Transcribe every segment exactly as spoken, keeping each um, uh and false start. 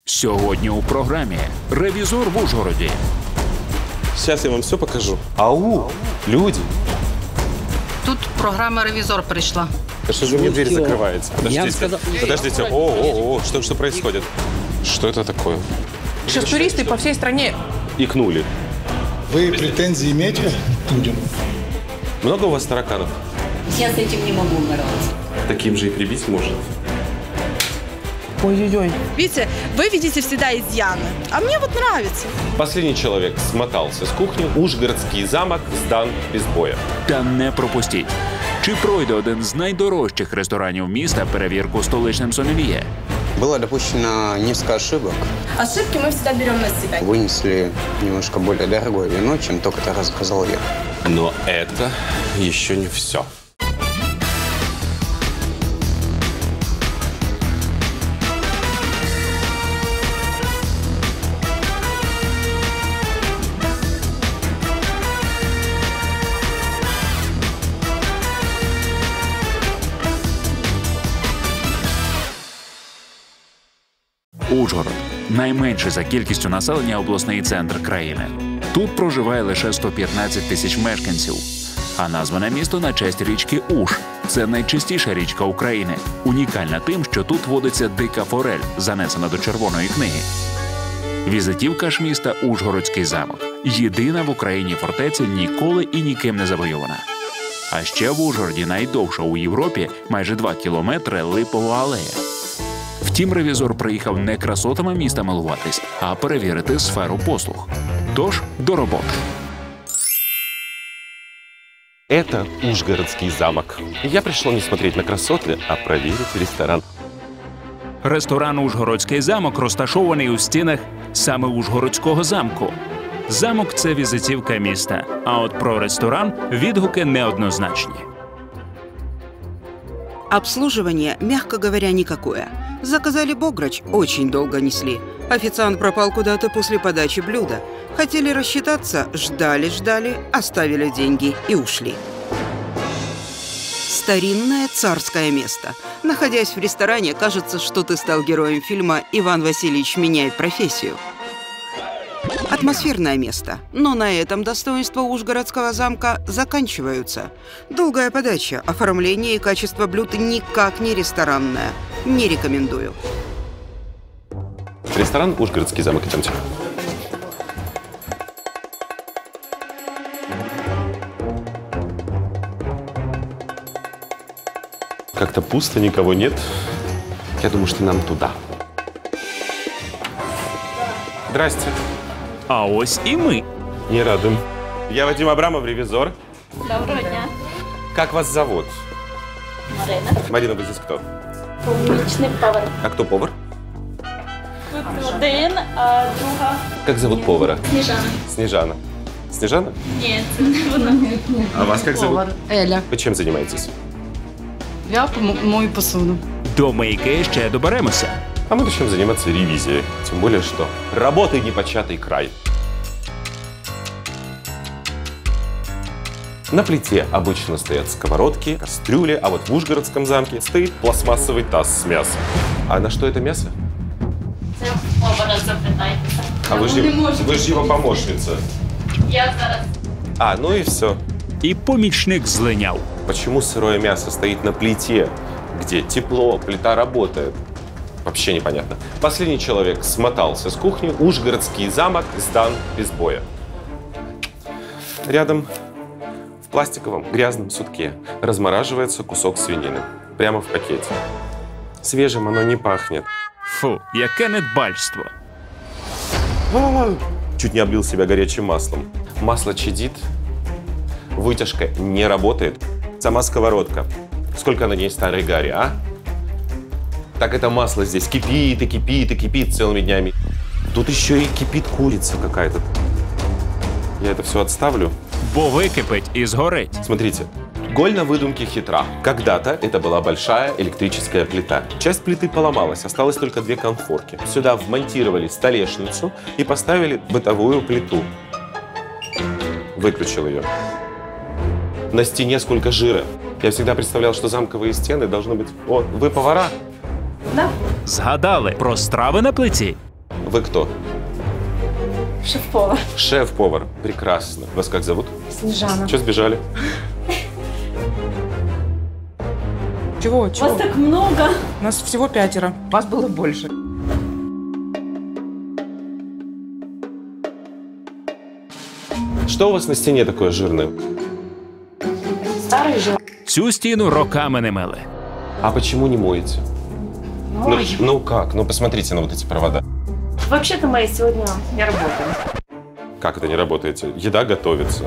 Сьогодні у програмі «Ревізор в Ужгороді». Сейчас я вам все покажу. Ау, люди. Тут программа «Ревизор» пришла. Да что же у меня дверь закрывается? Подождите, сказал... подождите. О, о, о, что, что происходит? Что это такое? Сейчас туристы по всей стране. Икнули. Вы претензии имеете к людям? Много у вас тараканов? Я с этим не могу бороться. Таким же и прибить может. Ой-ой-ой. Видите, вы видите всегда изъяны, а мне вот нравится. Последний человек смотался с кухни. Ужгородский замок сдан без боя. Та не пропустіть. Чи пройде один з найдорожчих ресторанів міста перевірку столичним сомельє? Было допущено несколько ошибок. Ошибки мы всегда берем на себя. Вынесли немножко более дорогое вино, чем то, которое заказал я. Но это еще не все. Ужгород – найменший за кількістю населення обласний центр країни. Тут проживає лише сто п'ятнадцять тисяч мешканців. А назване місто на честь річки Уж. Це найчистіша річка України. Унікальна тим, що тут водиться дика форель, занесена до Червоної книги. Візитівка ж міста – Ужгородський замок. Єдина в Україні фортеця, ніколи і ніким не завойована. А ще в Ужгороді найдовша у Європі, майже два кілометри, Липова алея. Втім, ревізор приїхав не красотами міста милуватись, а перевірити сферу послуг. Тож, до роботи. Это Ужгородский замок. Я пришел не смотреть на красоты, а проверить ресторан. Ресторан «Ужгородський замок» розташований у стінах саме Ужгородського замку. Замок – це візитівка міста, а от про ресторан відгуки неоднозначні. Обслуживание, мягко говоря, никакое. Заказали бограч, очень долго несли. Официант пропал куда-то после подачи блюда. Хотели рассчитаться, ждали-ждали, оставили деньги и ушли. Старинное царское место. Находясь в ресторане, кажется, что ты стал героем фильма «Иван Васильевич меняет профессию». Атмосферное место, но на этом достоинства Ужгородского замка заканчиваются. Долгая подача, оформление и качество блюд никак не ресторанное. Не рекомендую. Ресторан Ужгородский замок, идемте. Как-то пусто, никого нет. Я думаю, что нам туда. Здрасте. А ось і ми. Не рады. Я Вадим Абрамов, ревизор. Доброго дня. Как вас зовут? Марина. Марина, вы здесь кто? Помічник повар. А кто повар? Тут один, а друга... Как зовут повара? Сніжана. Снежана. Снежана? Ні, це не вона. А вас как зовут? Эля. Вы чем занимаетесь? Я мою посуду. До мийки ще доберемося. А мы начнем заниматься ревизией. Тем более, что работы непочатый край. На плите обычно стоят сковородки, кастрюли, а вот в Ужгородском замке стоит пластмассовый таз с мясом. А на что это мясо? Це повара запитайтеся. А вы же, вы же его помощница. Я зараз. А, ну и все. І помічник злиняв. Почему сырое мясо стоит на плите, где тепло, плита работает? Вообще непонятно. Последний человек смотался с кухни. Ужгородский замок сдан без боя. Рядом в пластиковом грязном сутке размораживается кусок свинины. Прямо в пакете. Свежим оно не пахнет. Фу, яке недбальство. А-а-а! Чуть не облил себя горячим маслом. Масло чадит. Вытяжка не работает. Сама сковородка. Сколько на ней старой гари, а? Так это масло здесь кипит и кипит и кипит целыми днями. Тут еще и кипит курица какая-то. Я это все отставлю. Бо википить і згорить. Смотрите. Голь на выдумке хитра. Когда-то это была большая электрическая плита. Часть плиты поломалась, осталось только две конфорки. Сюда вмонтировали столешницу и поставили бытовую плиту. Выключил ее. На стене сколько жира. Я всегда представлял, что замковые стены должны быть... О, вы повара? Да. Згадали про страви на плиті? Вы кто? Шеф-повар. Шеф-повар. Прекрасно. Вас как зовут? Снежана. Что сбежали? Чего, чего? Вас так много. Нас всего пятеро. Вас было больше. Что у вас на стене такое жирное? Старый же. Цю стіну роками не мили. А почему не моете? Ну, Ой. ну как? Ну посмотрите на вот эти провода. Вообще-то мы сегодня не работаем. Как это не работаете? Еда готовится.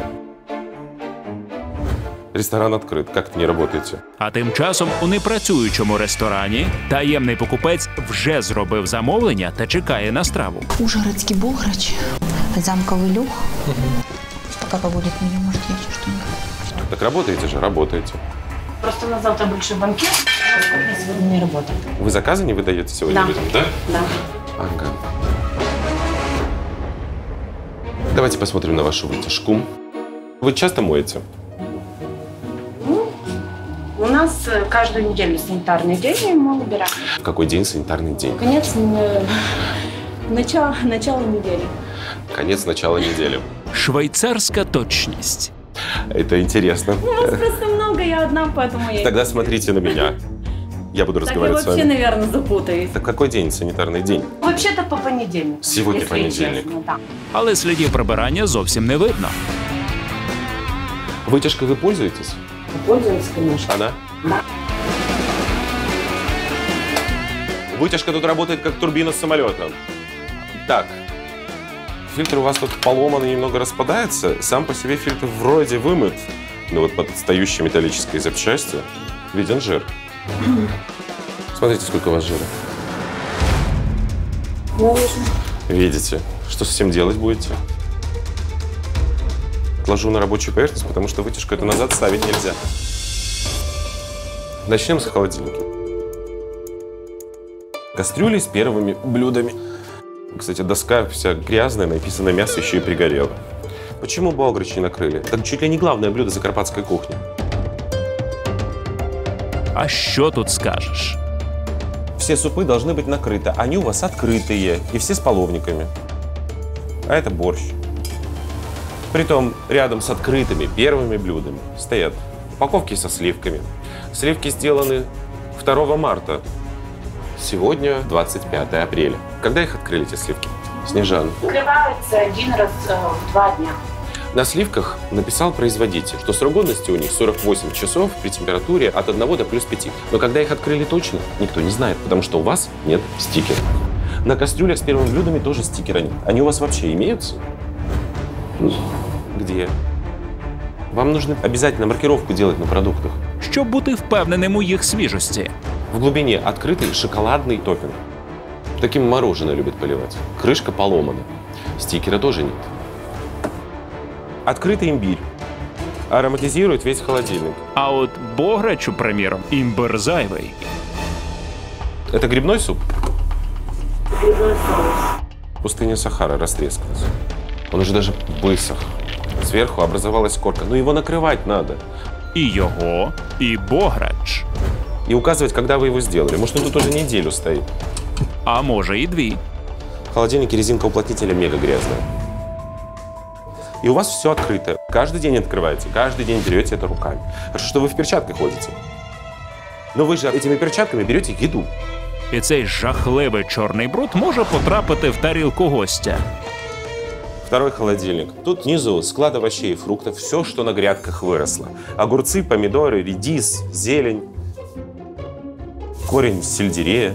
Ресторан открыт. Как это не работаете? А тим часом у непрацюючому ресторані таємний покупець вже зробив замовлення та чекає на страву. Ужгородский бограч, замковый люх. Пока побудет меня, может, я еще что-нибудь. Так работаете же, работаете. Просто у нас завтра большой банкет, а сегодня не работаем. Вы заказы не выдаете сегодня Да. людям, да? Да. Ага. Давайте посмотрим на вашу вытяжку. Вы часто моете? У нас э, каждую неделю санитарный день, и мы убираем. В какой день санитарный день? Конец, э, начало, начало недели. Конец начала недели. Швейцарська точність. Это интересно. У нас просто много, я одна, поэтому я... Тогда смотрите на меня. Я буду Так я разговаривать с вообще, вами. наверное, запутаюсь. Так какой день санитарный день? Вообще-то по понедельнику. Сегодня если понедельник. честно, да. Але слідів прибирання зовсім не видно. Вытяжкой вы пользуетесь? Пользуемся, конечно. Она? Да. Вытяжка тут работает как турбина самолета. Так. Фильтр у вас тут поломанный, немного распадается. Сам по себе фильтр вроде вымыт. Но вот под отстающей металлической запчастью виден жир. Смотрите, сколько у вас жира. Я вижу. Видите? Что с этим делать будете? Отложу на рабочую поверхность, потому что вытяжку эту назад ставить нельзя. Начнем с холодильника. Кастрюли с первыми блюдами. Кстати, доска вся грязная, написано мясо еще и пригорело. Почему бограч не накрыли? Это чуть ли не главное блюдо закарпатской кухни. А що тут скажеш? Все супы должны быть накрыты. Они у вас открытые. И все с половниками. А это борщ. Притом, рядом с открытыми первыми блюдами стоят упаковки со сливками. Сливки сделаны второго марта. Сегодня двадцать пятое апреля. Когда их открыли, эти сливки? Снежана. Открываются один раз э, в два дня. На сливках написал производитель, что срок годности у них сорок восемь часов при температуре от одного до плюс пяти. Но когда их открыли точно, никто не знает, потому что у вас нет стикеров. На кастрюлях с первыми блюдами тоже стикера нет. Они у вас вообще имеются? Где? Вам нужно обязательно маркировку делать на продуктах. Щоб бути впевненим у їх свіжості. В глубине открытый шоколадный топпинг. Таким мороженое любят поливать. Крышка поломана. Стикера тоже нет. Открытый имбирь. Ароматизирует весь холодильник. А от бограчу, приміром, імбир зайвий. Это грибной суп? Грибной соус. Пустыня Сахара растрескалась. Он уже даже высох. Сверху образовалась корка. Но его накрывать надо. І його, і бограч. И указывать, когда вы его сделали. Может, он тут уже неделю стоит. А може і дві. В холодильнике резинка уплотнителя мега грязная. И у вас все открыто. Каждый день открываете, каждый день берете это руками. Хорошо, что вы в перчатках ходите. Но вы же этими перчатками берете еду. І цей жахливий чорний бруд може потрапити в тарілку гостя. Второй холодильник. Тут внизу склад овощей и фруктов. Все, что на грядках выросло. Огурцы, помидоры, редис, зелень. Корень сельдерея.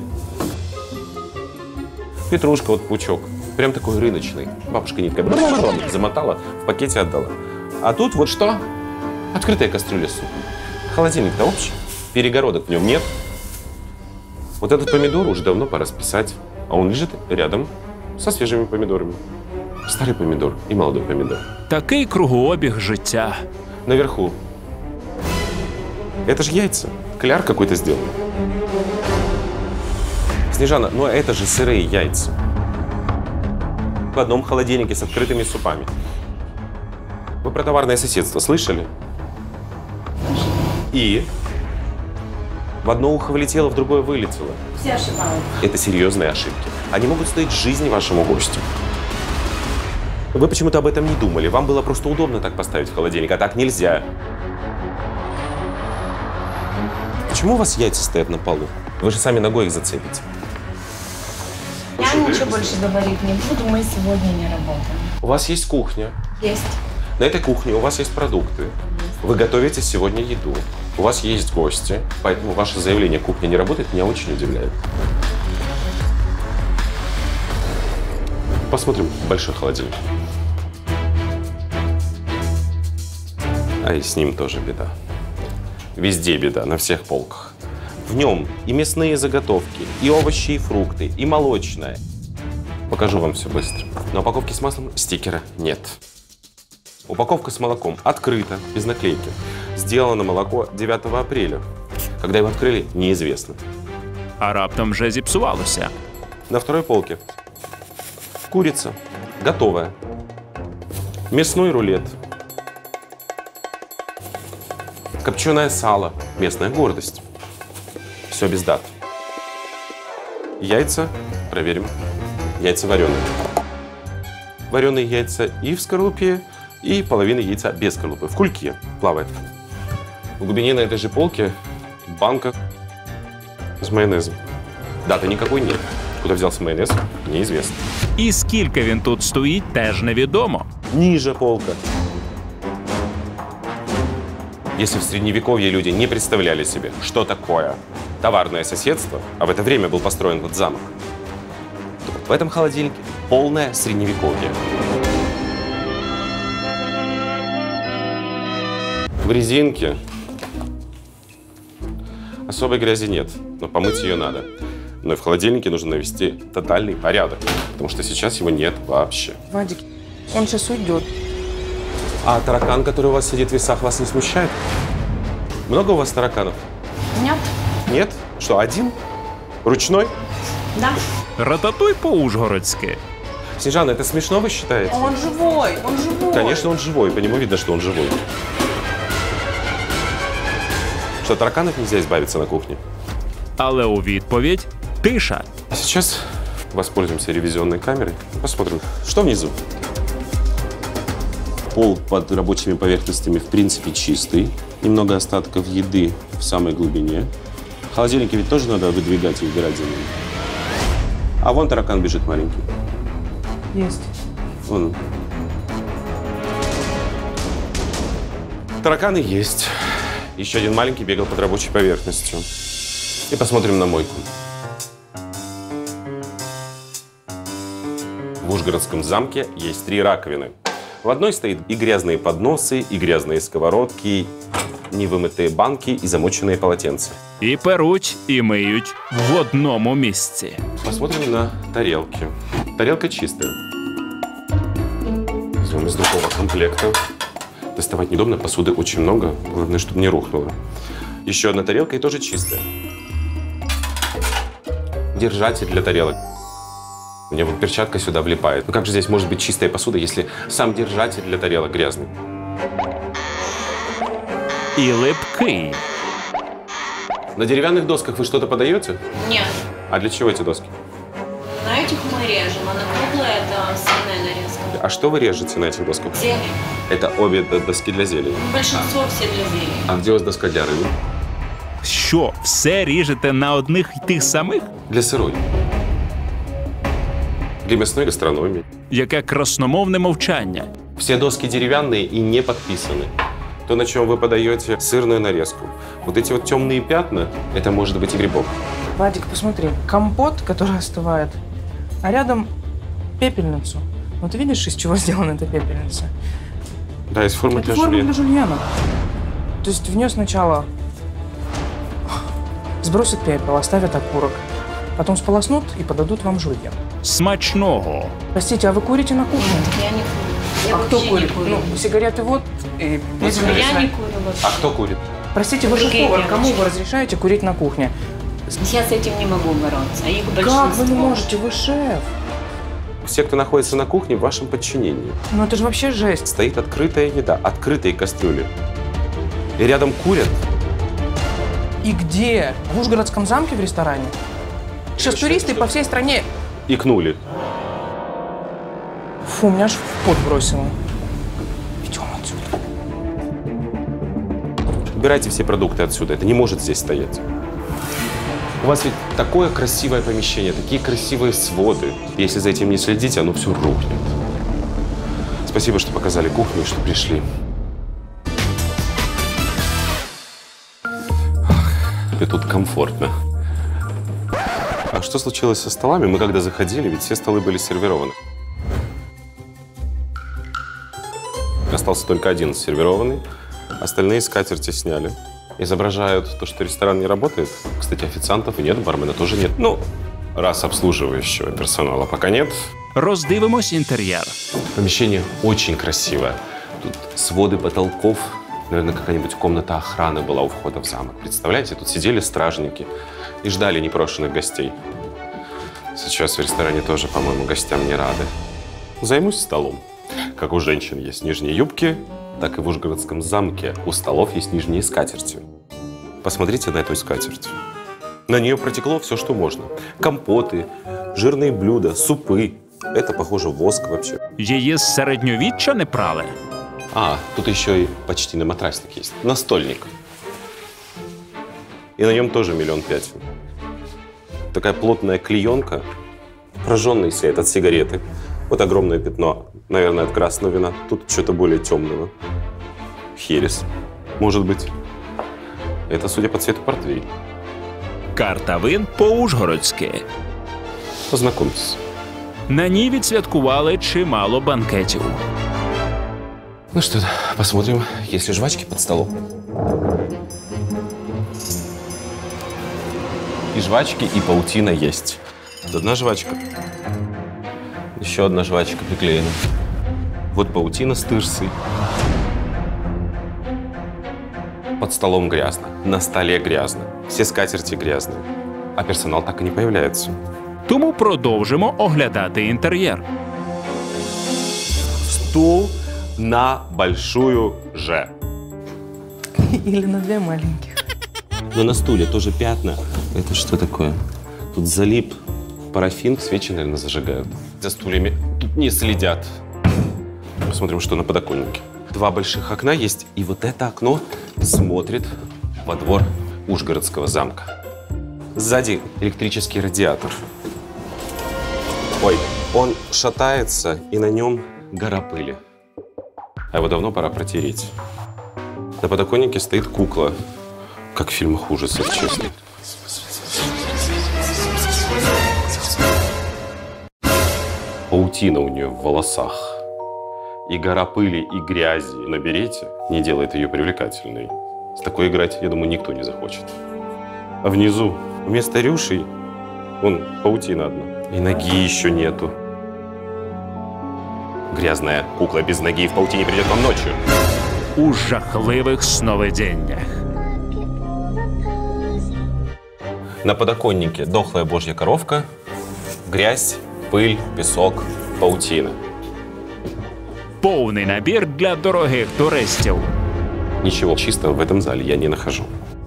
Петрушка, вот пучок. Прям такой рыночный. Бабушка ниткой замотала, в пакете отдала. А тут вот что? Открытая кастрюля супа. Холодильник-то общий. Перегородок в нем нет. Вот этот помидор уже давно пора списать. А он лежит рядом со свежими помидорами. Старый помидор и молодой помидор. Такий кругообіг життя. Наверху. Это же яйца. Кляр какой-то сделан. Снежана, но это же сырые яйца. В одном холодильнике с открытыми супами. Вы про товарное соседство слышали? И В одно ухо влетело, в другое вылетело. Все ошибаются. Это серьезные ошибки. Они могут стоить жизни вашему гостю. Вы почему-то об этом не думали. Вам было просто удобно так поставить в холодильник, а так нельзя. Почему у вас яйца стоят на полу? Вы же сами ногой их зацепите. Я ничего больше говорить не буду, мы сегодня не работаем. У вас есть кухня. Есть. На этой кухне у вас есть продукты. Вы готовите сегодня еду. У вас есть гости. Поэтому ваше заявление «кухня не работает» меня очень удивляет. Посмотрим большой холодильник. А и с ним тоже беда. Везде беда, на всех полках. В нем и мясные заготовки, и овощи, и фрукты, и молочное. Покажу вам все быстро. На упаковке с маслом стикера нет. Упаковка с молоком открыта, без наклейки. Сделано молоко дев'ятого апреля. Когда его открыли, неизвестно. А раптом вже зіпсувалося. На второй полке курица, готовая. Мясной рулет. Копченое сало, местная гордость. Все без дат. Яйца, проверим. Яйца вареные. Вареные яйца и в скорлупе, и половина яйца без скорлупы. В кульке плавает. В глубине на этой же полке банка с майонезом. Даты никакой нет. Куда взялся майонез, неизвестно. І скільки він тут стоїть, теж невідомо. Ниже полка. Если в Средневековье люди не представляли себе, что такое товарное соседство, а в это время был построен вот замок, то в этом холодильнике полное Средневековье. В резинке особой грязи нет, но помыть ее надо. Но и в холодильнике нужно навести тотальный порядок, потому что сейчас его нет вообще. Вадик, он сейчас уйдет. А таракан, который у вас сидит в весах, вас не смущает? Много у вас тараканов? Нет. Нет? Что, один? Ручной? Да. Рататуй по-ужгородськи. Снежана, это смешно, вы считаете? Он живой, он живой. Конечно, он живой. По нему видно, что он живой. Что, от тараканов нельзя избавиться на кухне? Але у відповідь – тиша. А сейчас воспользуемся ревизионной камерой. Посмотрим, что внизу. Пол под рабочими поверхностями в принципе чистый. Немного остатков еды в самой глубине. Холодильники ведь тоже надо выдвигать и убирать за ними. А вон таракан бежит маленький. Есть. Вон. Тараканы есть. Еще один маленький бегал под рабочей поверхностью. И посмотрим на мойку. В Ужгородском замке есть три раковины. В одной стоит и грязные подносы, и грязные сковородки, невымытые банки и замоченные полотенца. І перуть, і миють в одному місці. Посмотрим на тарелки. Тарелка чистая. Возьмем из другого комплекта. Доставать неудобно, посуды очень много. Главное, чтобы не рухнуло. Еще одна тарелка и тоже чистая. Держатель для тарелок. У меня вот перчатка сюда влипает. Ну как же здесь может быть чистая посуда, если сам держатель для тарелок грязный? І липкий. На деревянных досках вы что-то подаете? Нет. А для чего эти доски? На этих мы режем, а на круглые это свиная нарезка. А что вы режете на этих досках? Зелень. Это обе доски для зелени. Большинство все для зелени. А где у вас доска для рыбы? Що, все ріжете на одних й тих самих? Для сырой. Для мясной гастрономии. Яке красномовне мовчання. Все доски деревянные и не подписаны. То, на чем вы подаете сырную нарезку. Вот эти вот темные пятна, это может быть и грибок. Вадик, посмотри, компот, который остывает, а рядом пепельницу. Вот ты видишь, из чего сделана эта пепельница? Да, из формы Это для форма жульена. для жульена. То есть в нее сначала сбросят пепел, оставят окурок, потом сполоснут и подадут вам жульен. Смачного. Простите, а вы курите на кухне? Я не курю. Я А кто вообще курит? не курю. Ну, сигареты вот и пепельница. Я не курю вообще. А кто курит? Простите, вы же Другие повар, девочки. кому вы разрешаете курить на кухне? Я с этим не могу бороться. Их большинство. Как вы не можете? Вы шеф. Все, кто находится на кухне, в вашем подчинении. Ну это же вообще жесть. Стоит открытая еда, открытые кастрюли. И рядом курят. И где? В Ужгородском замке в ресторане? Сейчас туристы по всей стране... Икнули. Фу, меня аж в пот бросило. Идем отсюда. Убирайте все продукты отсюда. Это не может здесь стоять. У вас ведь такое красивое помещение, такие красивые своды. Если за этим не следить, оно все рухнет. Спасибо, что показали кухню, что пришли. И тут комфортно. А что случилось со столами? Мы когда заходили, ведь все столы были сервированы. Остался только один сервированный. Остальные скатерти сняли. Изображают то, что ресторан не работает. Кстати, официантов нет, бармена тоже нет. Ну, раз обслуживающего персонала пока нет. Роздивимось інтер'єр. Помещение очень красивое. Тут своды потолков. Наверное, какая-нибудь комната охраны была у входа в замок. Представляете, тут сидели стражники и ждали непрошенных гостей. Сейчас в ресторане тоже, по-моему, гостям не рады. Займусь столом. Как у женщин есть нижние юбки, так и в Ужгородском замке у столов есть нижние скатерти. Посмотрите на эту скатерть. На нее протекло все, что можно. Компоты, жирные блюда, супы. Это, похоже, воск вообще. Її з середньовіччя не прали? А, тут еще и почти на матрасник есть. Настольник. И на нем тоже миллион пятен. Такая плотная клеенка. Прожженный свет от сигареты. Вот огромное пятно, наверное, от красного вина. Тут что-то более темного. Херес. Может быть. Это, судя по цвету, портвейн. Карта вин по-ужгородськи. Познакомьтесь. На ній відсвяткували чимало банкетів. Ну что, посмотрим, есть ли жвачки под столом. И жвачки, и паутина есть. Одна жвачка. Еще одна жвачка приклеена. Вот паутина с тырсой. Под столом грязно, на столе грязно, все скатерти грязные. А персонал так и не появляется. Тому продовжимо оглядати інтер'єр. Стул на большую «Ж». Или на две маленьких. Но на стуле тоже пятна. Это что такое? Тут залип парафин, свечи, наверное, зажигают. За стульями тут не следят. Посмотрим, что на подоконнике. Два больших окна есть, и вот это окно смотрит во двор Ужгородского замка. Сзади электрический радиатор. Ой, он шатается, и на нем гора пыли. А его давно пора протереть. На подоконнике стоит кукла, как в фильмах ужасов, честно. Паутина у нее в волосах. И гора пыли, и грязи на берете не делает ее привлекательной. С такой играть, я думаю, никто не захочет. А внизу, вместо рюшей, вон паутина одна. И ноги еще нету. Грязная кукла без ноги в паутине придет вам ночью. У жахливих сновидіннях. На подоконнике дохлая божья коровка, грязь, пыль, песок, паутина. Повний набір для дорогих туристів. Ничего чистого в этом зале я не нахожу.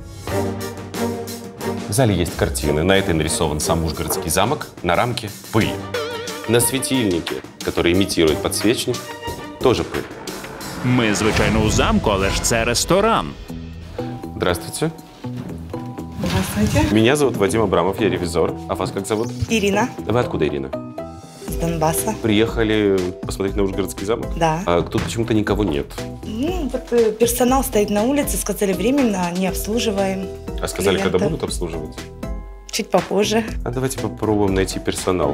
В зале есть картины. На этой нарисован сам Ужгородский замок, на рамке пыль. На светильнике, который имитирует подсвечник, тоже пыль. Ми, звичайно, у замку, але ж це ресторан. Здравствуйте. Здравствуйте. Меня зовут Вадим Абрамов, я ревизор. А вас как зовут? Ирина. Вы откуда, Ирина? С Донбасса. Приехали посмотреть на Ужгородский замок? Да. А тут почему-то никого нет. Ну, вот э, персонал стоит на улице, сказали, временно не обслуживаем. А сказали, клиентов. когда будут обслуживать? Чуть попозже. А давайте попробуем найти персонал.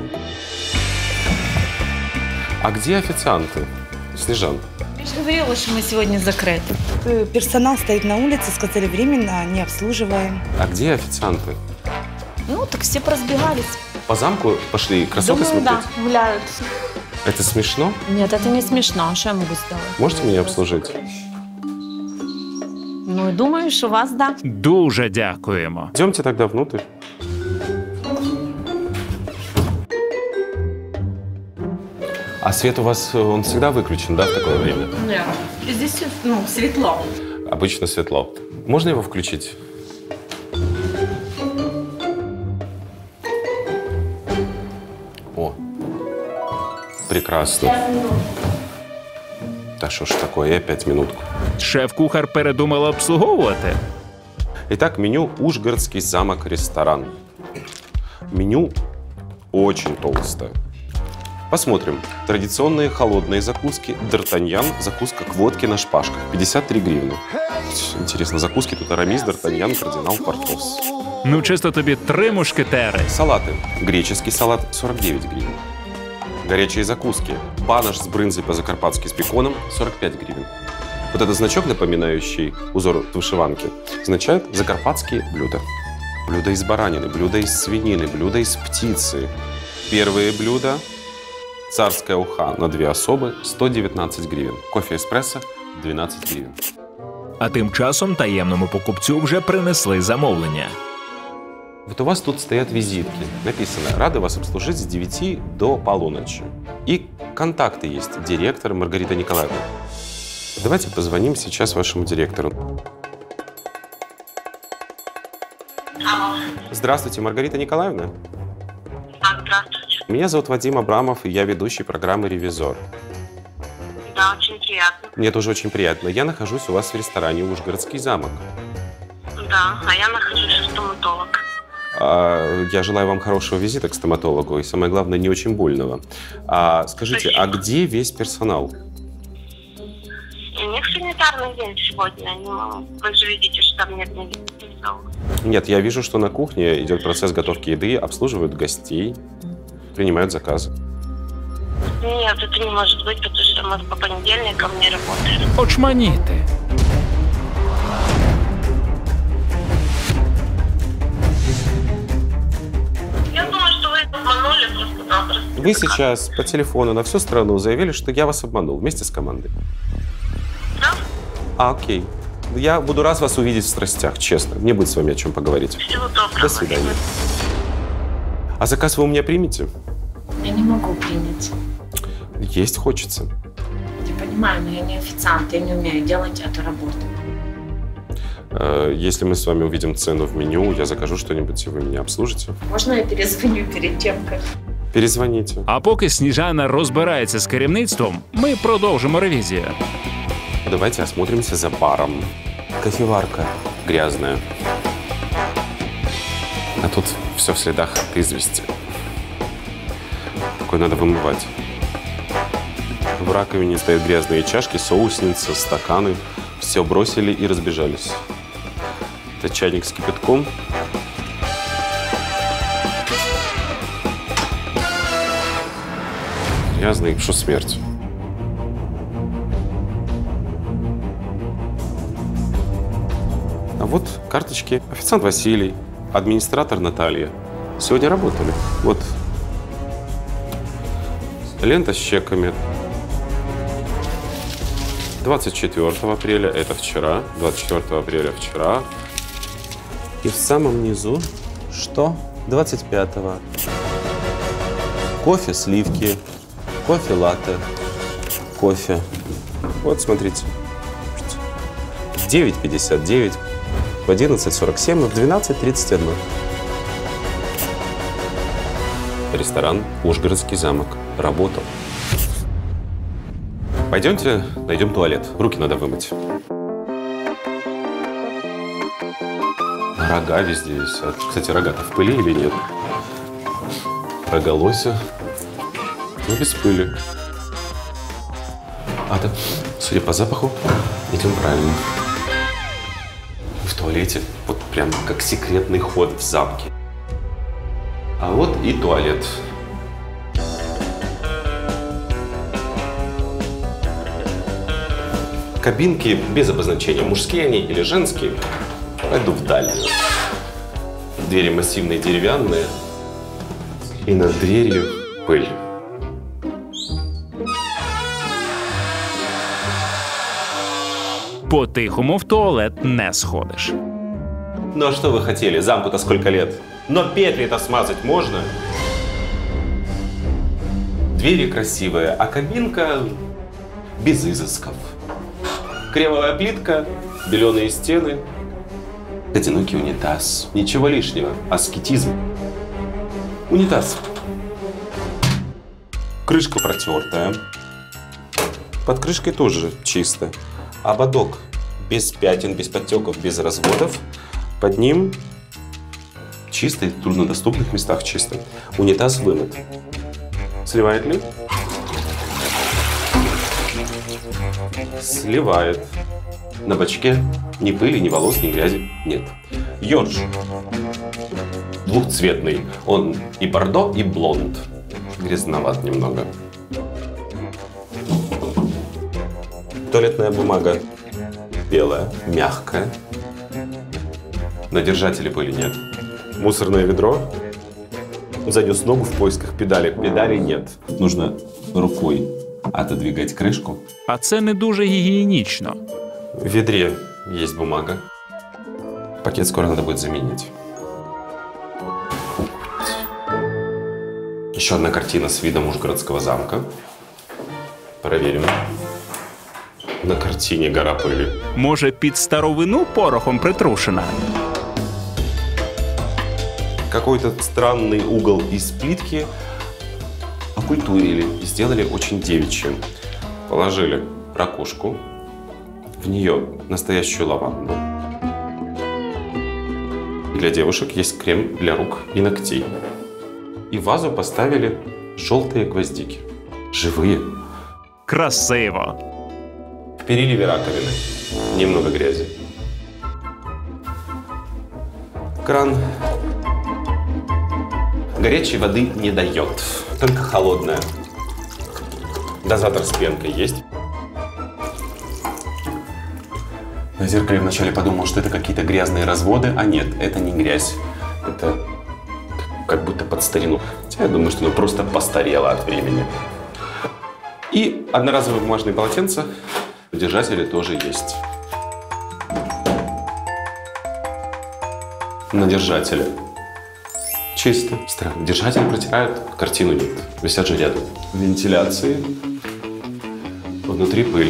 А где официанты? Снежан. Я же говорила, что мы сегодня закрыты. Э, Персонал стоит на улице, сказали, временно не обслуживаем. А где официанты? Ну, так все поразбегались. По замку пошли красоты Думаю, смотреть? да, гуляют. Это смешно? Нет, это не смешно. Что я могу сделать? Можете меня обслужить? Ну, думаешь, у вас, да. Дуже дякуємо. Идемте тогда внутрь. А свет у вас, он всегда выключен, да, в такое время? Нет, здесь ну, светло. Обычно светло. Можно его включить? прекрасно. Да что ж такое, я пять минутку. Шеф-кухар передумав обслуговувати. Итак, меню «Ужгородский замок ресторан». Меню очень толстое. Посмотрим. Традиционные холодные закуски. Д'Артаньян. Закуска к водке на шпажках. пятьдесят три гривны. Интересно, закуски тут Арамис, Д'Артаньян, кардинал, Портос. Ну, чисто тобі три мушкетери. Салаты. Греческий салат сорок девять гривен. Горячие закуски. Банош с брынзой по-закарпатски с беконом сорок пять гривен. Вот этот значок, напоминающий узор вышиванки, означает закарпатские блюда. Блюда из баранины, блюда из свинины, блюда из птицы. Первые блюда – царская уха на две особы – сто девятнадцать гривен. Кофе эспрессо – двенадцать гривен. А тим часом таємному покупцю вже принесли замовлення. Вот у вас тут стоят визитки. Написано «Рады вас обслужить с девяти до полуночи». И контакты есть. Директор Маргарита Николаевна. Давайте позвоним сейчас вашему директору. Алло. Здравствуйте, Маргарита Николаевна. Да, здравствуйте. Меня зовут Вадим Абрамов, и я ведущий программы «Ревизор». Да, очень приятно. Мне тоже очень приятно. Я нахожусь у вас в ресторане «Ужгородский замок». Да, а я нахожусь у стоматолога. А, я желаю вам хорошего визита к стоматологу и, самое главное, не очень больного. А, скажите, Спасибо. А где весь персонал? У них санитарный день сегодня. Ну, вы же видите, что там нет никаких. Нет, я вижу, что на кухне идет процесс готовки еды, обслуживают гостей, принимают заказы. Нет, это не может быть, потому что мы по понедельникам не работаем. Очманіти. Я думаю, что вы обманули просто-напросто. Вы сейчас по телефону на всю страну заявили, что я вас обманул вместе с командой. Да? А, окей. Я буду рад вас увидеть в страстях, честно. Мне будет с вами о чем поговорить. Всего доброго. До свидания. А заказ вы у меня примете? Я не могу принять. Есть хочется. Я понимаю, но я не официант, я не умею делать эту работу. Если мы с вами увидим цену в меню, я закажу что-нибудь, и вы меня обслужите. Можно я перезвоню перед тем, как... Перезвоните. А поки Сніжана розбирається з керівництвом, ми продовжимо ревізію. Давайте осмотримся за баром. Кофеварка грязная. А тут все в следах от извести. Такое надо вымывать. В раковине стоят грязные чашки, соусницы, стаканы. Все бросили и разбежались. Это чайник с кипятком. Грязный, что смерть. А вот карточки. Официант Василий, администратор Наталья. Сегодня работали. Вот лента с чеками. двадцать четвёртого апреля, это вчера. двадцать четвёртого апреля вчера. И в самом низу, что? двадцать пятого. Кофе, сливки, кофе, латте, кофе. Вот, смотрите. В девять пятьдесят девять, в одиннадцать сорок семь, в двенадцать тридцать один. Ресторан «Ужгородский замок» работал. Пойдемте, найдем туалет. Руки надо вымыть. Рога везде висят. Кстати, рога-то в пыли или нет? Рога лося. Ну, без пыли. А, да, судя по запаху, идем правильно. В туалете вот прям как секретный ход в замке. А вот и туалет. Кабинки без обозначения, мужские они или женские. Пойду в дальнюю. Двери массивные, деревянные. И над дверью пыль. По-тихому в туалет не сходиш. Ну а что вы хотели? Замку-то сколько лет? Но петли-то смазать можно. Двери красивые, а кабинка без изысков. Кремовая плитка, беленые стены, одинокий унитаз. Ничего лишнего. Аскетизм. Унитаз. Крышка протертая. Под крышкой тоже чисто. Ободок без пятен, без подтеков, без разводов. Под ним чистый, в труднодоступных местах чисто. Унитаз вымыт. Сливает ли? Сливает. На бачке ни пыли, ни волос, ни грязи нет. Йорш. Двухцветный. Он и бордо, и блонд. Грязноват немного. Туалетная бумага белая, мягкая. На держателе пыли нет. Мусорное ведро. Занес ногу в поисках педали. Педалей нет. Нужно рукой отодвигать крышку. А це не дуже гігієнічно. В ведре есть бумага. Пакет скоро надо будет заменить. Еще одна картина с видом Ужгородского замка. Проверим. На картине гора пыли. Може, під старовину порохом притрушена? Какой-то странный угол из плитки окультурили и сделали очень девичьим. Положили ракушку, в нее настоящую лаванду. Для девушек есть крем для рук и ногтей. И в вазу поставили желтые гвоздики. Живые. Красиво. В переливе раковины немного грязи. Кран горячей воды не дает, только холодная. Дозатор с пенкой есть. На зеркале вначале подумал, что это какие-то грязные разводы, а нет, это не грязь. Это как будто под старину. Хотя я думаю, что оно просто постарело от времени. И одноразовые бумажные полотенца. Держатели тоже есть. На держателе чисто. Странно. Держатель протирают, картину нет. Висят же рядом. Вентиляции. Внутри пыль.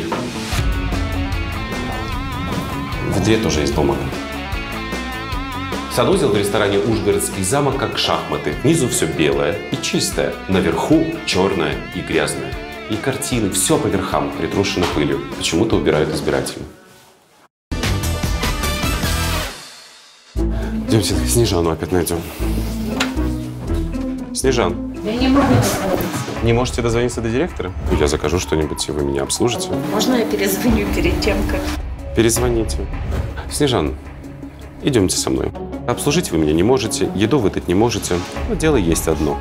В ведре тоже есть бумага. Санузел в ресторане «Ужгородский замок» как шахматы. Внизу все белое и чистое. Наверху черное и грязное. И картины, все по верхам притрушено пылью. Почему-то убирают избирательно. Идемте, Снежану опять найдем. Снежан. Я не могу дозвониться. Не можете дозвониться до директора? Я закажу что-нибудь, и вы меня обслужите. Можно я перезвоню перед тем, как... Перезвоните. Снежан, идемте со мной. Обслужить вы меня не можете, еду выдать не можете. Но дело есть одно.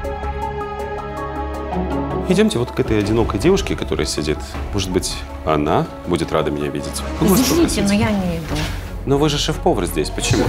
Идемте вот к этой одинокой девушке, которая сидит. Может быть, она будет рада меня видеть. Извините, но я не иду. Но вы же шеф-повар здесь. Почему?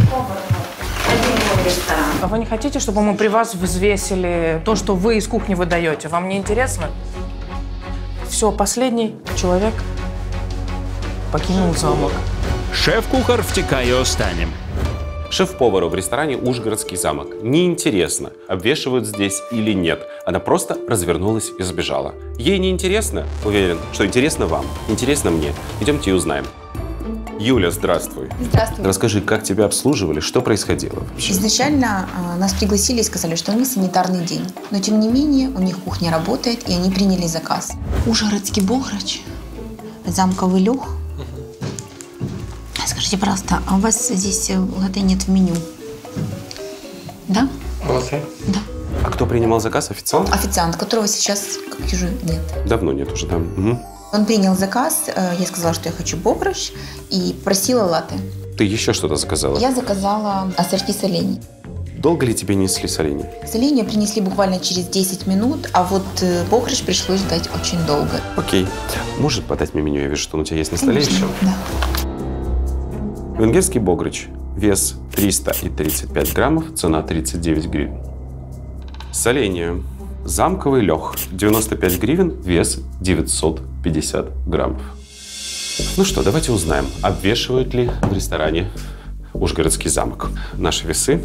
А вы не хотите, чтобы мы при вас взвесили то, что вы из кухни выдаете? Вам не интересно? Все, последний человек покинул замок. Шеф-кухар втікає останнім. Шеф-повару в ресторане «Ужгородский замок» неинтересно, обвешивают здесь или нет. Она просто развернулась и сбежала. Ей не интересно? Уверен, что интересно вам, интересно мне. Идемте и узнаем. Юля, здравствуй. Здравствуй. Расскажи, как тебя обслуживали, что происходило вообще? Изначально э, нас пригласили и сказали, что у них санитарный день. Но тем не менее, у них кухня работает, и они приняли заказ. Ужгородский бограч, замковый лёг. Скажите, пожалуйста, а у вас здесь латте нет в меню? Да? Латте? Да. А кто принимал заказ? Официант? Официант, которого сейчас, как вижу, нет. Давно нет уже, да. Угу. Он принял заказ, я сказала, что я хочу бограч, и просила латте. Ты еще что-то заказала? Я заказала ассорти солений. Долго ли тебе несли соленья? Соленья принесли буквально через десять минут, а вот бограч пришлось ждать очень долго. Окей. Может подать мне меню? Я вижу, что он у тебя есть на столе еще. Да. Венгерский бограч. Вес триста тридцать пять граммов, цена тридцать девять гривен. Соленья. Замковый лёг. девяносто пять гривен, вес девятьсот пятьдесят граммов. Ну что, давайте узнаем, обвешивают ли в ресторане «Ужгородский замок». Наши весы.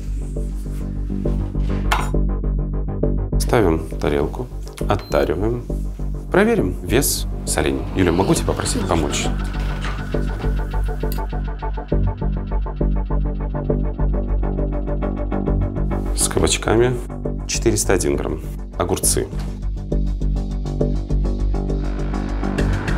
Ставим тарелку, оттариваем. Проверим вес солений. Юля, могу тебя попросить помочь? С кабачками четыреста один грамм. Огурцы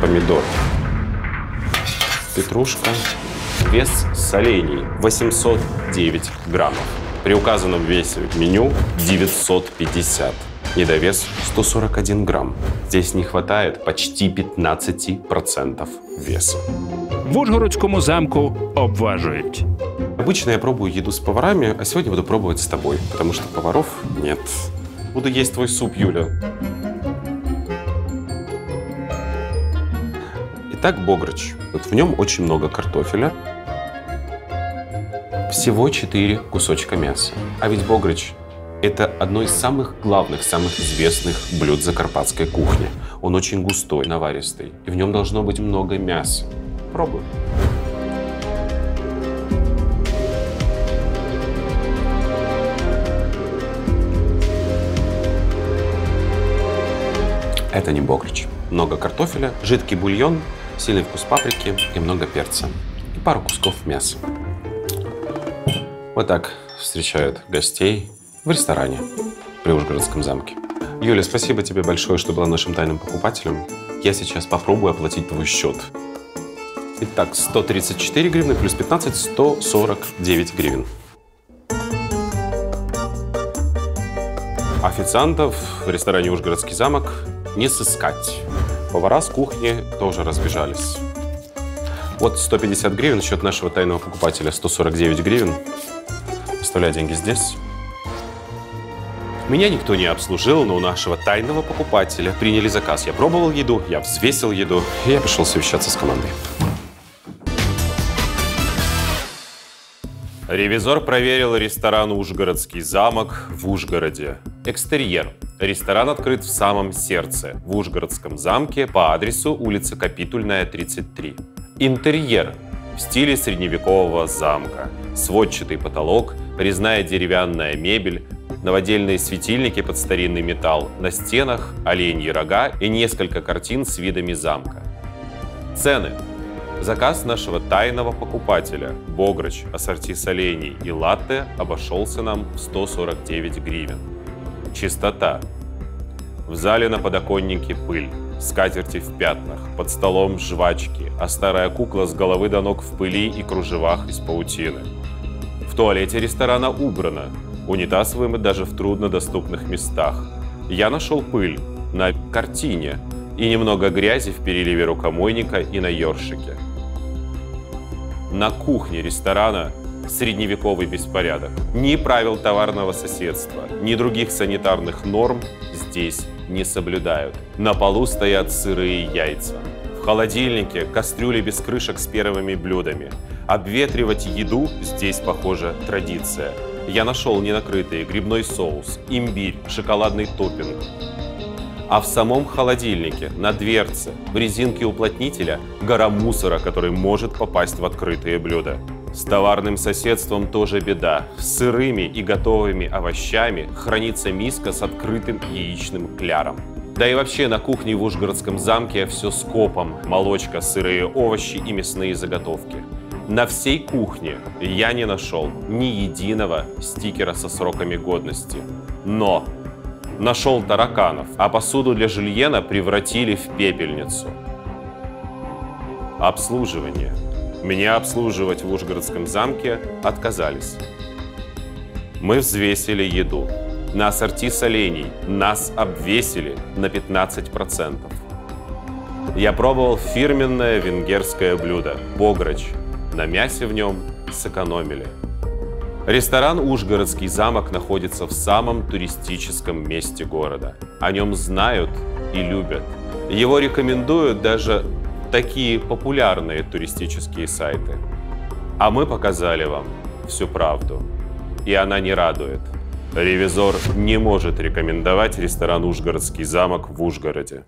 помидор. Петрушка. Вес солений восемьсот девять граммов. При указанном весе в меню девятьсот пятьдесят. Недовес сто сорок один грамм. Здесь не хватает почти пятнадцати процентов веса. В Ужгородському замку обважують. Обычно я пробую еду с поварами, а сегодня буду пробовать с тобой, потому что поваров нет. Буду есть твой суп, Юля. Итак, бограч. Вот в нем очень много картофеля. Всего четыре кусочка мяса. А ведь бограч – это одно из самых главных, самых известных блюд закарпатской кухни. Он очень густой, наваристый. И в нем должно быть много мяса. Пробуй. Это не бограч. Много картофеля, жидкий бульон, сильный вкус паприки и много перца. И пару кусков мяса. Вот так встречают гостей в ресторане при Ужгородском замке. Юля, спасибо тебе большое, что была нашим тайным покупателем. Я сейчас попробую оплатить твой счет. Итак, сто тридцать четыре гривны плюс пятнадцать – сто сорок девять гривен. Официантов в ресторане «Ужгородский замок» не сыскать. Повара с кухни тоже разбежались. Вот сто пятьдесят гривен, счет нашего тайного покупателя сто сорок девять гривен. Оставляю деньги здесь. Меня никто не обслужил, но у нашего тайного покупателя приняли заказ. Я пробовал еду, я взвесил еду, и я пошел совещаться с командой. Ревизор проверил ресторан «Ужгородский замок» в Ужгороде. Экстерьер. Ресторан открыт в самом сердце, в Ужгородском замке по адресу улица Капитульная, тридцать три. Интерьер. В стиле средневекового замка. Сводчатый потолок, резная деревянная мебель, новодельные светильники под старинный металл, на стенах оленьи рога и несколько картин с видами замка. Цены. Заказ нашего тайного покупателя бограч, ассорти солений и латте обошелся нам в сто сорок девять гривен. Чистота. В зале на подоконнике пыль, скатерти в пятнах, под столом жвачки, а старая кукла с головы до ног в пыли и кружевах из паутины. В туалете ресторана убрано, унитаз вымыт даже в труднодоступных местах. Я нашел пыль на картине и немного грязи в переливе рукомойника и на ёршике. На кухне ресторана средневековый беспорядок. Ни правил товарного соседства, ни других санитарных норм здесь не соблюдают. На полу стоят сырые яйца. В холодильнике кастрюли без крышек с первыми блюдами. Обветривать еду здесь, похоже, традиция. Я нашел ненакрытые грибной соус, имбирь, шоколадный топпинг. А в самом холодильнике, на дверце, в резинке уплотнителя гора мусора, который может попасть в открытые блюда. С товарным соседством тоже беда. С сырыми и готовыми овощами хранится миска с открытым яичным кляром. Да и вообще на кухне в Ужгородском замке все скопом. Молочка, сырые овощи и мясные заготовки. На всей кухне я не нашел ни единого стикера со сроками годности. Но нашел тараканов, а посуду для жульена превратили в пепельницу. Обслуживание. Меня обслуживать в Ужгородском замке отказались. Мы взвесили еду. На ассорти солений нас обвесили на пятнадцать процентов. Я пробовал фирменное венгерское блюдо – бограч. На мясе в нем сэкономили. Ресторан «Ужгородский замок» находится в самом туристическом месте города. О нем знают и любят. Его рекомендуют даже такие популярные туристические сайты. А мы показали вам всю правду. И она не радует. Ревизор не может рекомендовать ресторан «Ужгородский замок» в Ужгороде.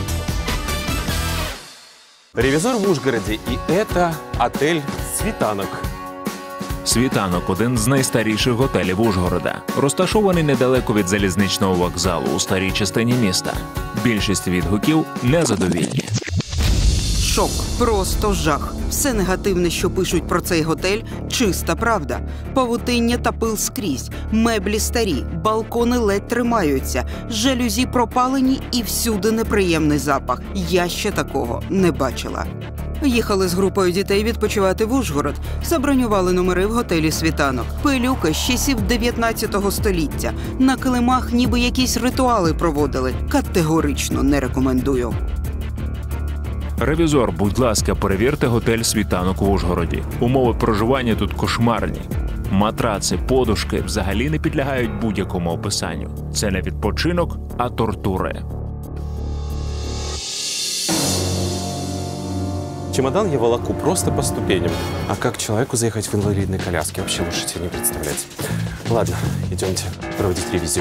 Ревізор в Ужгороді, і це отель «Світанок». «Світанок» – один з найстаріших готелів Ужгорода. Розташований недалеко від залізничного вокзалу у старій частині міста. Більшість відгуків незадовільні. Шок, просто жах. Все негативне, що пишуть про цей готель, чиста правда. Павутиння та пил скрізь, меблі старі, балкони ледь тримаються, жалюзі пропалені і всюди неприємний запах. Я ще такого не бачила. Їхали з групою дітей відпочивати в Ужгород. Забронювали номери в готелі «Світанок». Пилюка з часів дев'ятнадцятого століття. На килимах ніби якісь ритуали проводили. Категорично не рекомендую. Ревізор, будь ласка, перевірте готель «Світанок» в Ужгороді. Умови проживання тут кошмарні. Матраци, подушки взагалі не підлягають будь-якому описанню. Це не відпочинок, а тортури. Чемодан я волоку просто по ступеням. А как человеку заехать в инвалидной коляске, вообще можете себе не представлять. Ладно, идемте проводить ревизию.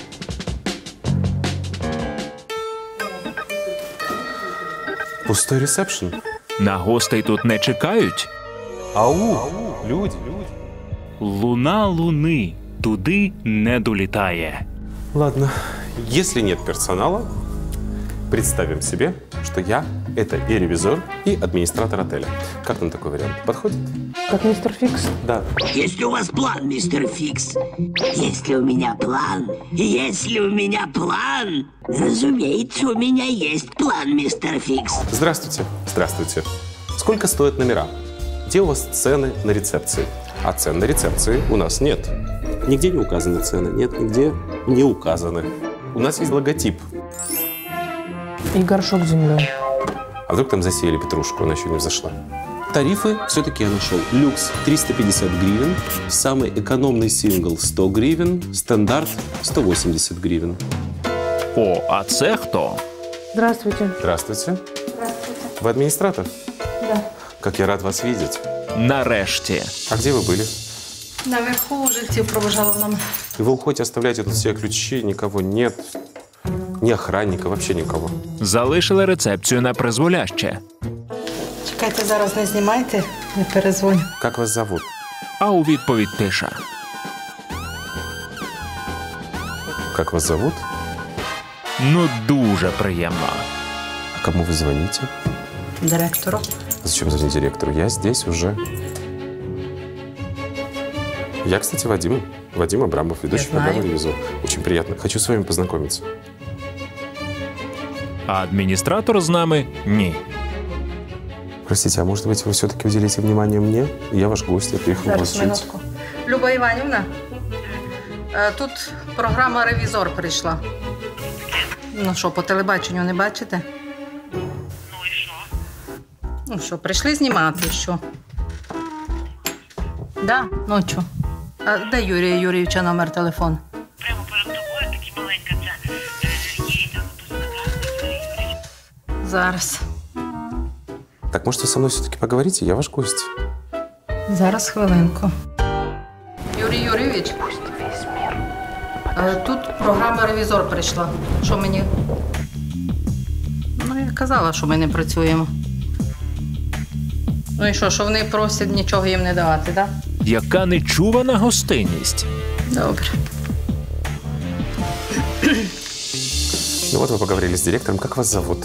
Пустой ресепшн. На гостей тут не чекають? Ау, люди, люди. Луна луни туди не долітає. Ладно, если нет персонала, представим себе, что я – это и ревизор, и администратор отеля. Как нам такой вариант? Подходит? Как мистер Фикс? Да. Есть ли у вас план, мистер Фикс? Есть ли у меня план? Есть ли у меня план? Разумеется, у меня есть план, мистер Фикс. Здравствуйте. Здравствуйте. Сколько стоят номера? Где у вас цены на рецепции? А цен на рецепции у нас нет. Нигде не указаны цены. Нет, нигде не указаны. У нас есть логотип. И горшок с землей. А вдруг там засеяли петрушку, она еще не взошла. Тарифы все-таки я нашел. Люкс триста пятьдесят гривен, самый экономный сингл сто гривен, стандарт сто восемьдесят гривен. О, а це хто? Здравствуйте. Здравствуйте. Здравствуйте. Вы администратор? Да. Как я рад вас видеть. Нарешті. А где вы были? Наверху жильців провожали нам. И вы уходите, оставляете тут все ключи, никого нет. Ни охранника, вообще никого. Залишили рецепцію на призволяще. Чекайте, зараз не знімайте, я перезвоню. Как вас зовут? А у відповідь тиша. Как вас зовут? Ну, дуже приємно. А кому вы звоните? Директору. Зачем звонить директору? Я здесь уже. Я, кстати, Вадим. Вадим Абрамов, ведущий программы «Ревизор». Очень приятно. Хочу с вами познакомиться. А адміністратор з нами – ні. Простите, а может быть, вы все-таки уделите внимание мне? Я ваш гость, я приехал вас Зараз, минутку. Люба Іванівна, е, тут програма «Ревізор» прийшла. Ну що, по телебаченню не бачите? Ну і що? Ну що, прийшли знімати, що? Да, ночу. А де Юрія Юрійовича номер телефону? Прямо перед тобою такі маленька ця. Їй там Юрій. Зараз. Так, может, вы со мной все-таки поговорите? Я ваш гость. Зараз, хвилинку. Юрій Юрійович, е, тут програма «Ревізор» прийшла. Що мені? Ну, я казала, що ми не працюємо. Ну і що, що вони просять нічого їм не давати, так? Да? Яка нечувана гостинність. Добре. Ну вот вы поговорили с директором. Как вас зовут?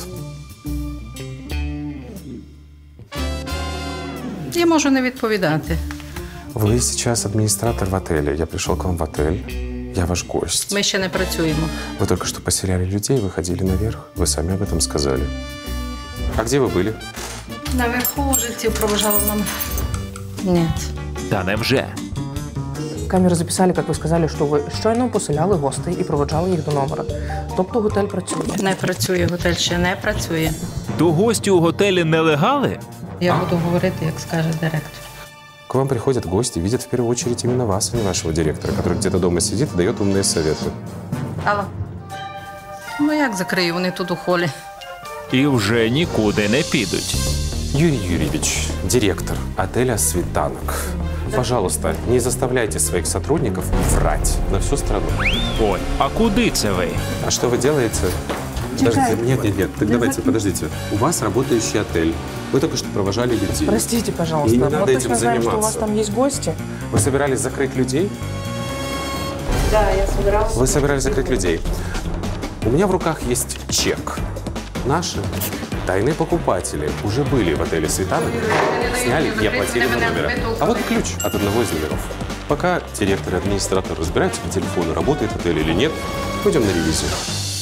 Я можу не відповідати. Вы сейчас администратор в отеле. Я пришел к вам в отель. Я ваш гость. Ми ще не працюємо. Вы только что поселяли людей, выходили наверх. Вы сами об этом сказали. А где вы были? Наверху жильців провожали нам. Ні. Та невже? Камери записали, як ви сказали, що ви щойно поселяли гостей і проводжали їх до номера. Тобто готель працює? Не працює, готель ще не працює. То гості у готелі нелегали? Я буду говорити, як скаже директор. К вам приходят гости, видят в первую очередь именно вас, а не вашего директора, который где-то дома сидит и дает умные советы. Алло. Ну як закрию, вони тут у холі. І вже нікуди не підуть. Юрий Юрьевич, директор отеля «Світанок». Пожалуйста, не заставляйте своих сотрудников врать на всю страну. Ой, а куди це ви? А что вы делаете? Подождите, нет, нет, нет, так давайте, подождите. У вас работающий отель. Вы только что провожали людей. Простите, пожалуйста, и не мы надо этим точно знаем, заниматься. что у вас там есть гости. Вы собирались закрыть людей? Да, я собиралась. Вы собирались закрыть людей. У меня в руках есть чек. Наши Тайные покупатели уже были в отеле «Светанок», сняли и оплатили на номера. А вот ключ от одного из номеров. Пока директор и администратор разбираются по телефону, работает отель или нет, пойдем на ревизию.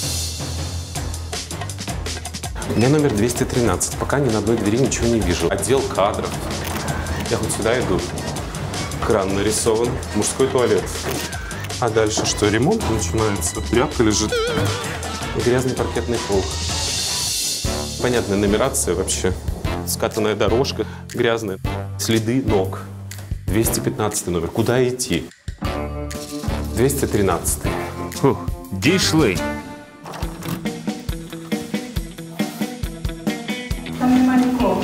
У меня номер двести тринадцать. Пока ни на одной двери ничего не вижу. Отдел кадров. Я вот сюда иду. Кран нарисован. Мужской туалет. А дальше что? Ремонт начинается. Тряпка лежит. Грязный паркетный пол. Понятная нумерация вообще. Скатанная дорожка грязная. Следы ног. двести пятнадцатый номер. Куда идти? двести тринадцатый. Фух, дійшли. Там нема нікого.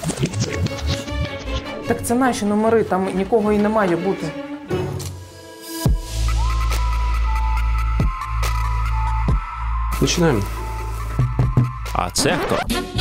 Так це наші номери, там нікого і не має бути. Начинаем. А це хто?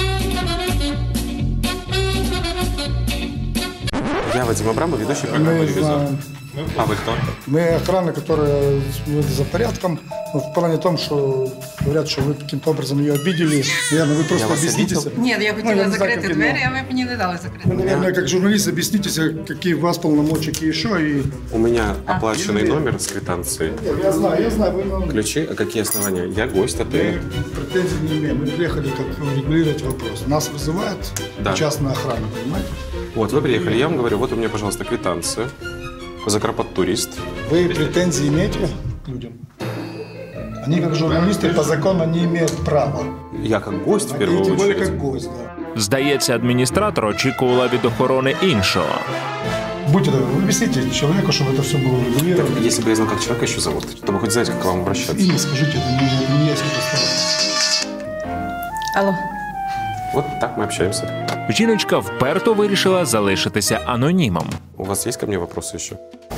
Я Вадим Абрамов, ведущий программы «Ревизор». А вы кто? Мы охрана, которая следит за порядком. Но в плане том, что говорят, что вы каким-то образом ее обидели. Наверное, вы просто объяснитесь. Ні, я хотіла Ну, я не знаю, закрити как двері, именно. а ви мені не дали закрити. Вы, наверное, как журналист объяснитесь, какие у вас полномочия, какие еще. И... У меня оплаченный номер с квитанцией. Я знаю, я знаю. Вы... Ключи? А какие основания? Я гость отеля. Мы претензий не имеем. Мы приехали как регулировать вопрос. Нас вызывает Да. частная охрана, понимаете? Вот, вы приехали, я вам говорю, вот у меня, пожалуйста, квитанция. Закарпат-турист. Вы претензии имеете к людям? Они, как журналисты, по закону не имеют права. Я как гость, в первую И тем более, очередь. как гость, да. Здається, адміністратор очікувала від охорони іншого. Будьте добры, вы объясните человеку, чтобы это все было регулировано. Если бы я знал, как человека еще зовут, чтобы хоть знать, как к вам обращаться. И скажите, это не, это не я себе Алло. Вот так мы общаемся. Жіночка вперто вирішила залишитися анонімом. У вас есть ко мне вопросы еще?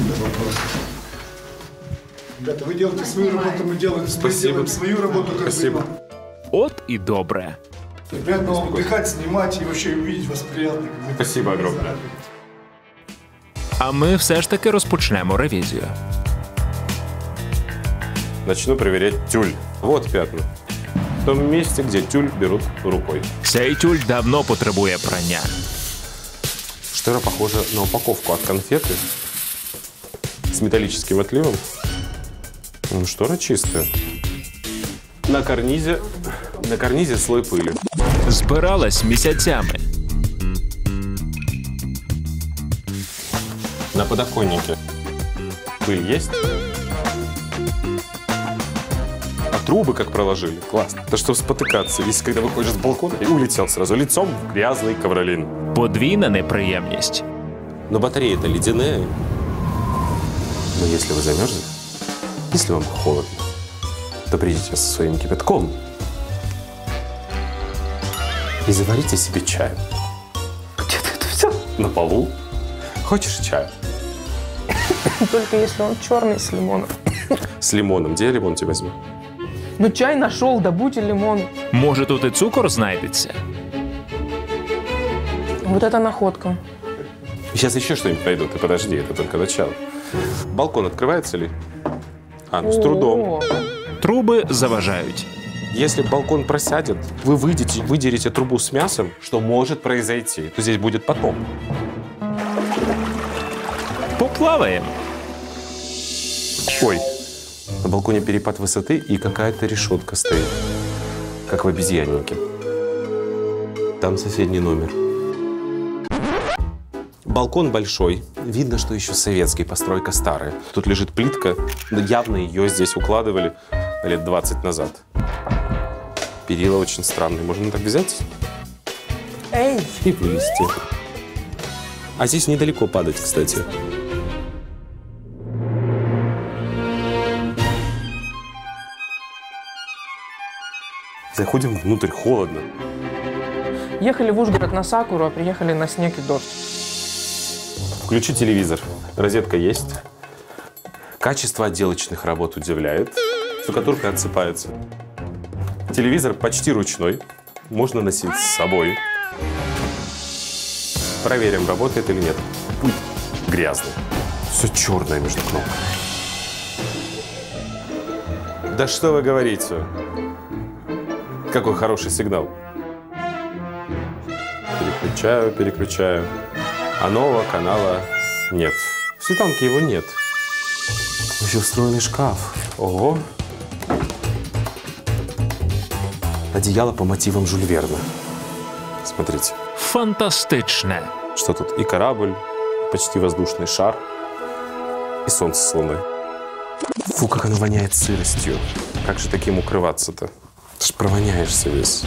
Ребята, вы делаете свою работу, мы делаем, мы делаем свою работу. Как Спасибо. бы. От і добре. Приятно вам отдыхать, снимать и вообще увидеть вас приятно. Спасибо огромное. А ми все ж таки розпочнемо ревізію. Начну проверять тюль. Вот пятна. В том месте, где тюль берут рукой. Цей тюль давно потребує прання. Штора похожа на упаковку от конфеты с металлическим отливом. Ну, штора чистая. На карнизе, на карнизе слой пыли. Збиралась місяцями. На подоконнике пыль есть? А трубы как проложили? Классно. Это что спотыкаться, если когда выходишь с балкона и улетел сразу лицом в грязный ковролин. Подвійна неприємність. Но батарея-то ледяная. Но если вы замерзли, если вам холодно, то придите со своим кипятком и заварите себе чай. Где ты это взял? На полу. Хочешь чай? Только если он черный с лимоном. С лимоном. Где я лимон тебе возьму? Ну чай нашел, добудь и лимон. Може, тут і цукор знайдеться? Вот это находка. Сейчас еще что-нибудь найду. Ты подожди, это только начало. Балкон открывается ли? А, ну с трудом. О, Труби заважають. Если балкон просядет, вы выйдете, выдерете трубу с мясом, что может произойти, то здесь будет потоп. Поплаваємо. Ой, на балконе перепад высоты и какая-то решетка стоит, как в обезьяннике. Там соседний номер. Балкон большой. Видно, что еще советский, постройка старая. Тут лежит плитка. Явно ее здесь укладывали лет двадцать назад. Перила очень странные. Можно так взять эй, и вылезти. А здесь недалеко падать, кстати. Заходим внутрь, холодно. ехали в Ужгород на Сакуру, а приехали на снег и дождь. Включи телевизор. Розетка есть. Качество отделочных работ удивляет. Штукатурка отсыпается. Телевизор почти ручной. Можно носить с собой. Проверим, работает или нет. Пульт грязный. Все черное между кнопками. Да что вы говорите? Какой хороший сигнал. Включаю, переключаю. А нового канала нет. В Светанке его нет. Еще встроенный шкаф. Ого. Одеяло по мотивам Жюль Верна. Смотрите. Фантастичне. Что тут? И корабль, почти воздушный шар, и солнце с луной. Фу, как оно воняет сыростью. Как же таким укрываться-то? Ты ж провоняешься весь.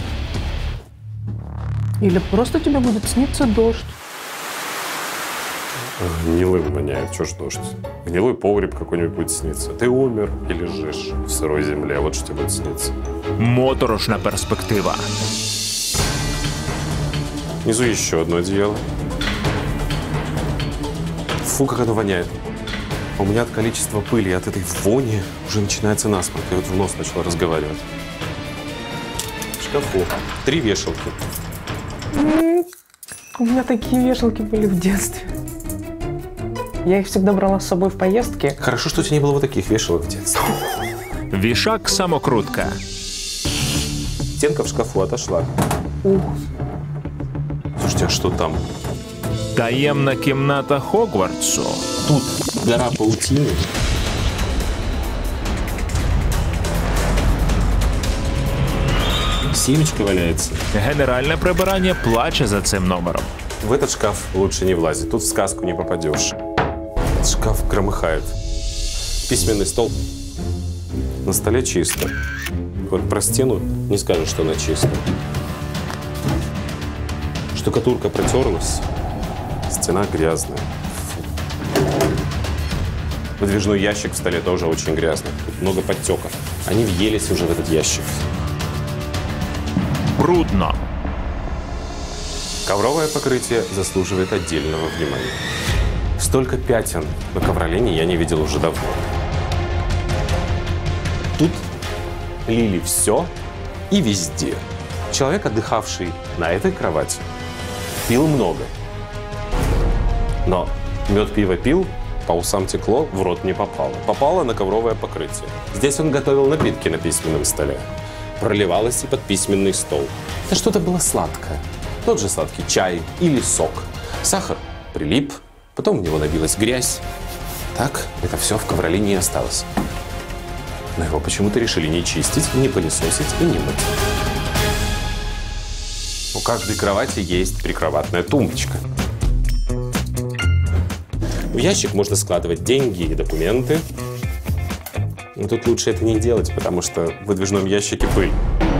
Или просто тебе будет сниться дождь. Гнилым воняет, чё ж дождь? Гнилой погреб какой-нибудь будет сниться. Ты умер и лежишь в сырой земле, вот что тебе будет сниться. Моторошна перспектива. Внизу еще одно одеяло. Фу, как оно воняет. У меня от количества пыли и от этой вони уже начинается насморк. Я вот в нос начала разговаривать. В шкафу три вешалки. У меня такие вешалки были в детстве. Я их всегда брала с собой в поездки. Хорошо, что у тебя не было вот таких вешалок в детстве. Вішак-самокрутка. Стенка в шкафу отошла. Ух. Слушайте, а что там? Таємна кімната Хогвартсу. Тут гора паутины. Семечко валяется. Генеральне прибирання плаче за цим номером. В этот шкаф лучше не влазить. Тут в сказку не попадешь. Шкаф громыхает. Письменный стол. На столе чисто. Вот про стену не скажешь, что она чистая. Штукатурка протерлась. Стена грязная. Фу. Выдвижной ящик в столе тоже очень грязный. Тут много подтеков. Они въелись уже в этот ящик. Брудно. Ковровое покрытие заслуживает отдельного внимания. Столько пятен на ковролине я не видел уже давно. Тут лили все и везде. Человек, отдыхавший на этой кровати, пил много. Но мед пиво пил, по усам текло, в рот не попало. Попало на ковровое покрытие. Здесь он готовил напитки на письменном столе. Проливалось и под письменный стол. Это что-то было сладкое. Тот же сладкий чай или сок. Сахар прилип, потом в него набилась грязь. Так это все в ковролине и осталось. Но его почему-то решили не чистить, не пылесосить и не мыть. У каждой кровати есть прикроватная тумбочка. В ящик можно складывать деньги и документы. Но тут лучше это не делать, потому что в выдвижном ящике пыль.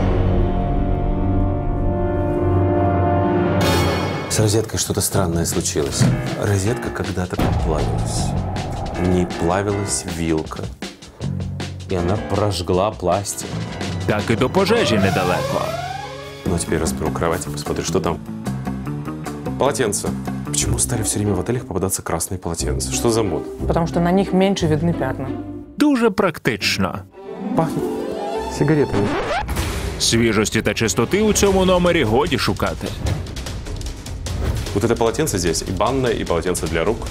С розеткой что-то странное случилось. Розетка когда-то поплавилась. В ней плавилась вилка. И она прожгла пластик. Так і до пожежі недалеко. Ну а теперь разберу кровать и посмотрю, что там. Полотенце. Почему стали все время в отелях попадаться красные полотенца? Что за мода? Потому что на них меньше видны пятна. Дуже практично. Пахнет сигаретами. Свіжості та чистоти у цьому номері годі шукати. Вот это полотенце здесь, и банное, и полотенце для рук.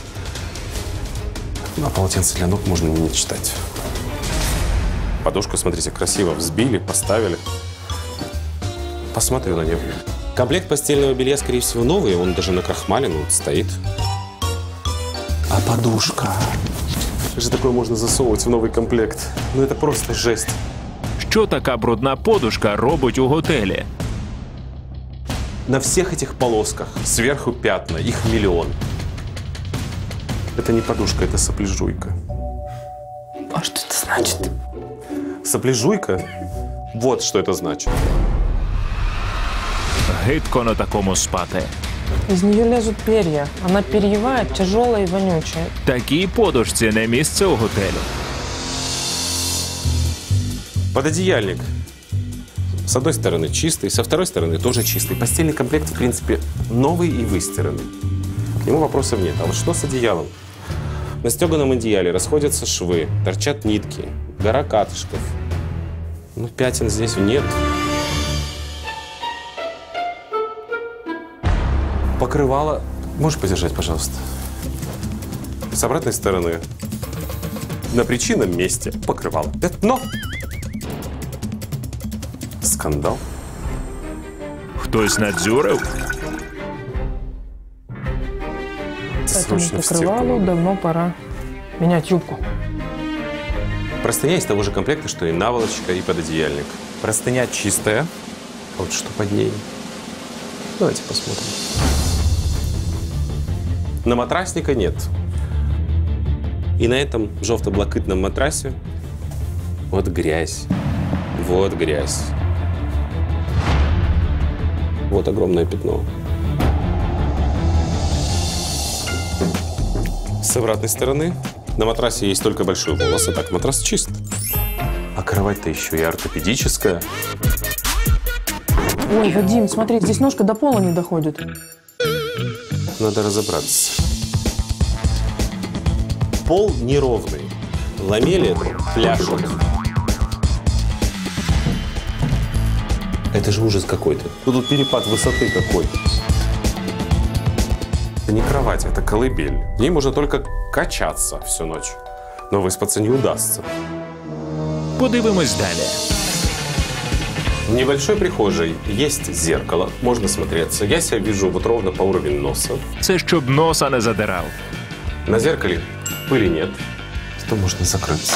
А полотенце для ног можно не читать. Подушку, смотрите, красиво взбили, поставили. Посмотрю на него. Комплект постельного белья, скорее всего, новый, он даже накрахмален, вот стоит. А подушка? Как же такое можно засовывать в новый комплект? Ну это просто жесть. Що така брудна подушка робить у готелі? На всех этих полосках сверху пятна, их миллион. Это не подушка, это сопляжуйка. А что это значит? Сопляжуйка? Вот что это значит. Гидко на такому спати. Из нее лезут перья. Она перьевая, тяжелая и вонючая. Такій подушці не місце у готелі. Пододеяльник. С одной стороны чистый, со второй стороны тоже чистый. Постельный комплект, в принципе, новый и выстиранный. К нему вопросов нет. А вот что с одеялом? На стеганом одеяле расходятся швы, торчат нитки, гора катышков. Ну, пятен здесь нет. Покрывало. Можешь подержать, пожалуйста? С обратной стороны. На причинном месте покрывало пятно. Скандал. Хтось надзюрив? Чистому покрывалу давно пора менять юбку. Простыня из того же комплекта, что и наволочка, и пододеяльник. Простыня чистая. А вот что под ней? Давайте посмотрим. На матрасника нет. И на этом жовто-блакитном матрасе вот грязь. Вот грязь. Вот огромное пятно. С обратной стороны на матрасе есть только большой волос, а так матрас чист. А кровать-то еще и ортопедическая. Ой, Вадим, смотри, здесь ножка до пола не доходит. Надо разобраться. Пол неровный. Ламели пляшут. Это же ужас какой-то. Тут перепад высоты какой. Это не кровать, это колыбель. В ней можно только качаться всю ночь. Но выспаться не удастся. Подивимось далі. В небольшой прихожей есть зеркало, можно смотреться. Я себя вижу вот ровно по уровню носа. Це щоб носа не задирав. На зеркале пыли нет. Что можно закрыться?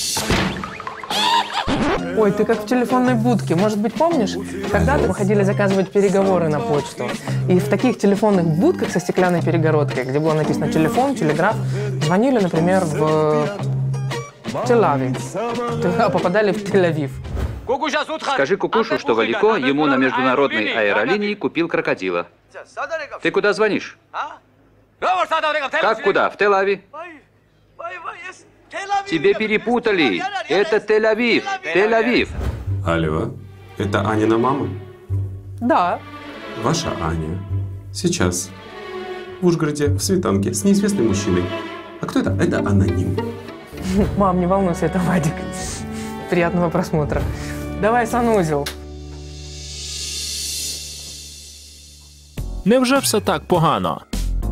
Ой, ты как в телефонной будке. Может быть, помнишь, когда-то мы ходили заказывать переговоры на почту. И в таких телефонных будках со стеклянной перегородкой, где было написано телефон, телеграф, звонили, например, в Тель-Авив, а попадали в Тель-Авив. Скажи Кукушу, что Валико ему на международной аэролинии купил крокодила. Ты куда звонишь? Как куда? В Тель-Авив? Тебе перепутали. Это Тель-Авив. Тель-Авив. Алло, это Анина мама? Да. Ваша Аня сейчас в Ужгороде, в Светанке, с неизвестным мужчиной. А кто это? Это аноним. Мам, не волнуйся, это Вадик. Приятного просмотра. Давай санузел. Невже все так погано?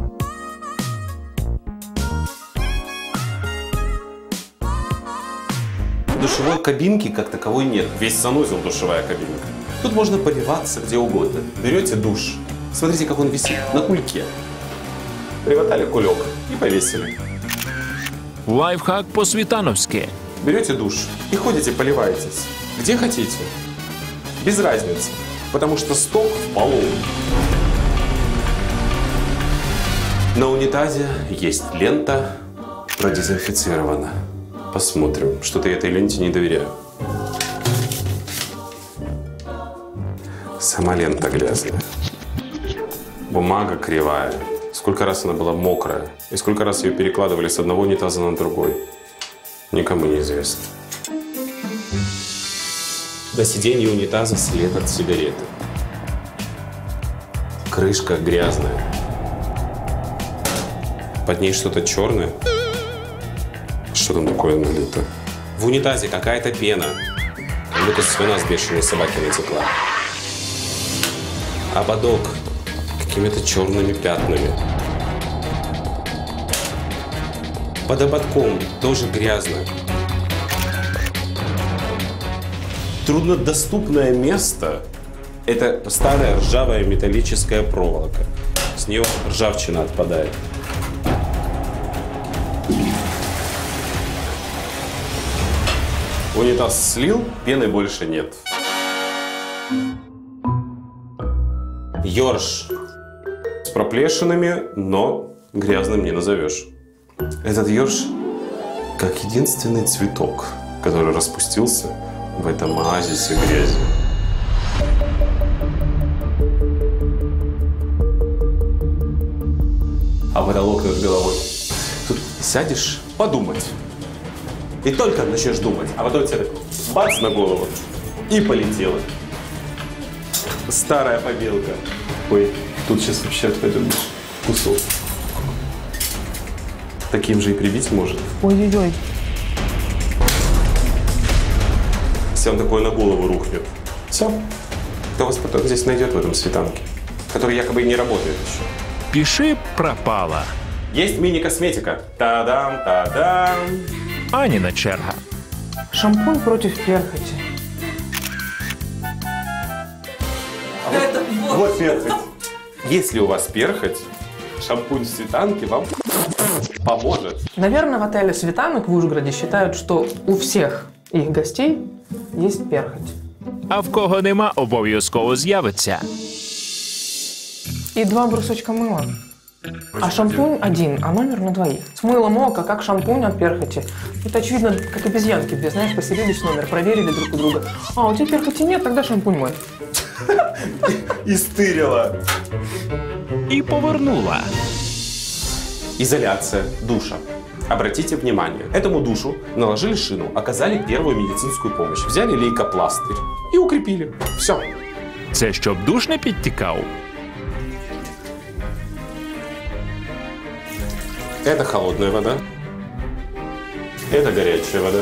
Душевой кабинки как таковой нет. Весь санузел душевая кабинка. Тут можно поливаться где угодно. Берете душ. Смотрите, как он висит на кульке. Примотали кулек и повесили. Лайфхак по-світановськи. Берете душ и ходите, поливаетесь. Где хотите. Без разницы. Потому что сток в полу. На унитазе есть лента, продезинфицирована. Посмотрим. Что-то я этой ленте не доверяю. Сама лента грязная. Бумага кривая. Сколько раз она была мокрая. И сколько раз ее перекладывали с одного унитаза на другой. Никому не известно. На сиденье унитаза след от сигареты. Крышка грязная. Под ней что-то черное. Что там такое налито? В унитазе какая-то пена. Как будто слюна с бешеной собаки натекла. Ободок какими-то черными пятнами. Под ободком тоже грязно. Труднодоступное место – это старая ржавая металлическая проволока. С нее ржавчина отпадает. Унитаз слил, пены больше нет. Ёрш с проплешинами, но грязным не назовешь. Этот ёрш как единственный цветок, который распустился в этом оазисе грязи. А потолок над головой. Тут сядешь подумать. И только начнешь думать, а потом тебе так бац на голову и полетело. Старая побелка. Ой, тут сейчас вообще отпадет кусок. Таким же и прибить может. Ой-ой-ой. Если он такой на голову рухнет. Все. Кто вас потом здесь найдет в этом Светанке? Который якобы и не работает еще. Пиши пропала. Есть мини-косметика. Та-дам, та-дам. Аніна черга. Шампунь против перхоти. А вот, вот перхоть. Если у вас перхоть, шампунь в Светанке вам Поможет. Наверное, в отеле «Светанок» в Ужгороде считают, что у всех их гостей есть перхоть. А в кого нема, обов'язково з'явиться. И два брусочка мыла. А шампунь один, а номер на двоих. С мылом ока, как шампунь от перхоти. Это очевидно, как обезьянки, где, знаешь, поселились в номер, проверили друг у друга. А, у тебя перхоти нет, тогда шампунь мой. И стырила. И повернула. Изоляция душа. Обратите внимание, этому душу наложили шину, оказали первую медицинскую помощь, взяли лейкопластырь и укрепили. Все. Це щоб душ не підтікав? Это холодная вода. Это горячая вода.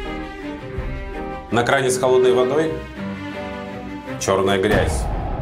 На кране с холодной водой черная грязь.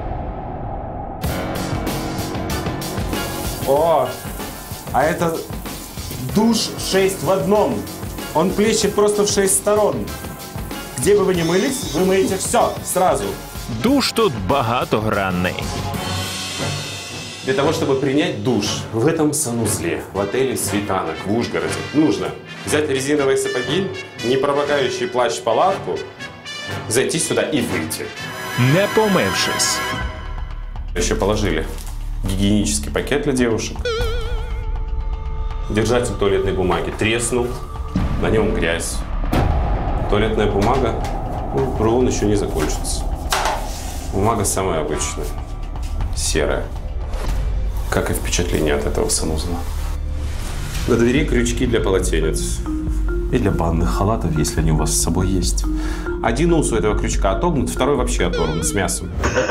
О, а это душ шесть в одном. Он плещет просто в шесть сторон. Где бы вы ни мылись, вы мыете все сразу. Душ тут багатогранний. Для того, чтобы принять душ в этом санузле, в отеле «Светанок» в Ужгороде, нужно взять резиновые сапоги, не промокающий плащ-палатку, зайти сюда и выйти. Не помывшись. Еще положили гигиенический пакет для девушек. Держатель туалетной бумаги треснул, на нем грязь. Туалетная бумага, ну, рулон еще не закончится. Бумага самая обычная, серая. Как и впечатление от этого санузла. На двери крючки для полотенец. И для банных халатов, если они у вас с собой есть. Один ус у этого крючка отогнут, второй вообще оторван с мясом.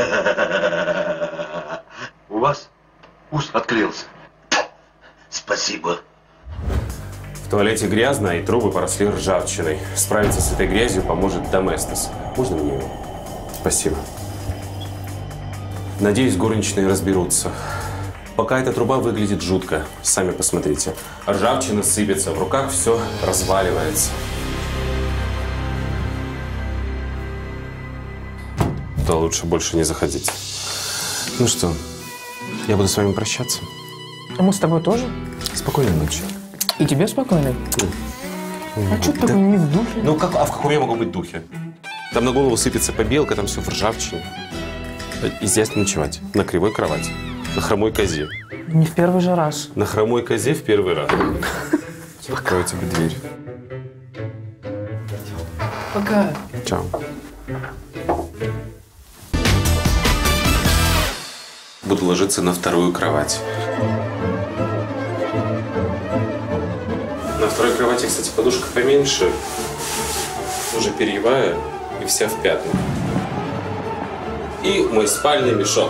У вас ус открылся. Спасибо. В туалете грязно, и трубы поросли ржавчиной. Справиться с этой грязью поможет Доместос. Можно мне его? Спасибо. Надеюсь, горничные разберутся. Пока эта труба выглядит жутко. Сами посмотрите. Ржавчина сыпется, в руках все разваливается. Да лучше больше не заходить. Ну что, я буду с вами прощаться. А мы с тобой тоже? Спокойной ночи. И тебе спокойной. Mm. А что ты такой не в духе? Ну, как, а в каком я могу быть духе? Там на голову сыпется побелка, там все в ржавчине. И здесь ночевать. На кривой кровати. На хромой козе. Не в первый же раз. На хромой козе в первый раз. Открою тебе дверь. Пока. Чао. Буду ложиться на вторую кровать. На второй кровати, кстати, подушка поменьше. Уже перьевая и вся в пятнах. И мой спальный мешок.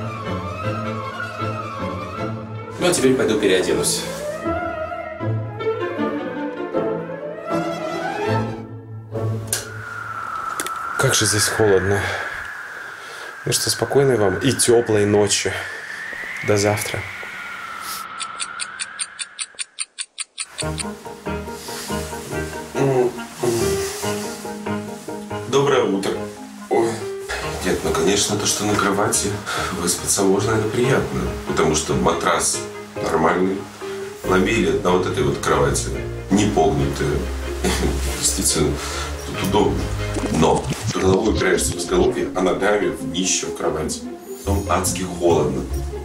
Ну, а теперь пойду переоденусь. Как же здесь холодно. Ну что, спокойной вам и теплой ночи. До завтра. Доброе утро. Ой. Нет, ну, конечно, то, что на кровати выспаться можно, это приятно. Потому что матрас нормальный. Набили на вот этой вот кровати. Не погнутые. Действительно, тут удобно. Но головой упираешься в изголовье, а ногами в днище в кровати. Потом адски холодно.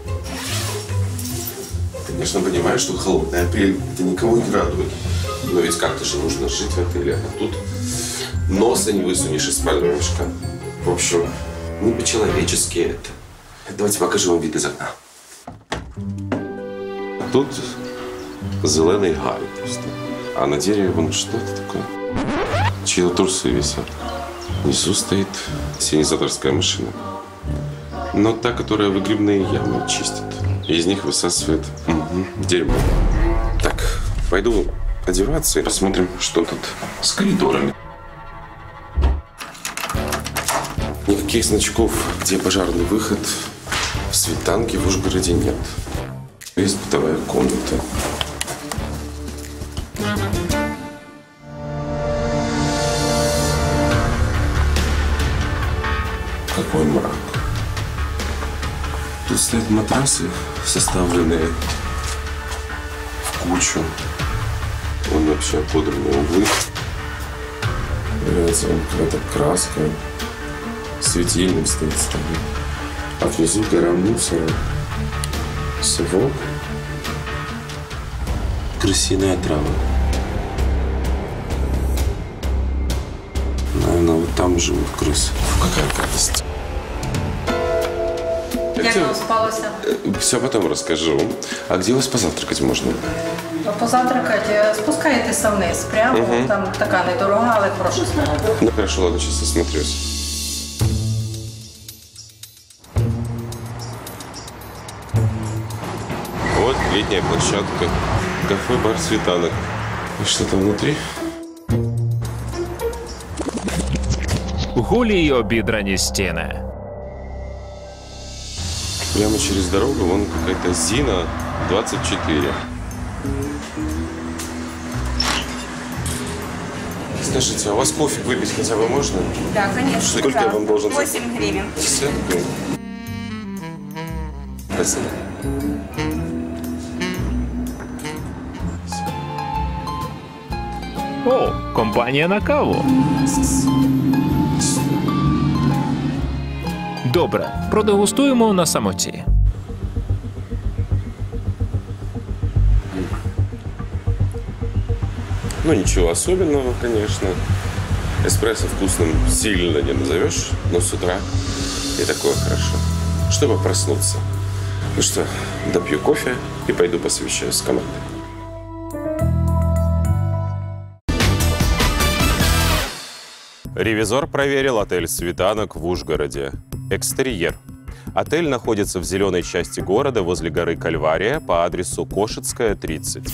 Конечно, понимаю, что холодная апрель это никого не радует. Но ведь как-то же нужно жить в отеле. А тут носа не высунешь из спального мешка. В общем, не по-человечески это. Давайте покажу вам вид из окна. А тут зеленый гай просто. А на дереве вон что-то такое. Чьи-то трусы висят. Внизу стоит синизаторская машина. Но та, которая выгребные ямы чистит. И из них высасывает угу, дерьмо. Так, пойду одеваться и посмотрим, что тут с коридорами. Никаких значков, где пожарный выход, в Светанке в Ужгороде нет. Есть бытовая комната. Какой мрак. Тут стоят матрасы, составленные в кучу. Вон вообще подранные углы. Нравится какая-то краска. Светильник стоит с тобой. А внизу гора мусора. Совок. Крысиная трава. Наверное, вот там живут крысы. Фу, какая гадость. Як вам спалося? Все потом расскажу. А где у вас позавтракать можно? Позавтракать спускаєтеся вниз прямо. Угу. Там така недорога, але хороша страва. Ну хорошо, ладно, сейчас осмотрюсь. Вот летняя площадка. Кафе-бар «Светанок». И что там внутри? Голі й обідрані стіни. Прямо через дорогу вон какая-то Зина двадцать четыре. Скажите, а у вас кофе выпить хотя бы можно? Да, конечно. Сколько да. я вам должен? восемь гривен. Десятку? Спасибо. О, компанія на каву. Добре, продегустуємо на самоті. Ну, ничего особенного, конечно. Эспрессо вкусным сильно не назовешь, но с утра и такое хорошо. Чтобы проснуться. Ну что, допью кофе и пойду посовещаюсь с командой. Ревизор проверил отель «Светанок» в Ужгороде. Экстерьер. Отель находится в зеленой части города возле горы Кальвария по адресу Кошицкая, тридцать.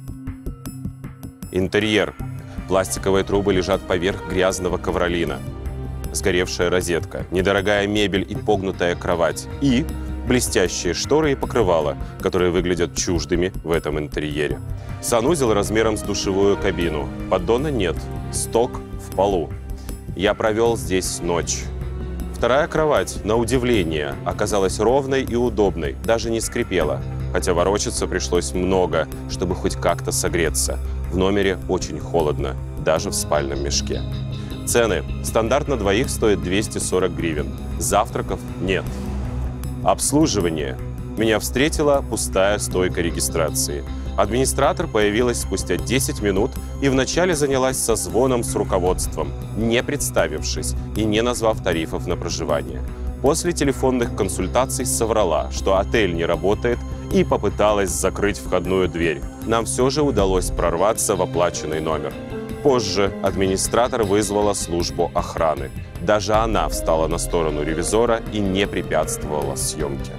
Интерьер. Пластиковые трубы лежат поверх грязного ковролина. Сгоревшая розетка, недорогая мебель и погнутая кровать. И блестящие шторы и покрывала, которые выглядят чуждыми в этом интерьере. Санузел размером с душевую кабину. Поддона нет. Сток в полу. Я провел здесь ночь. Вторая кровать, на удивление, оказалась ровной и удобной, даже не скрипела. Хотя ворочаться пришлось много, чтобы хоть как-то согреться. В номере очень холодно, даже в спальном мешке. Цены. Стандарт на двоих стоит двести сорок гривен. Завтраков нет. Обслуживание. Меня встретила пустая стойка регистрации. Администратор появилась спустя десять минут и вначале занялась созвоном с руководством, не представившись и не назвав тарифов на проживание. После телефонных консультаций соврала, что отель не работает, и попыталась закрыть входную дверь. Нам все же удалось прорваться в оплаченный номер. Позже администратор вызвала службу охраны. Даже она встала на сторону ревизора и не препятствовала съемке.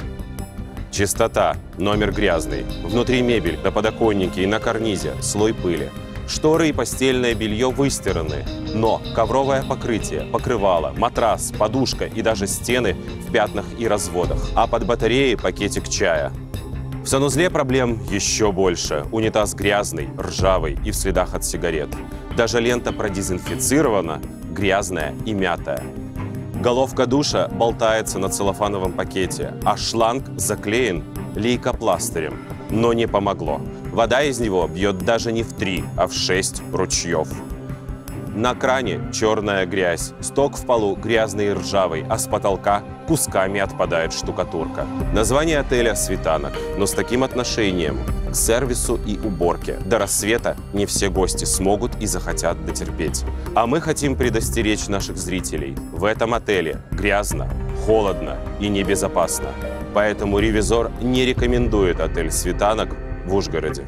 Чистота. Номер грязный. Внутри мебель, на подоконнике и на карнизе слой пыли. Шторы и постельное белье выстираны, но ковровое покрытие, покрывало, матрас, подушка и даже стены в пятнах и разводах. А под батареей пакетик чая. В санузле проблем еще больше. Унитаз грязный, ржавый и в следах от сигарет. Даже лента продезинфицирована, грязная и мятая. Головка душа болтается на целлофановом пакете, а шланг заклеен лейкопластырем. Но не помогло. Вода из него бьет даже не в три, а в шесть ручьев. На кране черная грязь, сток в полу грязный и ржавый, а с потолка кусками отпадает штукатурка. Название отеля «Светанок», но с таким отношением к сервису и уборке до рассвета не все гости смогут и захотят дотерпеть. А мы хотим предостеречь наших зрителей. В этом отеле грязно, холодно и небезопасно. Поэтому ревизор не рекомендует отель «Светанок» в Ужгороде.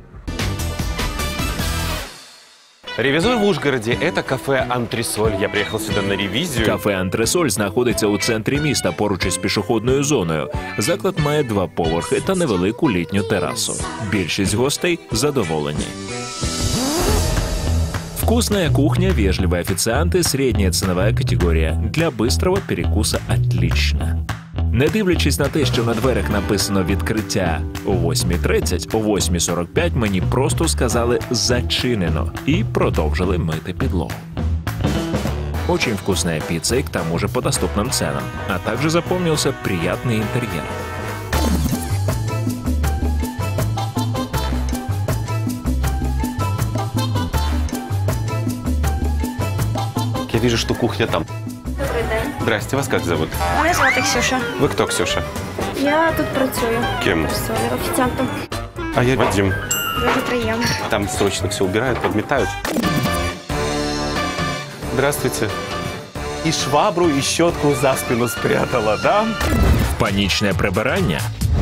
Ревізор в Ужгороді – це кафе «Антресоль». Я приїхав сюди на ревізію. Кафе «Антресоль» знаходиться у центрі міста поруч із пішохідною зоною. Заклад має два поверхи та невелику літню терасу. Більшість гостей задоволені. Вкусная кухня, вежливые официанты, средняя ценовая категория. Для быстрого перекуса отлично. Не дивлячись на те, що на дверях написано «Відкриття о восьмій тридцять», о восьмій сорок п'ять мені просто сказали «Зачинено» і продовжили мити підлогу. Очень вкусная пицца и к тому же по доступным ценам, а также запомнился приятный интерьер. вижу, что кухня там. Добрий день. Здрасте, вас как зовут? Мене звати Ксюша. Вы кто, Ксюша? Я тут працюю. Кем? Працюю офіціантом. А я Вадим. Дуже приємно. Там срочно все убирают, подметают. Здравствуйте. И швабру, и щетку за спину спрятала, да? Панічне прибирання.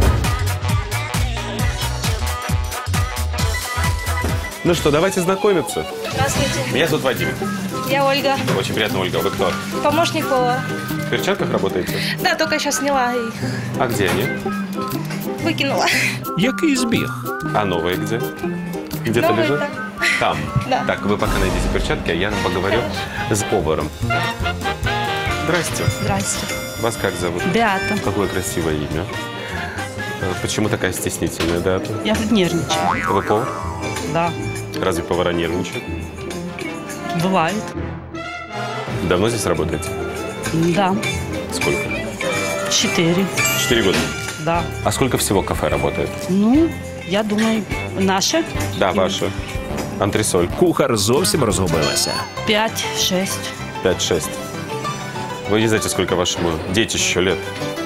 Ну что, давайте знакомиться. Здравствуйте. Меня зовут Вадим. Я Ольга. Очень приятно, Ольга. Вы кто? Помощник повара. В перчатках работаете? Да, только сейчас сняла их. А где они? Выкинула. Який збіг? А новые где? Где-то Новые лежат? там. Там. Да. Так, вы пока найдите перчатки, а я поговорю с поваром. Здрасте. Здрасте. Вас как зовут? Беата. Какое красивое имя. Э, Почему такая стеснительная, Беата? Я тут нервничаю. Вы повар? Да. Разве повара нервничают? Бывает. Давно здесь работаете? Да. Сколько? Четыре. Четыре года. Да. А сколько всего кафе работает? Ну, я думаю, наше. Да, ваше. Антресоль. Кухар зовсім розгубилася. Пять-шесть. Пять-шесть. Вы не знаете, сколько вашему детищу лет?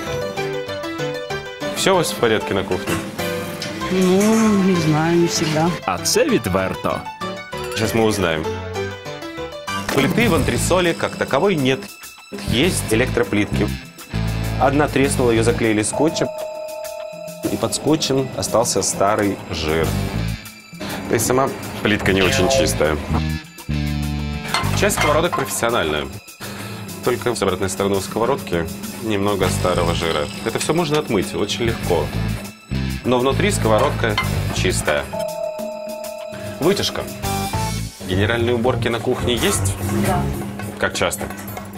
Все у вас в порядке на кухне? Ну, не знаю, не всегда. А це відверто. Сейчас мы узнаем. Плиты в антресоле как таковой нет. Есть электроплитки. Одна треснула, ее заклеили скотчем. И под скотчем остался старый жир. То есть сама плитка не очень чистая. Часть сковородок профессиональная. Только с обратной стороны у сковородки немного старого жира. Это все можно отмыть, очень легко. Но внутри сковородка чистая. Вытяжка. Генеральные уборки на кухне есть? Да. Как часто?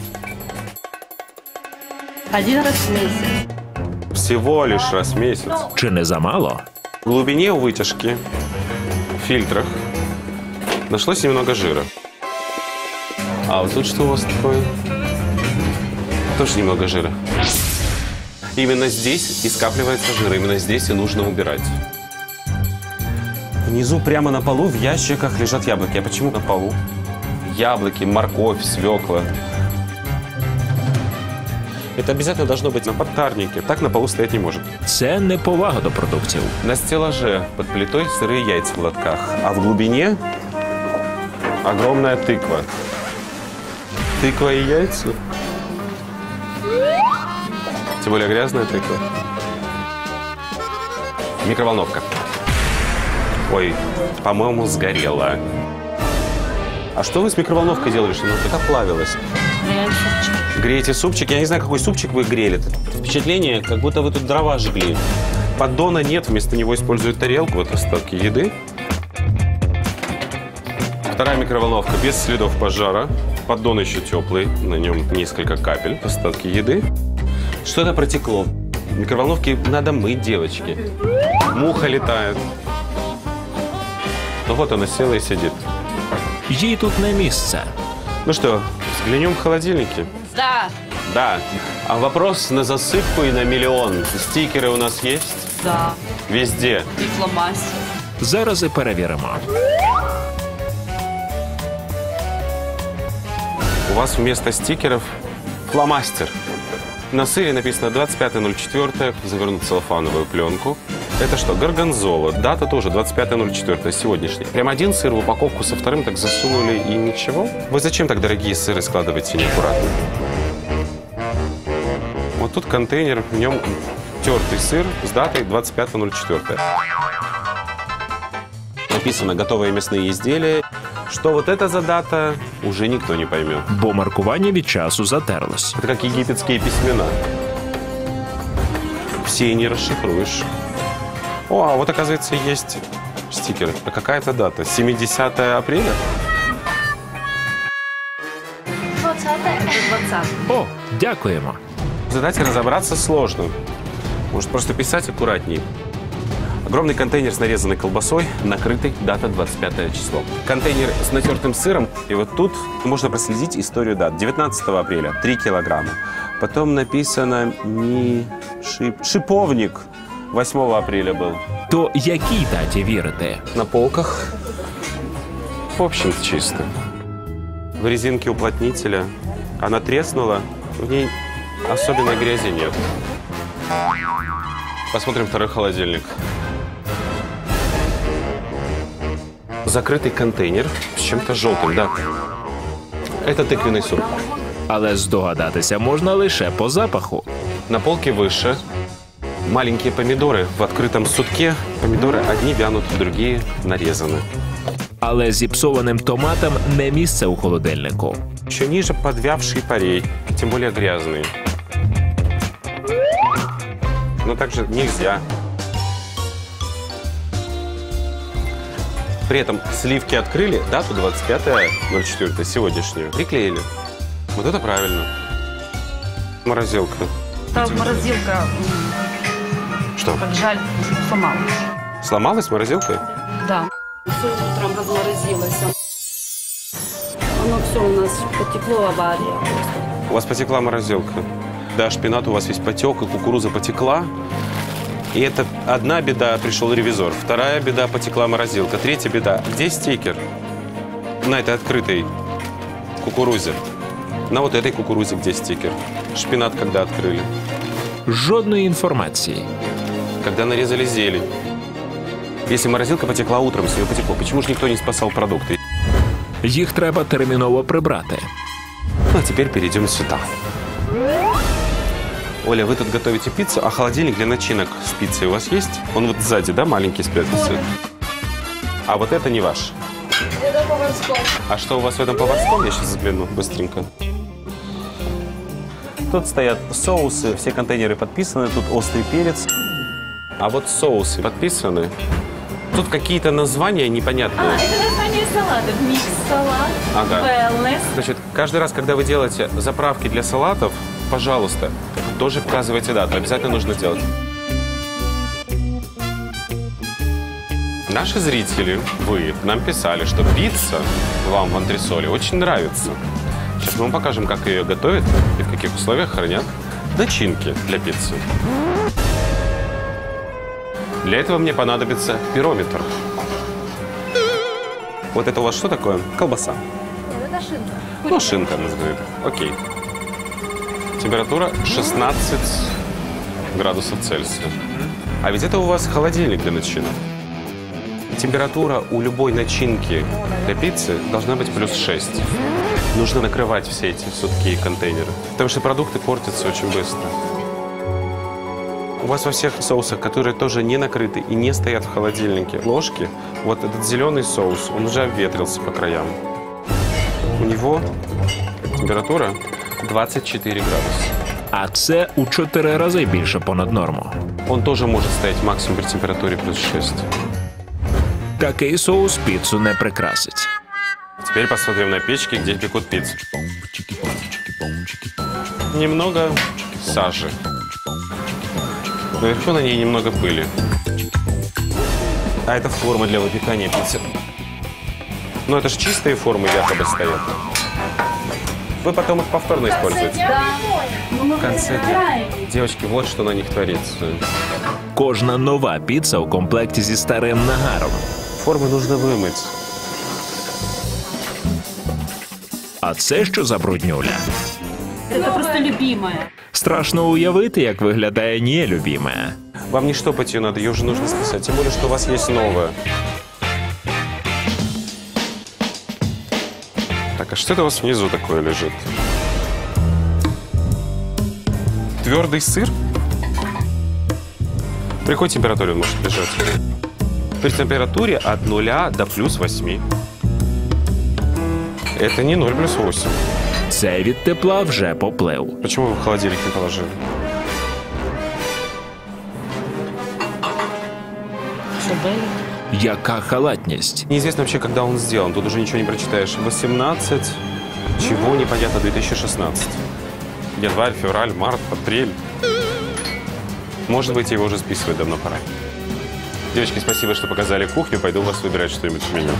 Один раз в месяц. Всего лишь раз в месяц. Чи не замало? В глубине у вытяжки, в фильтрах, нашлось немного жира. А вот тут что у вас такое? Тоже немного жира. Именно здесь и скапливается жир, именно здесь и нужно убирать. Внизу прямо на полу в ящиках лежат яблоки. А почему на полу? Яблоки, морковь, свекла. Это обязательно должно быть на подтарнике. Так на полу стоять не может. Це неповага до продуктів. На стеллаже под плитой сырые яйца в лотках, а в глубине огромная тыква. Тыква и яйца. Тем более грязная тыква. Микроволновка. Ой, по-моему, сгорела. А что вы с микроволновкой делали, что она так оплавилась? Греете супчик? Я не знаю, какой супчик вы грели. Впечатление, как будто вы тут дрова жгли. Поддона нет, вместо него используют тарелку, вот остатки еды. Вторая микроволновка без следов пожара. Поддон еще теплый, на нем несколько капель, остатки еды. Что-то протекло. Микроволновки надо мыть, девочки. Муха летает. Ну вот она села и сидит. Їй тут не місце. Ну что, взглянем в холодильнике? Да. Да. А вопрос на засыпку и на миллион. Стикеры у нас есть? Да. Везде. И фломастер. Зараз і перевіримо. У вас вместо стикеров фломастер. На сыре написано двадцать пятое ноль четвёртое, завернут в целлофановую пленку. Это что, горгонзола. Дата тоже двадцать пятое ноль четвёртое, сегодняшний. Прям один сыр в упаковку со вторым так засунули и ничего? Вы зачем так дорогие сыры складываете неаккуратно? Вот тут контейнер, в нем тертый сыр с датой двадцать пятое ноль четвёртое. Написано «Готовые мясные изделия». Что вот это за дата, уже никто не поймет. Бо маркування від часу затерлось. Это как египетские письмена. Все не расшифруешь. О, а вот, оказывается, есть стикеры. А какая-то дата? семидесятое апреля? двадцятое. О, дякуємо. В задаче разобраться сложно. Может, просто писать аккуратней. Огромный контейнер с нарезанной колбасой, накрытый, дата двадцать пятое число. Контейнер с натертым сыром, и вот тут можно проследить историю дат. девятнадцатого апреля, три килограмма. Потом написано ми... шип... шиповник, восьмого апреля был. То якій даті вірите? На полках, в общем, чисто. в резинке уплотнителя. Она треснула, в ней особенной грязи нет. Посмотрим второй холодильник. Закрытый контейнер с чем-то желтым, да. Это тыквенный суп. Але здогадатися можна лише по запаху. На полке выше маленькие помидоры в открытом сутке. Помидоры одни вянут, другие нарезаны. Але зіпсованим томатам не місце у холодильнику. Еще ниже подвявший парей, тем более грязный. Но также нельзя. При этом сливки открыли, дату двадцать пятое ноль четвёртое, сегодняшнюю, приклеили. Вот это правильно. Морозилка. Там морозилка. Что? Как жаль, сломалась. Сломалась морозилка? Да. Все утром разморозилось. Оно все у нас потекло, авария. У вас потекла морозилка. Да, шпинат у вас весь потек, и кукуруза потекла. И это одна беда, пришел ревизор. Вторая беда, потекла морозилка. Третья беда. Где стикер? На этой открытой кукурузе. На вот этой кукурузе где стикер? Шпинат когда открыли? Жодної інформації. Когда нарезали зелень. Если морозилка потекла утром, если ее потекло, почему же никто не спасал продукты? Їх треба терміново прибрати. Ну, а теперь перейдем сюда. Оля, вы тут готовите пиццу, а холодильник для начинок с пиццей у вас есть? Он вот сзади, да, маленький спрятался? А вот это не ваш? Это поварском. А что у вас в этом поварском? Я сейчас взгляну быстренько. Тут стоят соусы, все контейнеры подписаны, тут острый перец. А вот соусы подписаны. Тут какие-то названия непонятные. А, это название салатов. Микс-салат, ага. wellness. Значит, каждый раз, когда вы делаете заправки для салатов, пожалуйста, тоже указывайте дату. Обязательно нужно сделать. Наши зрители, вы, нам писали, что пицца вам в антресоле очень нравится. Сейчас мы вам покажем, как ее готовят и в каких условиях хранят начинки для пиццы. Для этого мне понадобится пирометр. Вот это у вас что такое? Колбаса. Нет, это шинка. Ну, шинка назовем. Окей. Температура шестнадцать градусов Цельсия. А ведь это у вас холодильник для начинок. Температура у любой начинки для пиццы должна быть плюс шесть. Нужно накрывать все эти сухие контейнеры, потому что продукты портятся очень быстро. У вас во всех соусах, которые тоже не накрыты и не стоят в холодильнике, ложки, вот этот зеленый соус, он уже обветрился по краям. У него температура двадцать четыре градуса. А це у чотири рази більше понад норму. Он тоже может стоять максимум при температуре плюс шесть. Такий соус піцу не прикрасить. Теперь посмотрим на печки, где пекут пиццу. Немного сажи. Наверху на ней немного пыли. А это форма для выпекания пиццы. Но это же чистые формы якобы стоят. Вы потом их повторно используете? Да. В конце дня. Девочки, вот что на них творится. Кожна нова піца у комплекті зі старим нагаром. Формы нужно вымыть. А це що за бруднюля? Это просто любимая. Страшно уявити, як виглядає нелюбіме. Вам не штопать ее надо, ее уже нужно спасать. Тем более, что у вас есть новое. Так, а что это у вас внизу такое лежит? Твердый сыр? При какой температуре он может лежать? При температуре от нуля до плюс восьми. Это не ноль плюс восемь. Це від тепла вже поплив. Почему вы в холодильник не положили? Яка халатність. Неизвестно вообще, когда он сделан. Тут уже ничего не прочитаешь. восемнадцать, чего непонятно, две тысячи шестнадцать. Январь, февраль, март, апрель. Может быть, его уже списывать давно пора. Девочки, спасибо, что показали кухню. Пойду у вас выбирать что-нибудь в меню.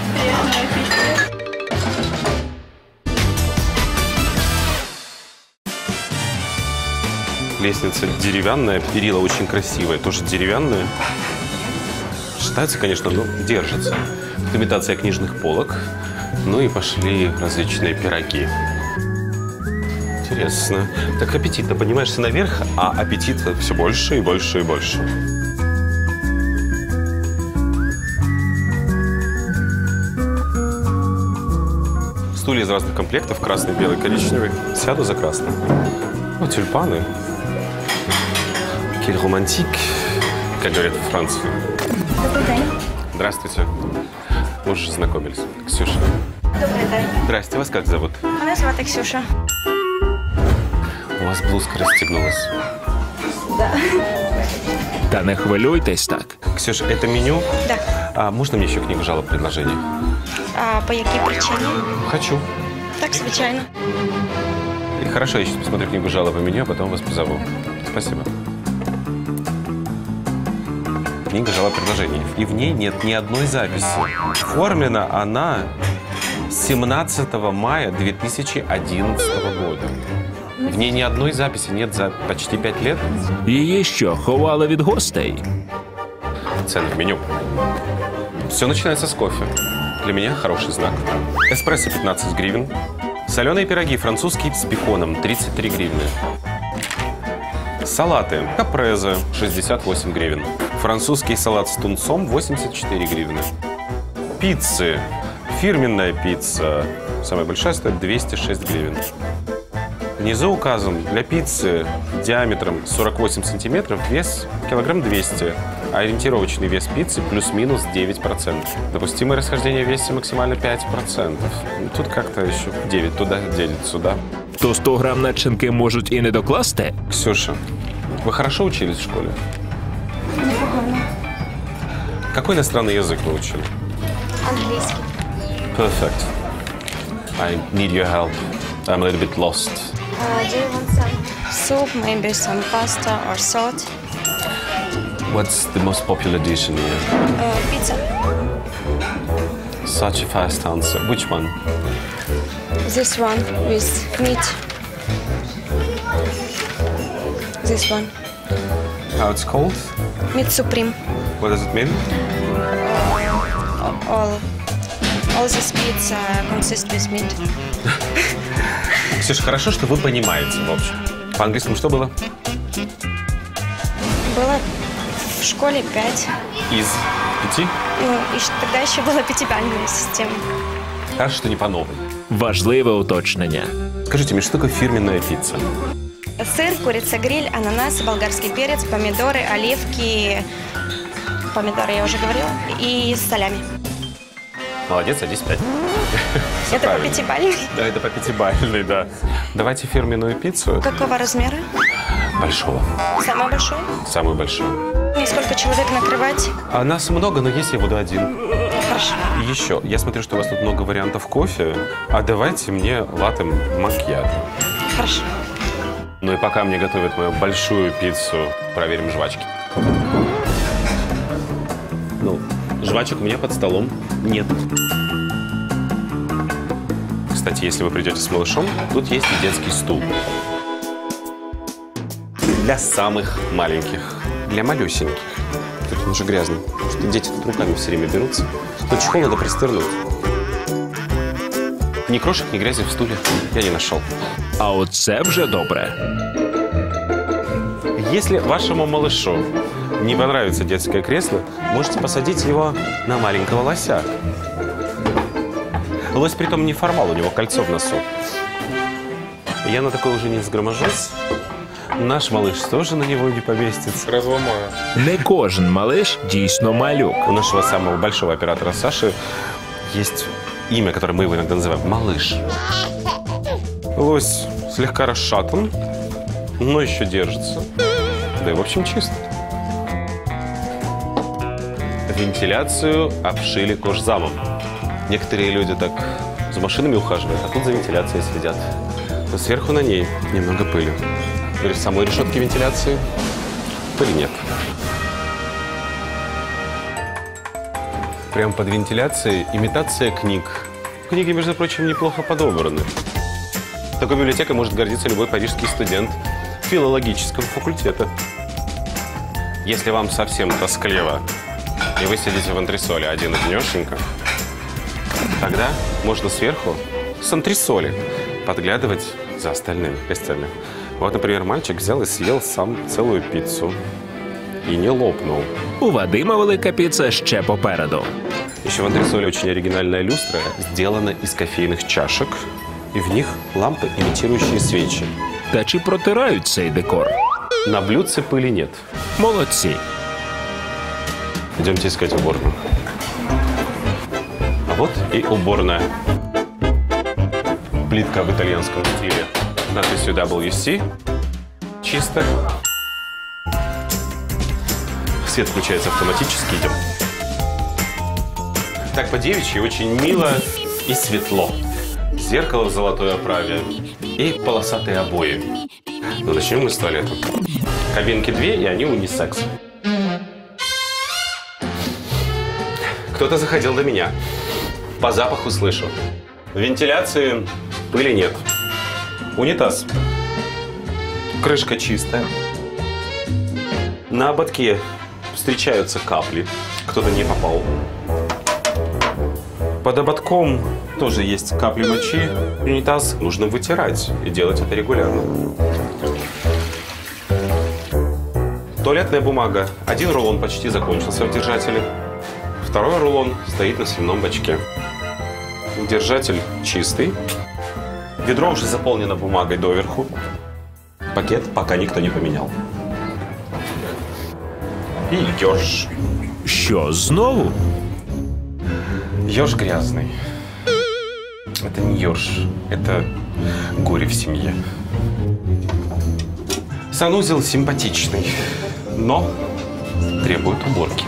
Лестница деревянная, перила очень красивые, тоже деревянные. Считается, конечно, но держится. Это имитация книжных полок. Ну и пошли различные пироги. Интересно. Так аппетитно поднимаешься наверх, а аппетит все больше и больше и больше. Стулья из разных комплектов. Красный, белый, коричневый. Сяду за красный. Вот тюльпаны. Кель романтик, как говорят в Франции. Добрый день. Здравствуйте. Мы уже знакомились. Ксюша. Добрий день. Здрасте. Вас как зовут? Мене звати Ксюша. У вас блузка расстегнулась. Да. Та не хвилюйтесь так. Ксюша, это меню? Да. А можно мне еще книгу жалоб предложений? А по якій причині? Хочу. Так, звичайно. И хорошо, я сейчас посмотрю книгу жалоб и меню, а потом вас позову. Спасибо. Книга жалоб предложений. И в ней нет ни одной записи. Оформлена она семнадцатого мая две тысячи одиннадцатого года. В ней ни одной записи нет за почти пять лет. Її що, ховали від гостей? Цены в меню. Все начинается с кофе. Для меня хороший знак. Эспрессо пятнадцать гривен. Соленые пироги французские с беконом тридцать три гривны. Салаты капреза шестьдесят восемь гривен. Французский салат с тунцом восемьдесят четыре гривны. Пиццы. Фирменная пицца. Самая большая стоит двести шесть гривен. Внизу указан для пиццы диаметром сорок восемь сантиметров вес килограмм двести. Ориентировочный вес пиццы плюс-минус девять процентов. Допустимое расхождение в весе максимально пять процентов. Тут как-то еще девять туда, девять сюда. То сто грам начинки можуть і не докласти? Ксюша, вы хорошо учились в школе? Непогано. Какой иностранный язык вы учили? Англійський. Perfect. I need your help. I'm a little bit lost. Uh, do you want some soup, maybe some pasta or salt? What's the most popular dish in here? Uh, pizza. Such a fast answer. Which one? This one with meat. This one. How it's called? Meat supreme. What does it mean? All, all this pizza consists with meat. Ксюша, хорошо, что вы понимаете, в общем. По-английскому что было? Было в школе пять. Из пяти? Ну, и тогда еще была пятибалльная система. Хорошо, что не по новой. Важливе уточнення. Скажите мне, что такое фирменная пицца? Сыр, курица, гриль, ананас, болгарский перец, помидоры, оливки. Помидоры я уже говорила. И с солями. Молодец, садись пять. Это по пятибалльной? Да, это по пятибалльной, да. Давайте фирменную пиццу. Какого размера? Большого. Самое большое? Самую большую. И сколько человек накрывать? А нас много, но есть я буду один. Хорошо. И еще, я смотрю, что у вас тут много вариантов кофе. А давайте мне латте макьято. Хорошо. Ну и пока мне готовят мою большую пиццу, проверим жвачки. Ну, жвачек у меня под столом нет. Кстати, если вы придете с малышом, тут есть и детский стул. Для самых маленьких, для малюсеньких. Тут он уже грязный, потому что дети тут руками все время берутся. Но чехол надо пристырнуть. Ни крошек, ни грязи в стуле я не нашел. А оце вже добре. Если вашему малышу не понравится детское кресло, можете посадить его на маленького лося. Лось притом не формал, у него кольцо в носу. Я на такое уже не сгроможусь. Наш малыш тоже на него не поместится. Разломаю. Не кожен малыш дійсно малюк. У нашего самого большого оператора Саши есть имя, которое мы его иногда называем малыш. Лось слегка расшатан, но еще держится. Да и в общем чисто. Вентиляцию обшили кожзамом. Некоторые люди так за машинами ухаживают, а тут за вентиляцией следят. Но сверху на ней немного пыли. Или в самой решетке вентиляции пыли нет. Прямо под вентиляцией имитация книг. Книги, между прочим, неплохо подобраны. Такой библиотекой может гордиться любой парижский студент филологического факультета. Если вам совсем тоскливо, и вы сидите в антресоле один-одинешенько, Тогда можно сверху с антресоли подглядывать за остальными гостями. Вот, например, мальчик взял и съел сам целую пиццу. И не лопнул. У Вадима велика піца ще попереду. Еще в антресоле очень оригинальная люстра, сделана из кофейных чашек. И в них лампы, имитирующие свечи. Та чи протирають цей декор? На блюдце пыли нет. Молодці. Идемте искать уборную. А вот и уборная. Плитка в итальянском стиле. Надписью дабл ю си. Чисто. Свет включается автоматически. Идем. Так по-девичьи очень мило и светло. Зеркало в золотой оправе и полосатые обои. Но начнем мы с туалета. Кабинки две, и они унисекс. Кто-то заходил до меня. По запаху слышу. Вентиляции пыли нет. Унитаз. Крышка чистая. На ободке встречаются капли. Кто-то не попал. Под ободком тоже есть капли мочи. Унитаз нужно вытирать и делать это регулярно. Туалетная бумага. Один рулон почти закончился в держателе. Второй рулон стоит на сливном бачке. Держатель чистый. Ведро уже заполнено бумагой доверху. Пакет пока никто не поменял. И ёж. Що, знову? Ёж грязный. Это не ёж, это горе в семье. Санузел симпатичный, но требует уборки.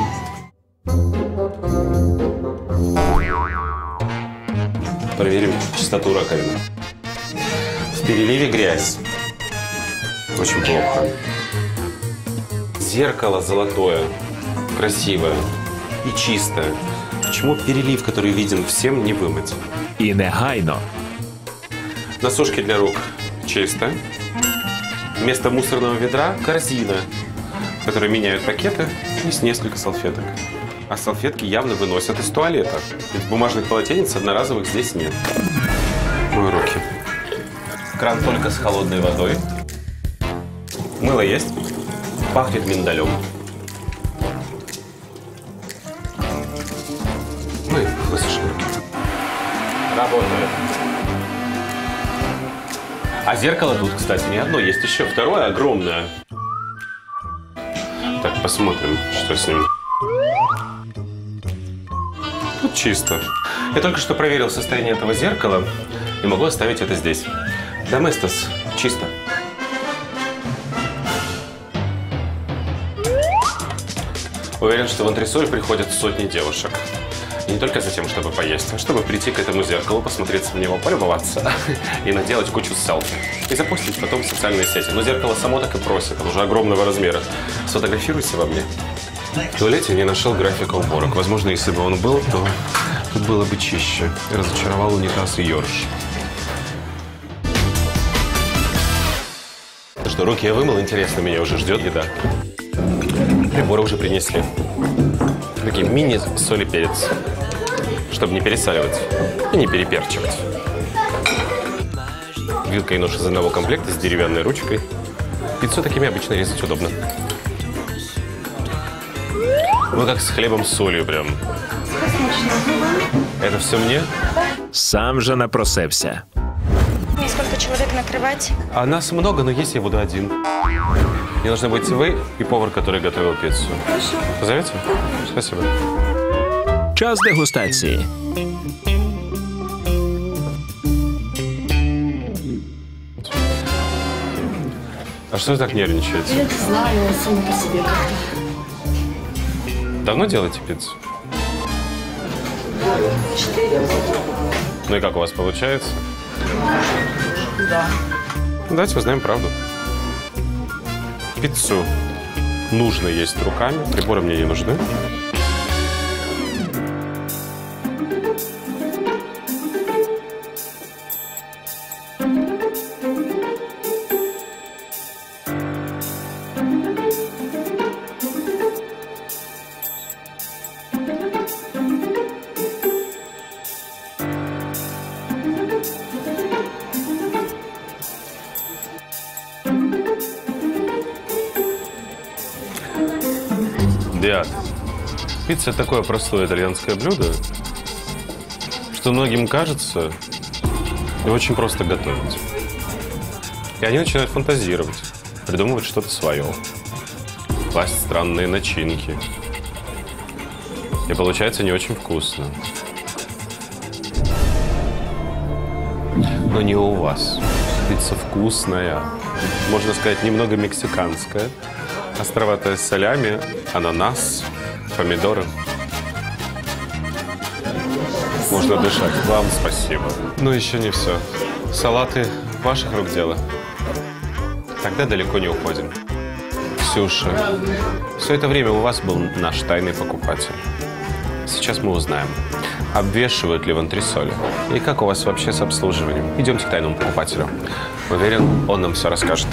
Проверим чистоту раковины. В переливе грязь. Очень плохо. Зеркало золотое, красивое и чистое. Почему перелив, который виден всем, не вымыть? И негайно. На сушке для рук чисто. Вместо мусорного ведра корзина, в которой меняют пакеты, есть несколько салфеток. А салфетки явно выносят из туалета. Ведь бумажных полотенец одноразовых здесь нет. Мою руки. Кран только с холодной водой. Мыло есть. Пахнет миндалем. Мы высушим руки. Работает. А зеркало тут, кстати, не одно. Есть еще второе, огромное. Так, посмотрим, что с ним. Тут чисто. Я только что проверил состояние этого зеркала и могу оставить это здесь. Доместос чисто. Уверен, что в антресоль приходят сотни девушек. И не только за тем, чтобы поесть, а чтобы прийти к этому зеркалу, посмотреться в него, полюбоваться и наделать кучу селфи. И запустить потом в социальные сети. Но зеркало само так и просит, оно уже огромного размера. Сфотографируйся во мне. В туалете не нашел графика уборок. Возможно, если бы он был, то тут было бы чище. Разочаровал унитаз и ёрш. Ну что, руки я вымыл, интересно, меня уже ждет еда. Приборы уже принесли. Такие мини-соль и перец, чтобы не пересаливать и не переперчивать. Вилка и нож из одного комплекта с деревянной ручкой. Пиццу такими обычно резать удобно. Ну, как с хлебом с солью прям. Это все мне? Сам же напросився. Сколько человек накрывать? А нас много, но есть я буду один. Мне должны быть вы и повар, который готовил пиццу. Хорошо. Позовете? Спасибо. Час дегустації. А что вы так нервничаете? Я не знаю, сама по себе как-то. Давно делаете пиццу? Четыре года. Ну и как у вас получается? Да. Давайте узнаем правду. Пиццу нужно есть руками, приборы мне не нужны. Беат, пицца – такое простое итальянское блюдо, что многим кажется, и очень просто готовить. И они начинают фантазировать, придумывать что-то свое, класть странные начинки. И получается не очень вкусно. Но не у вас. Пицца вкусная. Можно сказать, немного мексиканская. Островатая с солями, ананас, помидоры. Можно дышать. Вам спасибо. Но еще не все. Салаты ваших рук дело. Тогда далеко не уходим. Ксюша, все это время у вас был наш тайный покупатель. Сейчас мы узнаем, обвешивают ли в антресоле и как у вас вообще с обслуживанием. Идемте к тайному покупателю. Уверен, он нам все расскажет.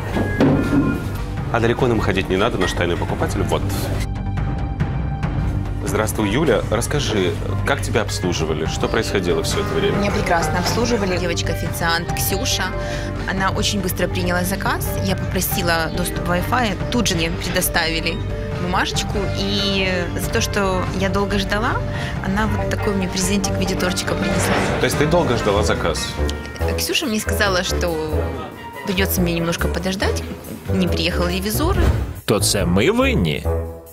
А далеко нам ходить не надо, наш тайный покупатель вот. Здравствуй, Юля. Расскажи, как тебя обслуживали? Что происходило все это время? Меня прекрасно обслуживали. Девочка-официант Ксюша. Она очень быстро приняла заказ. Я попросила доступ в Wi-Fi. Тут же мне предоставили бумажечку. И за то, что я долго ждала, она вот такой мне презентик в виде тортика принесла. То есть ты долго ждала заказ? Ксюша мне сказала, что придется мне немножко подождать. Не приехал ревизор. То це ми винні?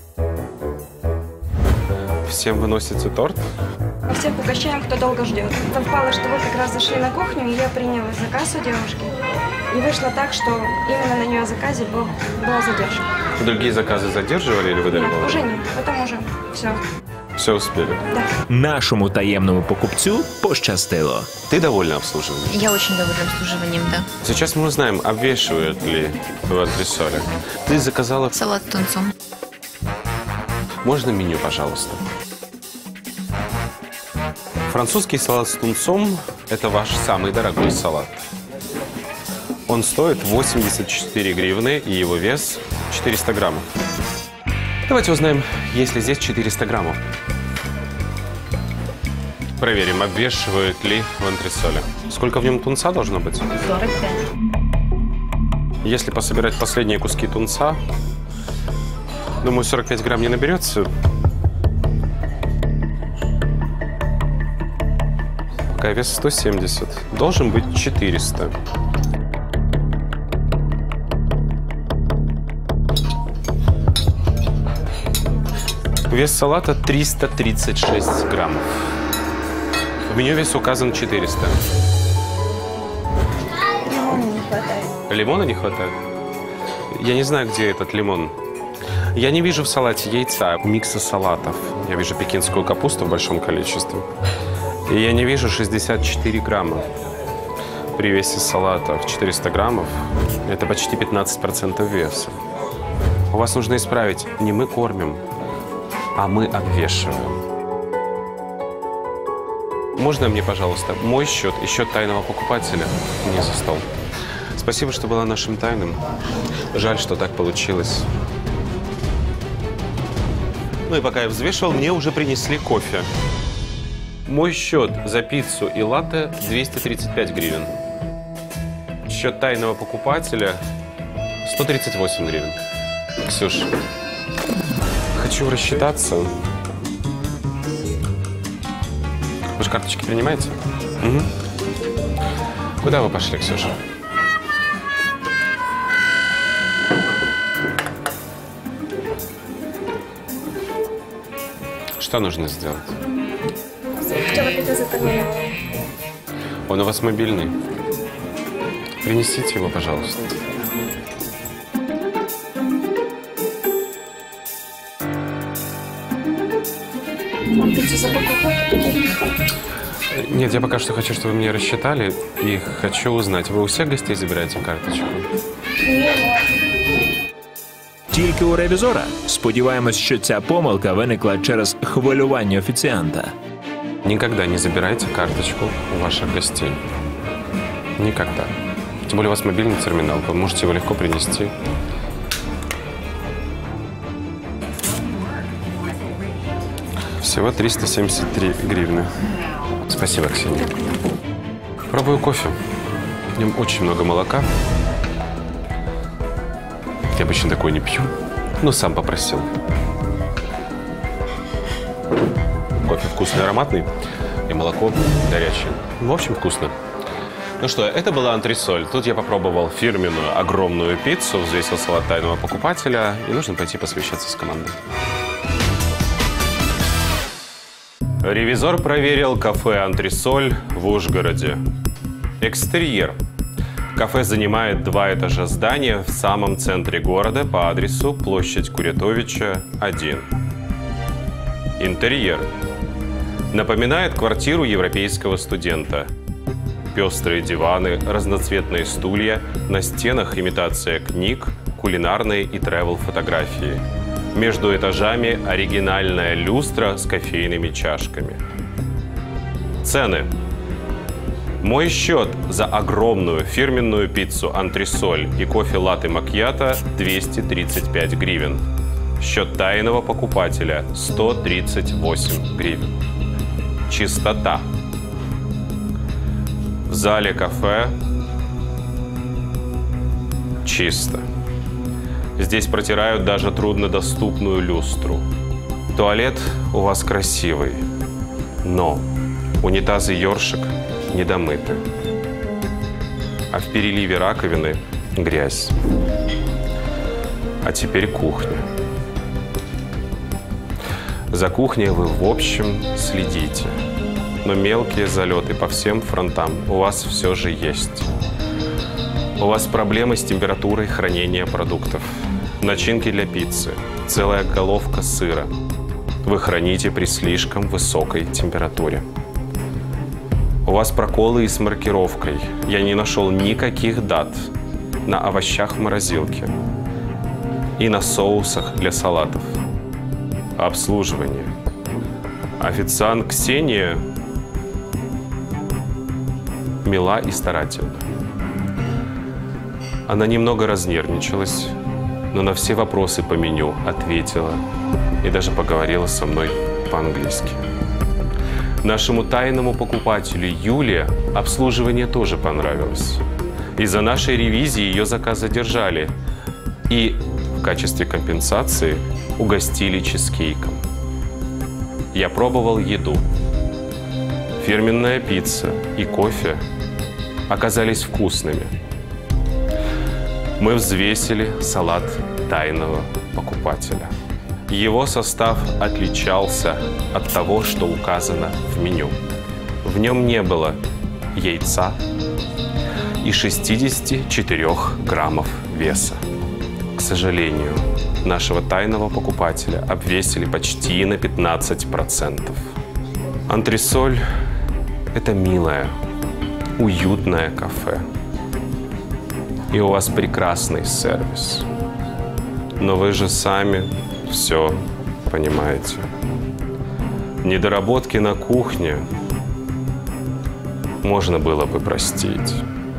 Всем выносите торт? Всех угощаем, кто долго ждет. Совпало, что вы как раз зашли на кухню, и я приняла заказ у девушки. И вышло так, что именно на нее заказе был, была задержка. Другие заказы задерживали или выдали? Нет, уже нет. Потом уже все. Все успели? Да. Нашому таємному покупцю пощастило. Ты довольна обслуживанием? Я очень довольна обслуживанием, да. Сейчас мы узнаем, обвешивают ли в антресоле. Ты заказала... Салат с тунцом. Можно меню, пожалуйста? Французский салат с тунцом – это ваш самый дорогой салат. Он стоит восемьдесят четыре гривны, и его вес четыреста граммов. Давайте узнаем, есть ли здесь четыреста граммов. Проверим, обвешивают ли в антресоле. Сколько в нем тунца должно быть? сорок пять. Если пособирать последние куски тунца, думаю, сорок пять грамм не наберется. Пока вес сто семьдесят. Должен быть четыреста. Вес салата триста тридцать шесть граммов. В меню вес указан четыреста. Лимона не хватает. Лимона не хватает? Я не знаю, где этот лимон. Я не вижу в салате яйца, микса салатов. Я вижу пекинскую капусту в большом количестве. И я не вижу шестьдесят четыре грамма. При весе салата в четыреста граммов это почти пятнадцать процентов веса. У вас нужно исправить, не мы кормим, а мы обвешиваем. Можно мне, пожалуйста, мой счет и счет тайного покупателя мне за стол? Спасибо, что была нашим тайным. Жаль, что так получилось. Ну и пока я взвешивал, мне уже принесли кофе. Мой счет за пиццу и латте двести тридцать пять гривен. Счет тайного покупателя сто тридцать восемь гривен. Ксюш, хочу рассчитаться. Вы же карточки принимаете? Угу. Куда вы пошли, Ксюша? Что нужно сделать? Он у вас мобильный. Принесите его, пожалуйста. Нет, я пока что хочу, чтобы вы меня рассчитали. И хочу узнать, вы у всех гостей забираете карточку? Тільки у ревізора. Сподіваємось, що ця помилка виникла через хвилювання офіціанта. Никогда не забирайте карточку у ваших гостей. Никогда. Тем более у вас мобильный терминал, вы можете его легко принести. Всего триста семьдесят три гривны. Спасибо, Ксения. Пробую кофе. В нем очень много молока. Я обычно такой не пью, но сам попросил. Кофе вкусный, ароматный. И молоко горячее. В общем, вкусно. Ну что, это была антресоль. Тут я попробовал фирменную огромную пиццу, взвесил салат тайного покупателя. И нужно пойти посвящаться с командой. Ревизор проверил кафе «Антресоль» в Ужгороде. Экстерьер. Кафе занимает два этажа здания в самом центре города по адресу площадь Курятовича, один. Интерьер. Напоминает квартиру европейского студента. Пестрые диваны, разноцветные стулья, на стенах имитация книг, кулинарные и тревел-фотографии. Между этажами оригинальная люстра с кофейными чашками. Цены. Мой счет за огромную фирменную пиццу «Антресоль» и кофе-латте макьято двести тридцать пять гривен. Счет тайного покупателя сто тридцать восемь гривен. Чистота. В зале кафе чисто. Здесь протирают даже труднодоступную люстру. Туалет у вас красивый, но унитазы ёршик недомыты. А в переливе раковины грязь. А теперь кухня. За кухней вы, в общем, следите. Но мелкие залеты по всем фронтам у вас все же есть. У вас проблемы с температурой хранения продуктов. Начинки для пиццы, целая головка сыра. Вы храните при слишком высокой температуре. У вас проколы и с маркировкой. Я не нашел никаких дат на овощах в морозилке и на соусах для салатов. Обслуживание. Официант Ксения мила и старательна. Она немного разнервничалась, но на все вопросы по меню ответила и даже поговорила со мной по-английски. Нашему тайному покупателю Юле обслуживание тоже понравилось. Из-за нашей ревизии ее заказ задержали и в качестве компенсации угостили чизкейком. Я пробовал еду. Фирменная пицца и кофе оказались вкусными. Мы взвесили салат тайного покупателя. Его состав отличался от того, что указано в меню. В нем не было яйца и шестидесяти четырёх граммов веса. К сожалению, нашего тайного покупателя обвесили почти на пятнадцать процентов. Антресоль – это милое, уютное кафе. И у вас прекрасный сервис. Но вы же сами все понимаете. Недоработки на кухне можно было бы простить.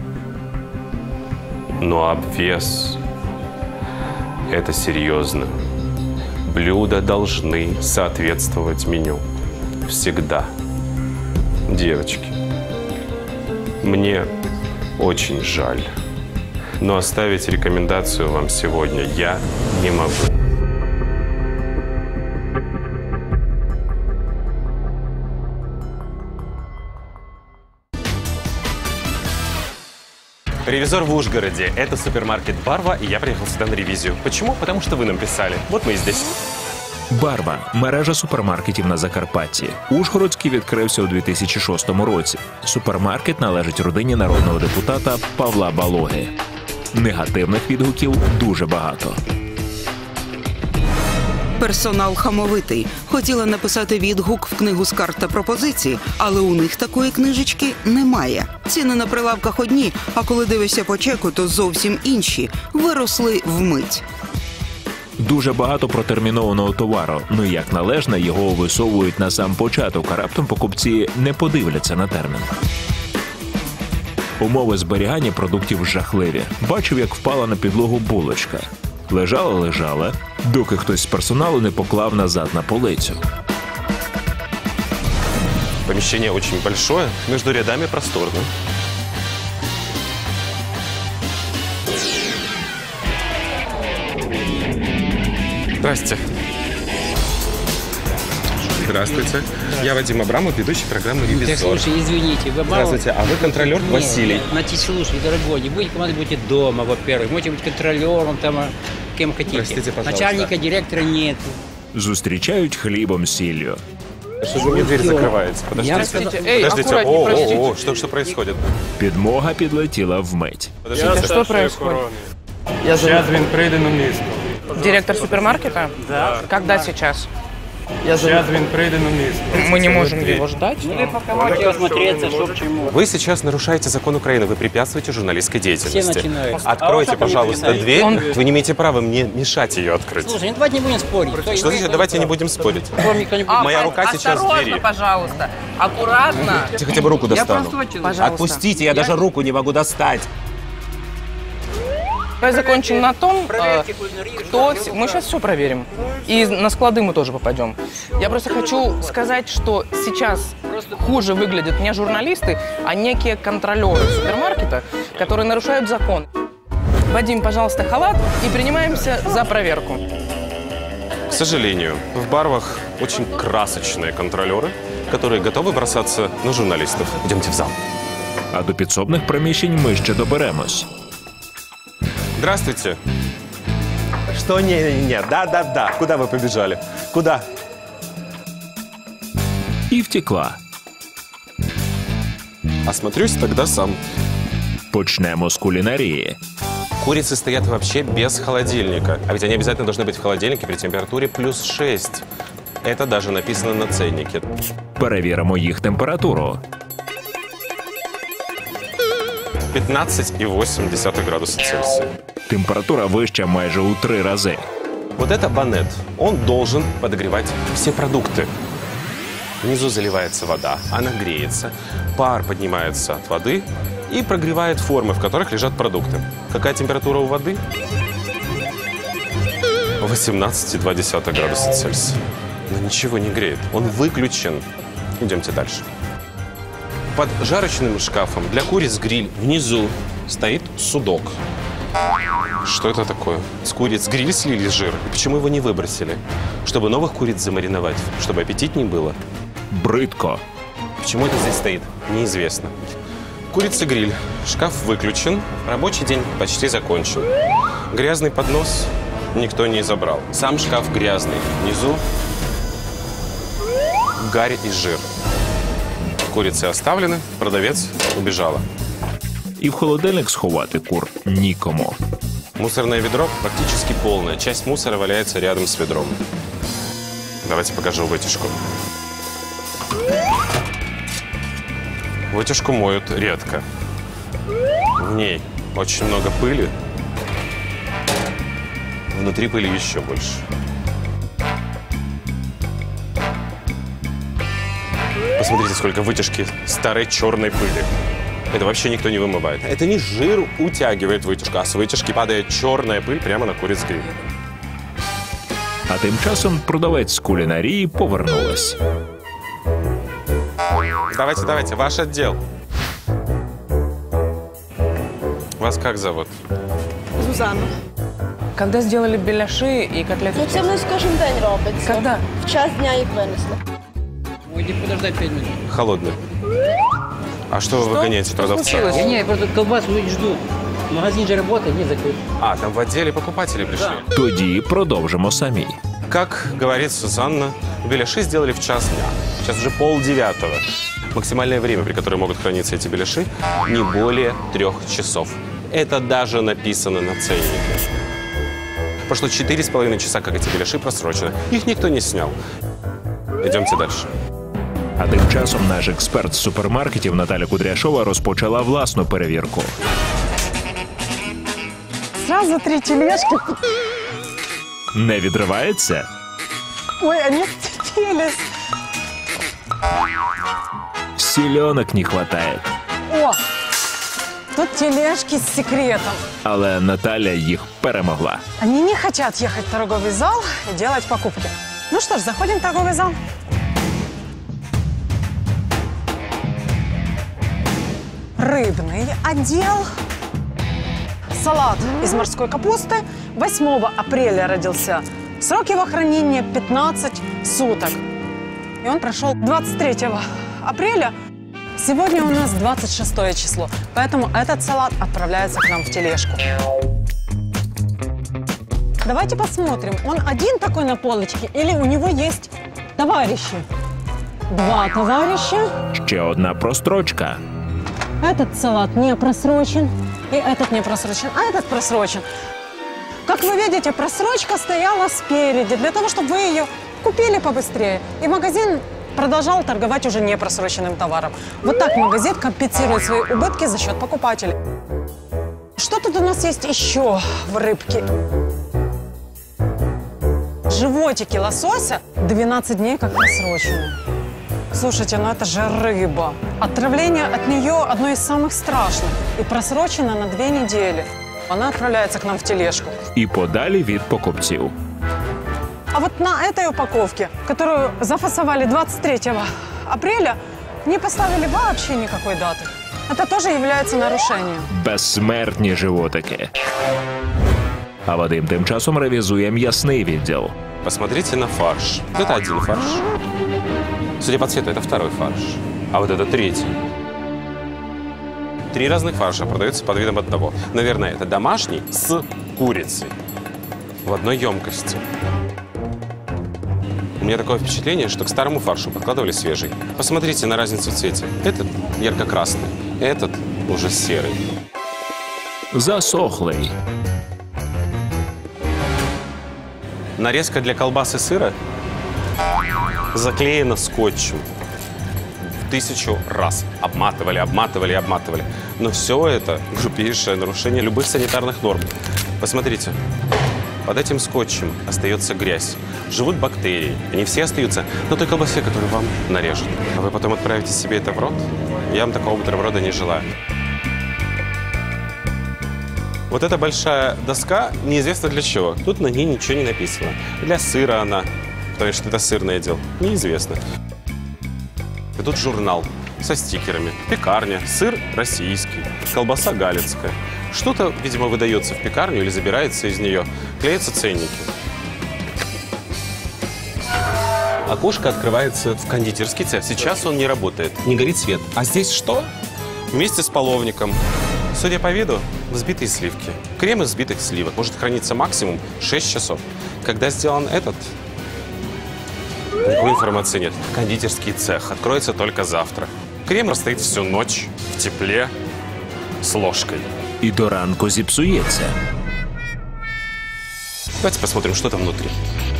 Но обвес – это серьезно. Блюда должны соответствовать меню. Всегда. Девочки, мне очень жаль. Но оставить рекомендацию вам сегодня я не могу. Ревизор в Ужгороде. Это супермаркет «Барва», и я приехал сюда на ревизию. Почему? Потому что вы нам писали. Вот мы и здесь. «Барва» – мережа супермаркетів на Закарпатті. Ужгородський відкрився у дві тисячі шостому році. Супермаркет належить родині народного депутата Павла Балоги. Негативних відгуків дуже багато. Персонал хамовитий. Хотіла написати відгук в книгу скарг та пропозицій, але у них такої книжечки немає. Ціни на прилавках одні, а коли дивишся по чеку, то зовсім інші. Виросли вмить. Дуже багато протермінованого товару, ну як належно, його висовують на сам початок, а раптом покупці не подивляться на термін. Умови зберігання продуктів жахливі. Бачив, як впала на підлогу булочка. Лежала-лежала, доки хтось з персоналу не поклав назад на полицю. Помещение очень большое, между рядами просторно. Здрасте. Здравствуйте. Я Вадим Абрамов, ведущий программы «Ревизор». Так, слушай, извините, вы Абрамов? Здравствуйте, а вы контролер нет, Василий? Нет, значит, слушай, дорогой, не будете командой, будете дома, во-первых. Можете быть контролером, там, кем хотите. Простите, пожалуйста. Начальника, директора нет. Зустрічають хлібом сіллю. Что же мне дверь закрывается? Подождите. Эй, Подождите. О, о, о, что, что происходит? Підмога підлетіла вмить. Подождите. Что происходит? Я сейчас він прийде на место. Директор супермаркета? Да. Когда сейчас? Я сейчас він прийде на место. Мы не можем его ждать. Ну, пока можете осмотреться, что к чему. Вы сейчас нарушаете закон Украины, вы препятствуете журналистской деятельности. Все начинают. Откройте, А пожалуйста, дверь. Он... Вы не имеете права мне мешать ее открыть. Слушай, ну давайте не будем спорить. Что значит, давайте не будем спорить? А, Моя рука сейчас в двери. Осторожно, пожалуйста. Аккуратно. Я хотя бы руку достану. Пожалуйста. Отпустите, я даже руку не могу достать. Давай закончим на том, э, кто... Мы сейчас все проверим. И на склады мы тоже попадем. Я просто хочу сказать, что сейчас хуже выглядят не журналисты, а некие контролеры супермаркета, которые нарушают закон. Вадим, пожалуйста, халат и принимаемся за проверку. К сожалению, в Барвах очень красочные контролеры, которые готовы бросаться на журналистов. Идемте в зал. А до підсобних приміщень ми ще доберемось. Здравствуйте. Что? Не-не-не. Да-да-да. Куда вы побежали? Куда? І втекла. Осмотрюсь тогда сам. Почнемо з кулінарії. Курицы стоят вообще без холодильника. А ведь они обязательно должны быть в холодильнике при температуре плюс шесть. Это даже написано на ценнике. Перевіримо їх температуру. пятнадцать и восемь десятых градуса Цельсия. Температура вища майже у три рази. Вот это банет. Он должен подогревать все продукты. Внизу заливается вода, она греется, пар поднимается от воды и прогревает формы, в которых лежат продукты. Какая температура у воды? восемнадцать и два десятых градуса Цельсия. Но ничего не греет. Он выключен. Идемте дальше. Под жарочным шкафом для куриц гриль внизу стоит судок. Что это такое? С куриц гриль слили жир. И почему его не выбросили? Чтобы новых куриц замариновать, чтобы аппетитней было. Брыдко. Почему это здесь стоит? Неизвестно. Курица гриль. Шкаф выключен. Рабочий день почти закончен. Грязный поднос никто не забрал. Сам шкаф грязный. Внизу гарь и жир. Курицы оставлены, продавец убежала. І в холодильник сховати кур нікому. Мусорное ведро практически полное. Часть мусора валяется рядом с ведром. Давайте покажу вытяжку. Вытяжку моют редко. В ней очень много пыли. Внутри пыли еще больше. Посмотрите, сколько вытяжки старой черной пыли. Это вообще никто не вымывает. Это не жир утягивает вытяжку, а с вытяжки падает черная пыль прямо на куриц гриль. А тим часом продавець з кулінарії повернулась. Давайте, давайте, ваш отдел. Вас как зовут? Зузанна. Когда сделали беляши и котлеты? Ну, це ми з кожен день робиться. Когда? В час дня їх винесли. Будем подождать пять минут. Холодный. А что, что вы выгоняете продавца? Не, не, просто колбасу люди ждут. Магазин же работает, не закрыт. А, там в отделе покупатели пришли? Да. Тоді продовжимо самі. Как говорит Сузанна, беляши сделали в час дня. Сейчас уже полдевятого. Максимальное время, при котором могут храниться эти беляши, не более трех часов. Это даже написано на ценнике. Прошло четыре с половиной часа, как эти беляши просрочены. Их никто не снял. Идемте дальше. А тим часом наш експерт з супермаркетів Наталя Кудряшова розпочала власну перевірку. Сразу три тележки. Не відривається? Ой, они вцепились. Сільонок не хватає. О, тут тележки с секретом. Але Наталя їх перемогла. Они не хотят ехать в торговый зал и делать покупки. Ну что ж, заходим в торговый зал. Рыбный отдел. Салат из морской капусты. восьмого апреля родился. Срок его хранения пятнадцать суток. И он прошел двадцать третьего апреля. Сегодня у нас двадцать шестое число, поэтому этот салат отправляется к нам в тележку. Давайте посмотрим, он один такой на полочке или у него есть товарищи? Два товарища. Ще одна прострочка. Этот салат не просрочен, и этот не просрочен, а этот просрочен. Как вы видите, просрочка стояла спереди, для того, чтобы вы ее купили побыстрее. И магазин продолжал торговать уже не просроченным товаром. Вот так магазин компенсирует свои убытки за счет покупателей. Что тут у нас есть еще в рыбке? Животики лосося двенадцать дней как просроченные. Слушайте, ну это же рыба. Отравление от нее одно из самых страшных. И просрочено на две недели. Она отправляется к нам в тележку. І подалі від покупців. А вот на этой упаковке, которую зафасовали двадцать третьего апреля, не поставили вообще никакой даты. Это тоже является нарушением. Безсмертні животики. А Вадим тим часом ревізує м'ясний відділ. Посмотрите на фарш. Это один фарш. Судя по цвету, это второй фарш. А вот это третий. Три разных фарша продаются под видом одного. Наверное, это домашний с курицей. В одной емкости. У меня такое впечатление, что к старому фаршу подкладывали свежий. Посмотрите на разницу в цвете. Этот ярко-красный, этот уже серый. Засохлий. Нарезка для колбасы и сыра заклеена скотчем. В тысячу раз. Обматывали, обматывали, обматывали. Но все это грубейшее нарушение любых санитарных норм. Посмотрите. Под этим скотчем остается грязь. Живут бактерии. Они все остаются на той колбасе, которую вам нарежут. А вы потом отправите себе это в рот? Я вам такого бутерброда не желаю. Вот эта большая доска неизвестно для чего. Тут на ней ничего не написано. Для сыра она, потому что это сырное дело. Неизвестно. И тут журнал со стикерами. Пекарня, сыр российский, колбаса галицкая. Что-то, видимо, выдается в пекарню или забирается из нее. Клеятся ценники. Окошко открывается в кондитерский цех. Сейчас он не работает, не горит свет. А здесь что? Вместе с половником. Судя по виду, взбитые сливки. Крем из взбитых сливок может храниться максимум шесть часов. Когда сделан этот, никакой информации нет. Кондитерский цех откроется только завтра. Крем расстоит всю ночь в тепле с ложкой. І до ранку зіпсується. Давайте посмотрим, что там внутри.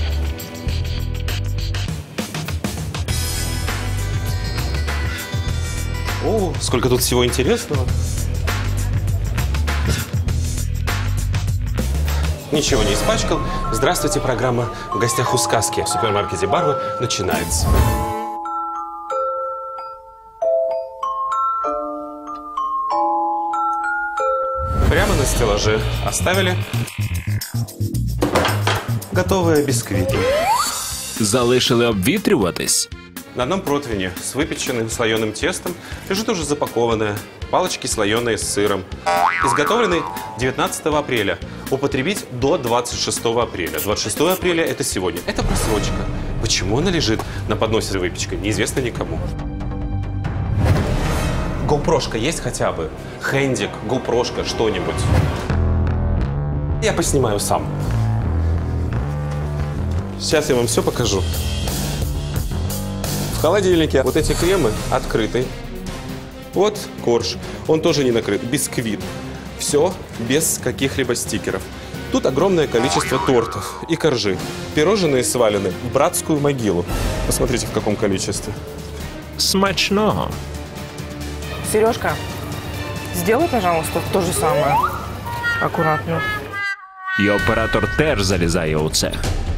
О, сколько тут всего интересного. Ничего не испачкал. Здравствуйте, программа «В гостях у сказки» в супермаркете «Барва» начинается. Прямо на стеллаже оставили готовые бисквиты. Залишили обвітрюватись. На одном противне с выпеченным слоеным тестом лежит уже запакованная палочки слоеные с сыром. Изготовлены девятнадцатого апреля. Употребить до двадцать шестого апреля. двадцать шестого апреля – это сегодня. Это просрочка. Почему она лежит на подносе с выпечкой, неизвестно никому. Гоупрошка есть хотя бы? Хэндик, гоупрошка, что-нибудь. Я поснимаю сам. Сейчас я вам все покажу. В холодильнике вот эти кремы открыты. Вот корж, он тоже не накрыт, бисквит. Все без каких-либо стикеров. Тут огромное количество тортов и коржи. Пирожные свалены в братскую могилу. Посмотрите, в каком количестве. Смачного. Сережка, сделай, пожалуйста, то же самое. Аккуратно. І оператор теж залізає у цех.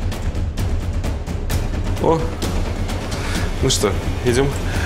О, ну что, идем?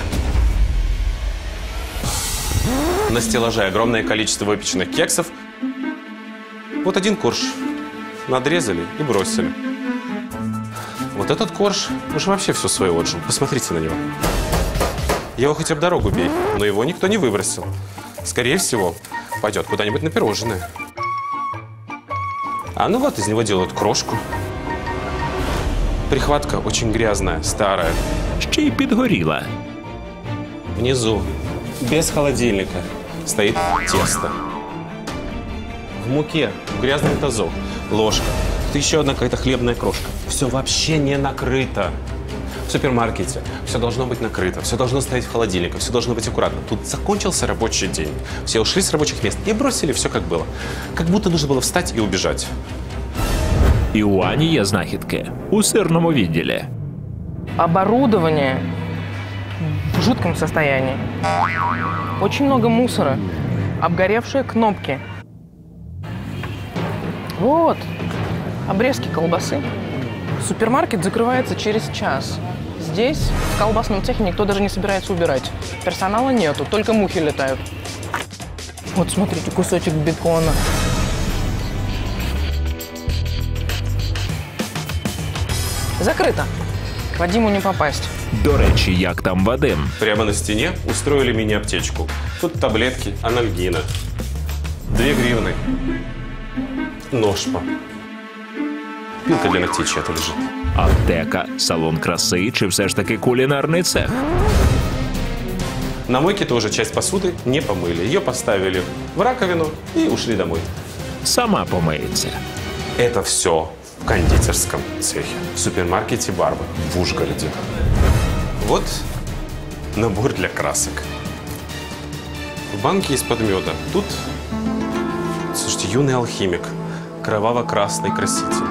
На стеллаже огромное количество выпеченных кексов. Вот один корж надрезали и бросили. Вот этот корж уже вообще все свое отжил. Посмотрите на него. Его хоть об дорогу бей, но его никто не выбросил. Скорее всего, пойдет куда-нибудь на пирожное. А ну вот из него делают крошку. Прихватка очень грязная, старая. Ще й підгоріла. Внизу, без холодильника, стоит тесто. В муке, в грязном тазу, ложка. Тут еще одна какая-то хлебная крошка. Все вообще не накрыто. В супермаркете все должно быть накрыто, все должно стоять в холодильнике, все должно быть аккуратно. Тут закончился рабочий день. Все ушли с рабочих мест и бросили все как было. Как будто нужно было встать и убежать. І у Ані є знахідки у сирному відділі. Оборудование в жутком состоянии. Очень много мусора. Обгоревшие кнопки. Вот. Обрезки колбасы. Супермаркет закрывается через час. Здесь, в колбасном цехе, никто даже не собирается убирать. Персонала нету, только мухи летают. Вот смотрите, кусочек бекона. Закрыто. К Вадиму не попасть. До речі, як там Вадим? Прямо на стене устроили мини-аптечку. Тут таблетки, анальгина. Две гривны. Ножпа. Пилка для ногтей чья-то лежит. Аптека, салон краси чи все ж таки кулінарний цех? На мойке тоже часть посуды не помыли. Ее поставили в раковину и ушли домой. Сама помиється. Это все в кондитерском цехе, в супермаркете Барба в Ужгороде. Вот набор для красок. В банке из-под меда. Тут, слушайте, юный алхимик. Кроваво-красный краситель.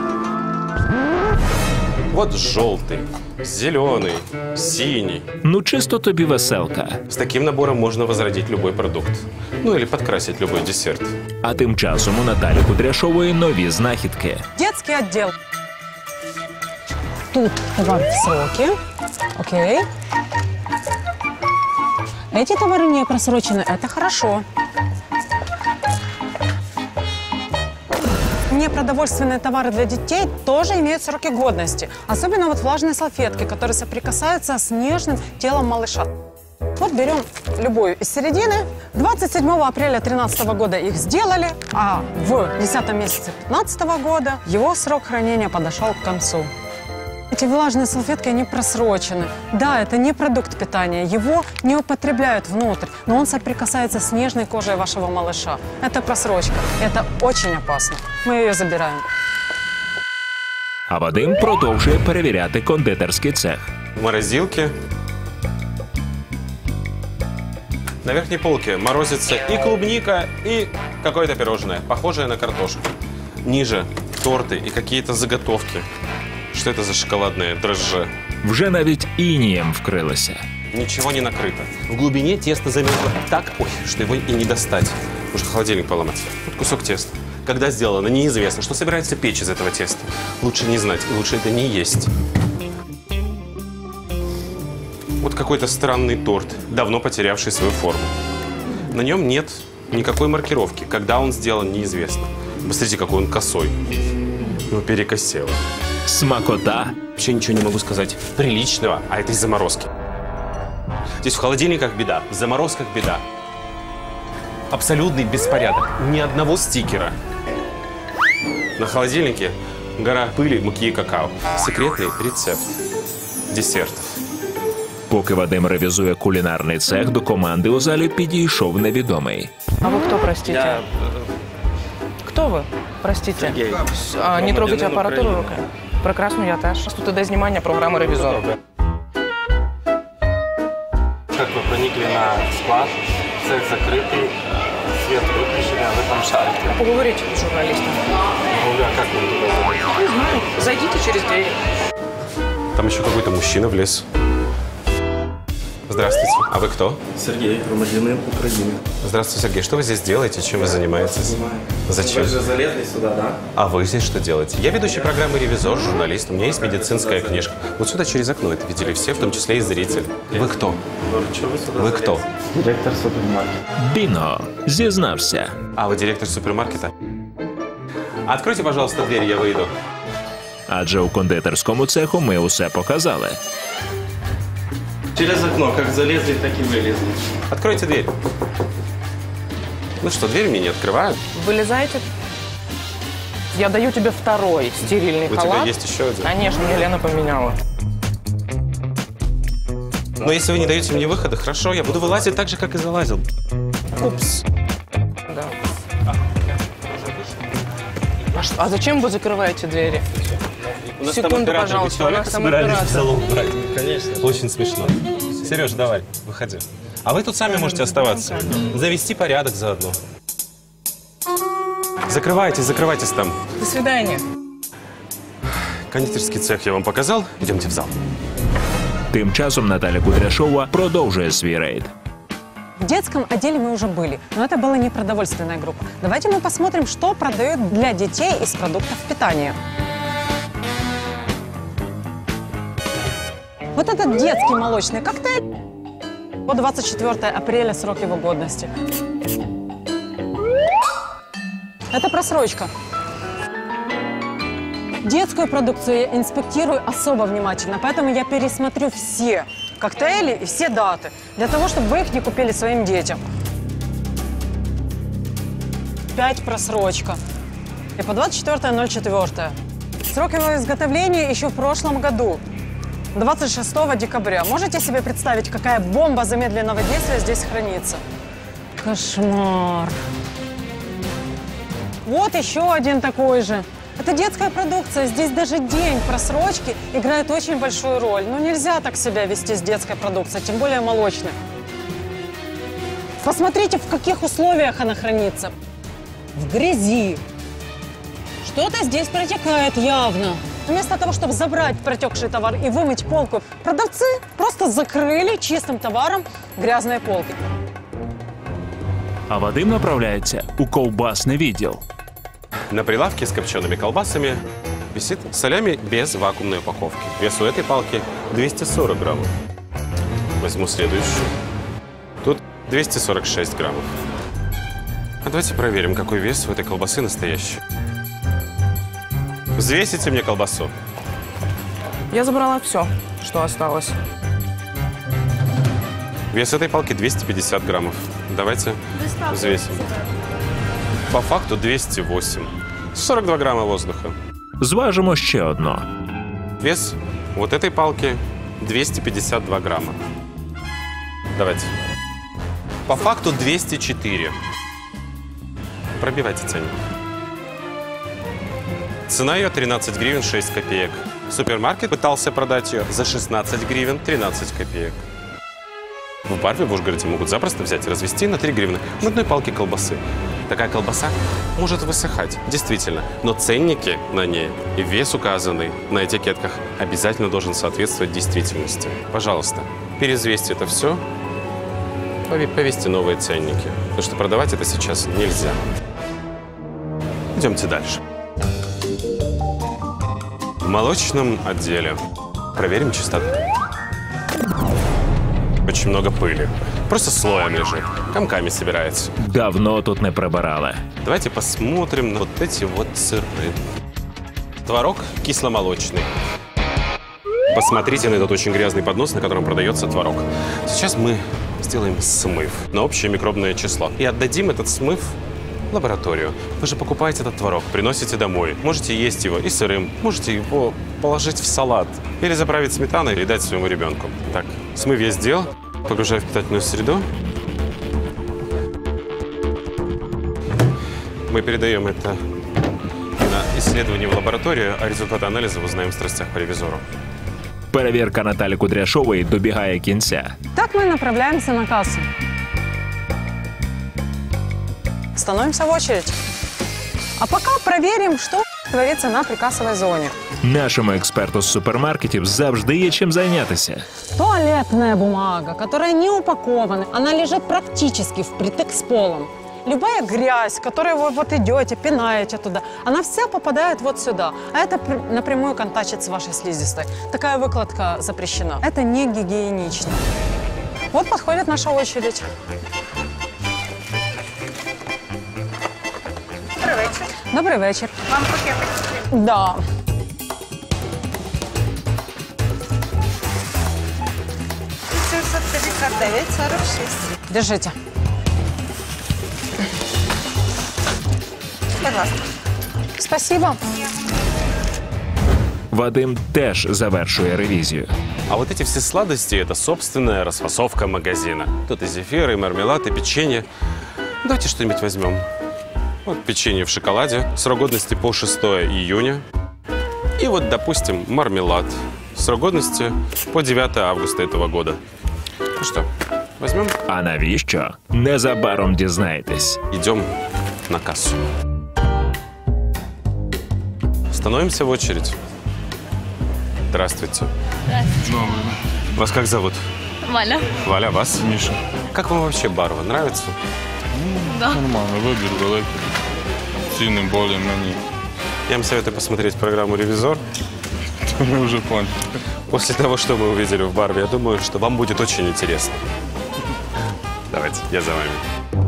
Вот желтый, зеленый, синий. Ну, чисто тобі веселка. С таким набором можно возродить любой продукт. Ну, или подкрасить любой десерт. А тим часом у Наталі Кудряшової нові знахідки. Детский отдел. Тут товар в сроке. Окей. Эти товары не просрочены. Это хорошо. Непродовольственные товары для детей тоже имеют сроки годности. Особенно вот влажные салфетки, которые соприкасаются с нежным телом малыша. Вот берем любую из середины. двадцать седьмого апреля две тысячи тринадцатого года их сделали, а в десятом месяце две тысячи пятнадцатого года его срок хранения подошел к концу. Эти влажные салфетки, они просрочены. Да, это не продукт питания, его не употребляют внутрь, но он соприкасается с нежной кожей вашего малыша. Это просрочка, это очень опасно. Мы ее забираем. А Вадим продовжує перевіряти кондитерський цех. В морозилке на верхней полке морозится и клубника, и какое-то пирожное, похожее на картошку. Ниже торты и какие-то заготовки. Что это за шоколадное дрожжи? Вже навіть інієм вкрилося. Ничего не накрыто. В глубине тесто замерзло так, ой, что его и не достать. Может, холодильник поломать. Вот кусок теста. Когда сделано, неизвестно. Что собирается печь из этого теста? Лучше не знать, и лучше это не есть. Вот какой-то странный торт, давно потерявший свою форму. На нем нет никакой маркировки. Когда он сделан, неизвестно. Посмотрите, какой он косой. Его перекосило. Смакота. Вообще ничего не могу сказать приличного, а это из заморозки. Здесь в холодильниках беда, в заморозках беда. Абсолютный беспорядок. Ни одного стикера. На холодильнике гора пыли, муки и какао. Секретный рецепт десертов. Поки Вадим ревізує кулінарний цех, до команди у залі підійшов невідомий. А вы кто, простите? Я... Кто вы? Простите. Сергей. А, не трогайте аппаратуру рукой. Прекрасно, я теж. Тут іде знімання програми «Ревізор». Как вы проникли на склад, цех закрытый, свет выключили, а вы там шарите. Поговорите с журналистом. Ну, а как вы туда зайдете? Не знаю. Зайдите через дверь. Там еще какой-то мужчина влез. Здравствуйте. А вы кто? Сергей, громадянин Украины. Здравствуйте, Сергей. Что вы здесь делаете? Чем вы занимаетесь? Зачем? Вы же залезли сюда, да? А вы здесь что делаете? Я ведущий программы «Ревизор», журналист. У меня есть медицинская книжка. Вот сюда через окно это видели все, в том числе и зрители. Вы кто? Что вы сюда Вы кто? Директор супермаркета. Біно зізнався. А вы директор супермаркета? Откройте, пожалуйста, дверь, я выйду. Адже у кондитерському цеху ми усе показали. Через окно, как залезли, так и вылезли. Откройте дверь. Ну что, дверь мне не открывают? Вылезайте. Я даю тебе второй стерильный У халат. тебя есть еще один? Конечно, мне Лена поменяла. Но если вы не даете мне выхода, хорошо, я буду вылазить так же, как и залазил. Упс. Да. А, что, а зачем вы закрываете двери? У нас Секунду, там пожалуйста, у нас там собирались в оператор. салон брать. Конечно. Очень смешно. Сереж, давай, выходи. А вы тут сами можете оставаться. Завести порядок заодно. Закрывайтесь, закрывайтесь там. До свидания. Кондитерский цех я вам показал. Идемте в зал. Тим часом Наталя Кудряшова продовжує свій рейд. В детском отделе мы уже были, но это была не продовольственная группа. Давайте мы посмотрим, что продают для детей из продуктов питания. Вот этот детский молочный коктейль. По двадцать четвёртое апреля срок его годности. Это просрочка. Детскую продукцию я инспектирую особо внимательно, поэтому я пересмотрю все коктейли и все даты, для того, чтобы вы их не купили своим детям. Пять просрочка. И по двадцать четвёртое ноль четвёртое. Срок его изготовления еще в прошлом году. двадцать шестого декабря. Можете себе представить, какая бомба замедленного действия здесь хранится? Кошмар. Вот еще один такой же. Это детская продукция. Здесь даже день просрочки играет очень большую роль. Ну, нельзя так себя вести с детской продукцией, тем более молочной. Посмотрите, в каких условиях она хранится. В грязи. Что-то здесь протекает явно. Вместо того, чтобы забрать протекший товар и вымыть полку, продавцы просто закрыли чистым товаром грязные полки. А Вадим направляється у ковбасний відділ. На прилавке с копчеными колбасами висит салями без вакуумной упаковки. Вес у этой палки двести сорок граммов. Возьму следующую. Тут двести сорок шесть граммов. А давайте проверим, какой вес у этой колбасы настоящий. Взвесите мне колбасу. Я забрала все, что осталось. Вес этой палки двести пятьдесят граммов. Давайте взвесим. По факту двести восемь. сорок два грамма воздуха. Зважимо ще одно. Вес вот этой палки двести пятьдесят два грамма. Давайте. По факту двести четыре. Пробивайте ценник. Цена ее тринадцать гривен шесть копеек. Супермаркет пытался продать ее за шестнадцать гривен тринадцать копеек. В Барве в Ужгороде могут запросто взять и развести на три гривны на одной палке колбасы. Такая колбаса может высыхать, действительно, но ценники на ней и вес, указанный на этикетках, обязательно должен соответствовать действительности. Пожалуйста, перезвесьте это все, повесьте новые ценники, потому что продавать это сейчас нельзя. Идемте дальше. В молочном отделе проверим чистоту. Очень много пыли. Просто слоем лежит. Комками собирается. Давно тут не прибирали. Давайте посмотрим на вот эти вот сыры. Творог кисломолочный. Посмотрите на этот очень грязный поднос, на котором продается творог. Сейчас мы сделаем смыв на общее микробное число. И отдадим этот смыв в лабораторию. Вы же покупаете этот творог, приносите домой. Можете есть его и сырым. Можете его положить в салат. Или заправить сметаной и дать своему ребенку. Так, смыв я сделал. Погружаю в питательную среду. Мы передаем это на исследование в лабораторию, а результаты анализа узнаем в страстях по ревизору. Перевірка Наталі Кудряшової добігає кінця. Так мы направляемся на кассу. Становимся в очередь. А пока проверим, что творится на прикассовой зоне. Нашому експерту з супермаркетів завжди є чим зайнятися. Туалетная бумага, которая не упакована, она лежит практически впритык с полом. Любая грязь, которую вы вот идете, пинаете туда, она вся попадает вот сюда. А это напрямую контачит с вашей слизистой. Такая выкладка запрещена. Это не гигиенично. Вот подходит наша очередь. Добрий вечір. Добрий вечір. Вам пакетик? Да. семьсот пятьдесят девять сорок шесть. Держите. Пожалуйста. Спасибо. Вадим теж завершує ревізію. А вот эти все сладости – это собственная расфасовка магазина. Тут и зефир, и мармелад, и печенье. Давайте что-нибудь возьмем. Вот печенье в шоколаде, срок годности по шестое июня. И вот, допустим, мармелад, срок годности по девятое августа этого года. Ну что, возьмем? А навіщо? Незабаром дізнаєтесь. Идем на кассу. Становимся в очередь. Здравствуйте. Здравствуйте. Вас как зовут? Валя. Валя, вас? Миша. Как вам вообще Барва? Нравится? Да. Нормально, выбір великий. Ціни более-менее. Я вам советую посмотреть программу «Ревизор». Мы уже поняли. После того, что мы увидели в Барве, я думаю, что вам будет очень интересно. Давайте, я за вами.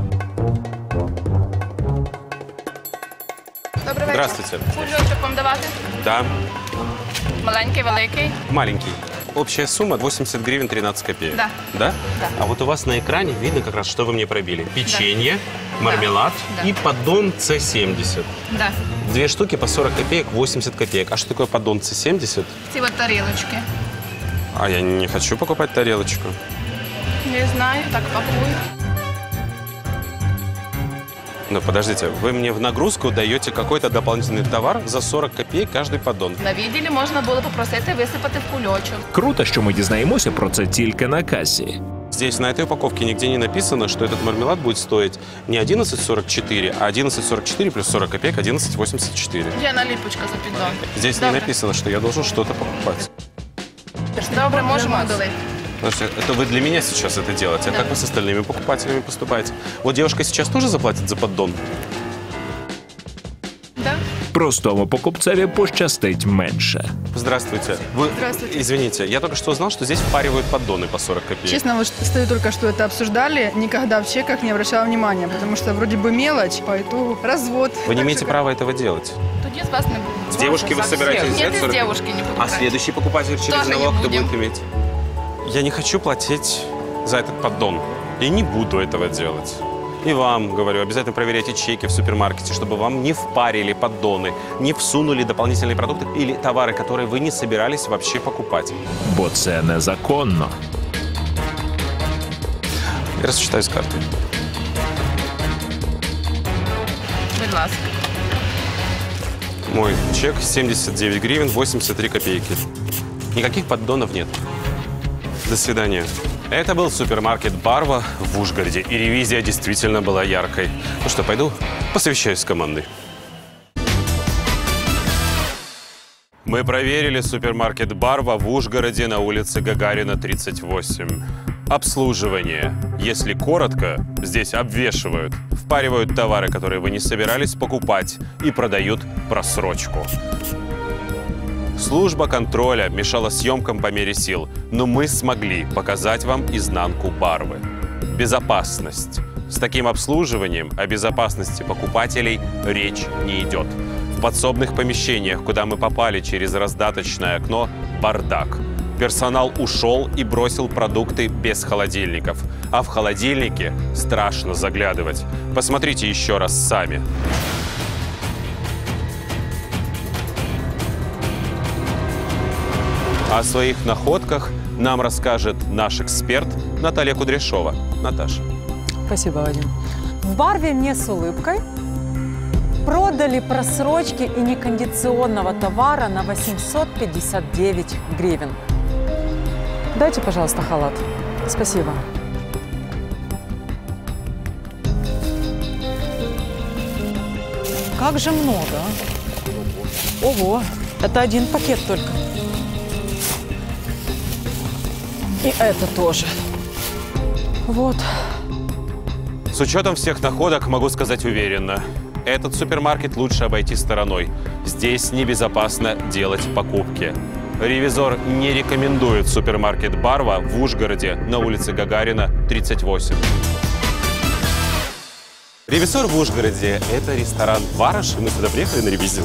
Добрий вечір. Здравствуйте. Кульочок вам давати? Да. Маленький, великий? Маленький. Общая сумма восемьдесят гривен тринадцать копеек. Да. Да? Да. А вот у вас на экране видно как раз, что вы мне пробили. Печенье, да. Мармелад да. и поддон С семьдесят. Да. Две штуки по сорок копеек, восемьдесят копеек. А что такое поддон С семьдесят? Ці вот тарелочки. А я не хочу покупать тарелочку. Не знаю, так пакую. Но подождите, вы мне в нагрузку даете какой-то дополнительный товар за сорок копеек каждый поддон. На відділі можна було попросити висипати в кульочок. Круто, що ми дізнаємося про це тільки на касі. Здесь на этой упаковке нигде не написано, что этот мармелад будет стоить не одиннадцать сорок четыре, а одиннадцать сорок четыре плюс сорок копеек одиннадцать восемьдесят четыре. Є наліпочка за піддон. Здесь Добре. не написано, что я должен что-то покупать. Добре, можемо удалити. Потому что это вы для меня сейчас это делаете, а Да. как вы с остальными покупателями поступаете? Вот девушка сейчас тоже заплатит за поддон? Да. Простому покупцеві пощастить менше. Здравствуйте. Вы, Здравствуйте. извините, я только что узнал, что здесь впаривают поддоны по сорок копеек. Честно, вот стою только что это обсуждали, никогда в чеках не обращала внимания, потому что вроде бы мелочь, по итогу развод. Вы не имеете права этого делать. Тоді з вас не буде. С девушки вы собираетесь взять Нет, из сорок? девушки не буду А брать. следующий покупатель через Тоже не одного кто будем. будет иметь? Я не хочу платить за этот поддон. И не буду этого делать. И вам, говорю, обязательно проверяйте чеки в супермаркете, чтобы вам не впарили поддоны, не всунули дополнительные продукты или товары, которые вы не собирались вообще покупать. Бо це незаконно. Я рассчитаюсь картой. Будь ласка. Мой чек семьдесят девять гривен восемьдесят три копейки. Никаких поддонов нет. До свидания. Это был супермаркет Барва в Ужгороде, и ревизия действительно была яркой. Ну что, пойду посовещаюсь с командой. Мы проверили супермаркет Барва в Ужгороде на улице Гагарина, тридцать восемь. Обслуживание. Если коротко, здесь обвешивают, впаривают товары, которые вы не собирались покупать, и продают просрочку. Служба контроля мешала съемкам по мере сил, но мы смогли показать вам изнанку Барвы. Безопасность. С таким обслуживанием о безопасности покупателей речь не идет. В подсобных помещениях, куда мы попали через раздаточное окно, бардак. Персонал ушел и бросил продукты без холодильников. А в холодильнике страшно заглядывать. Посмотрите еще раз сами. О своих находках нам расскажет наш эксперт Наталья Кудряшова. Наташа. Спасибо, Вадим. В Барве мне с улыбкой продали просрочки и некондиционного товара на восемьсот пятьдесят девять гривен. Дайте, пожалуйста, халат. Спасибо. Как же много. Ого, это один пакет только. И это тоже. Вот. С учетом всех находок могу сказать уверенно. Этот супермаркет лучше обойти стороной. Здесь небезопасно делать покупки. Ревизор не рекомендует супермаркет Барва в Ужгороде на улице Гагарина, тридцать восемь. Ревизор в Ужгороде – это ресторан «Вараш», и мы сюда приехали на ревизию.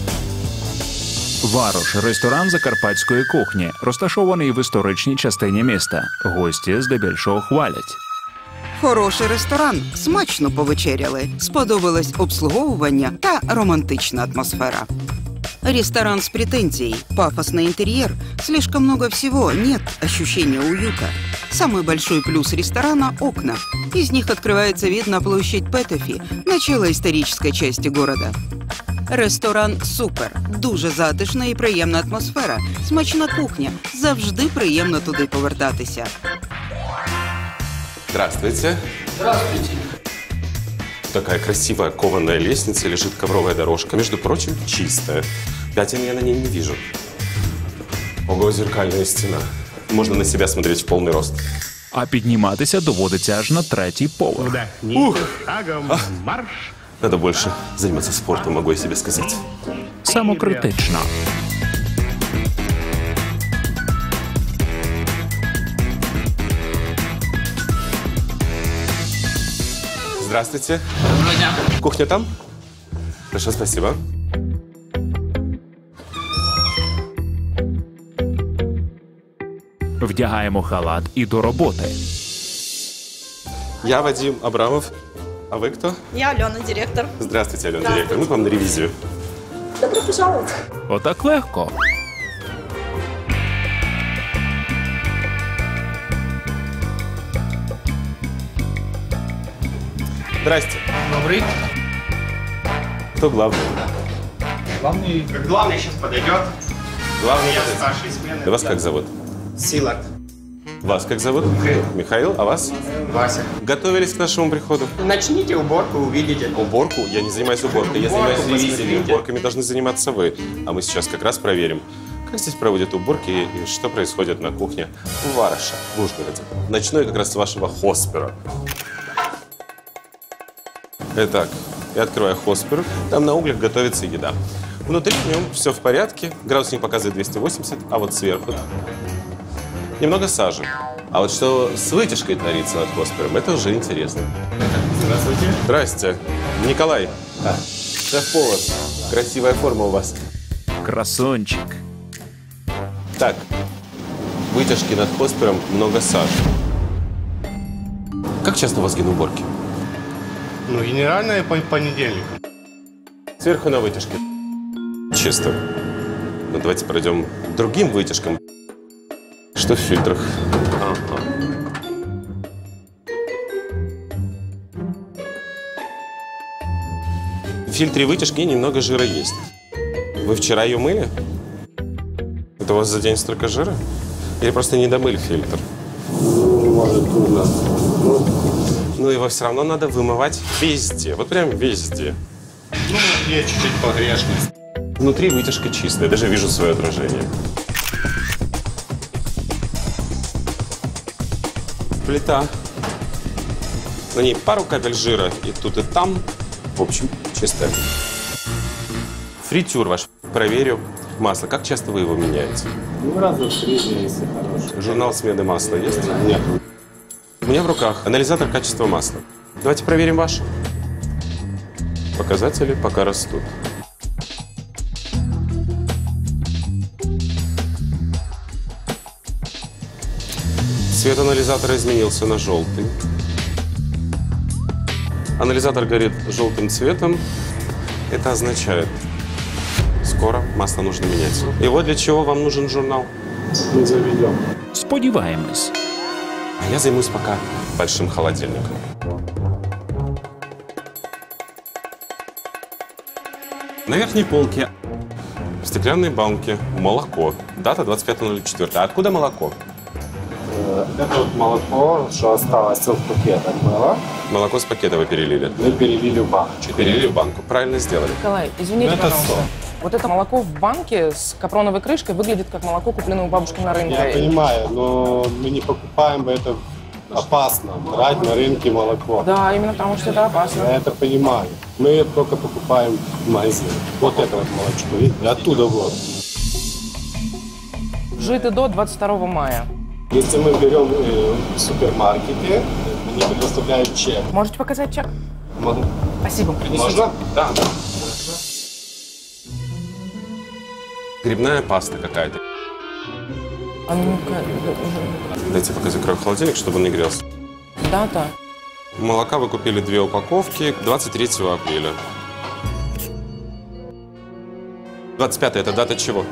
Варош – ресторан закарпатської кухні, розташований в історичній частині міста. Гості здебільшого хвалять. Хороший ресторан, смачно повечеряли, сподобалось обслуговування та романтична атмосфера. Ресторан с претензией, пафосный интерьер, слишком много всего, нет ощущения уюта. Самый большой плюс ресторана – окна. Из них открывается вид на площадь Петефі, начало исторической части города. Ресторан супер, дуже затишна і приємна атмосфера, смачна кухня, завжди приємно туди повертатися. Здравствуйте. Здравствуйте. Такая красивая кованая лестница, лежит ковровая дорожка. Между прочим, чистая. Пятен я на ней не вижу. Ого, зеркальная стена. Можно на себя смотреть в полный рост. А підніматися доводиться аж на третій поверх. Ух! А, надо больше заниматься спортом, могу я себе сказать. Самокритично. Здравствуйте. Доброго дня. Кухня там? Хорошо, спасибо. Вдягаємо халат і до роботи. Я Вадим Абрамов. А вы кто? Я Алена, директор. Здравствуйте, Алена, директор. Мы к вам на ревизию. Добро пожаловать. Отак легко. Здрасте. Добрый. Кто главный? Главный. Главный сейчас подойдет. Главный. Я старший смены. Да вас как зовут? Силак. Вас как зовут? Михаил. Михаил, а вас? Вася. Готовились к нашему приходу? Начните уборку, увидите. Уборку? Я не занимаюсь уборкой, я Уборку занимаюсь ревизией. посмотрите. Уборками должны заниматься вы. А мы сейчас как раз проверим, как здесь проводят уборки и что происходит на кухне у Вараша в Ужгороде. Начну я как раз с вашего хоспера. Итак, я открываю хоспер. Там на углях готовится еда. Внутри в нем все в порядке. Градусник показывает двести восемьдесят, а вот сверху немного сажи. А вот что с вытяжкой творится над хоспером, это уже интересно. Здравствуйте. Здрасте. Николай. Да. Шеф-повар. Красивая форма у вас. Красунчик. Так, вытяжки над хоспером, много сажи. Как часто у вас генуборки? Ну, генеральная по понедельник. Сверху на вытяжке. Чисто. Ну, давайте пройдем к другим вытяжкам. Что в фильтрах? Ага. В фильтре вытяжки немного жира есть. Вы вчера ее мыли? Это у вас за день столько жира? Или просто не домыли фильтр? Может, трудно. Ну, его все равно надо вымывать везде. Вот прям везде. Ну, есть чуть-чуть погрешность. Внутри вытяжка чистая, даже вижу свое отражение. Плита. На ней пару капель жира и тут, и там. В общем, чистая. Фритюр ваш. Проверю. Масло. Как часто вы его меняете? Ну, раза в три, если хороший. Журнал смены масла есть? Нет. У меня в руках анализатор качества масла. Давайте проверим ваше. Показатели пока растут. Цвет анализатора изменился на желтый. Анализатор горит желтым цветом. Это означает, скоро масло нужно менять. И вот для чего вам нужен журнал. Мы заведем. Сподіваємось. А я займусь пока большим холодильником. На верхней полке в стеклянной банке молоко. Дата двадцать пятое ноль четвёртое. А откуда молоко? Это вот молоко, что осталось в пакетах было. Молоко с пакета вы перелили? Мы перелили в баночку. Перелили в банку. Правильно сделали. Николай, извините, Это пожалуйста. сок. Вот это молоко в банке с капроновой крышкой выглядит как молоко, купленное у бабушки на рынке. Я понимаю, но мы не покупаем, это опасно, брать на рынке молоко. Да, именно потому что это опасно. Я это понимаю. Мы только покупаем в магазине. Вот это вот молочко, видите, оттуда вот. Жито до двадцать второго мая. Если мы берем э, в супермаркете, они предоставляют чек. Можете показать чек? Могу. Спасибо. Можно? Да. Грибная паста какая-то. А ну-ка. Дайте пока закрою холодильник, чтобы он не грелся. Дата Молока вы купили две упаковки двадцать третьего апреля. двадцать пятое – это дата чего?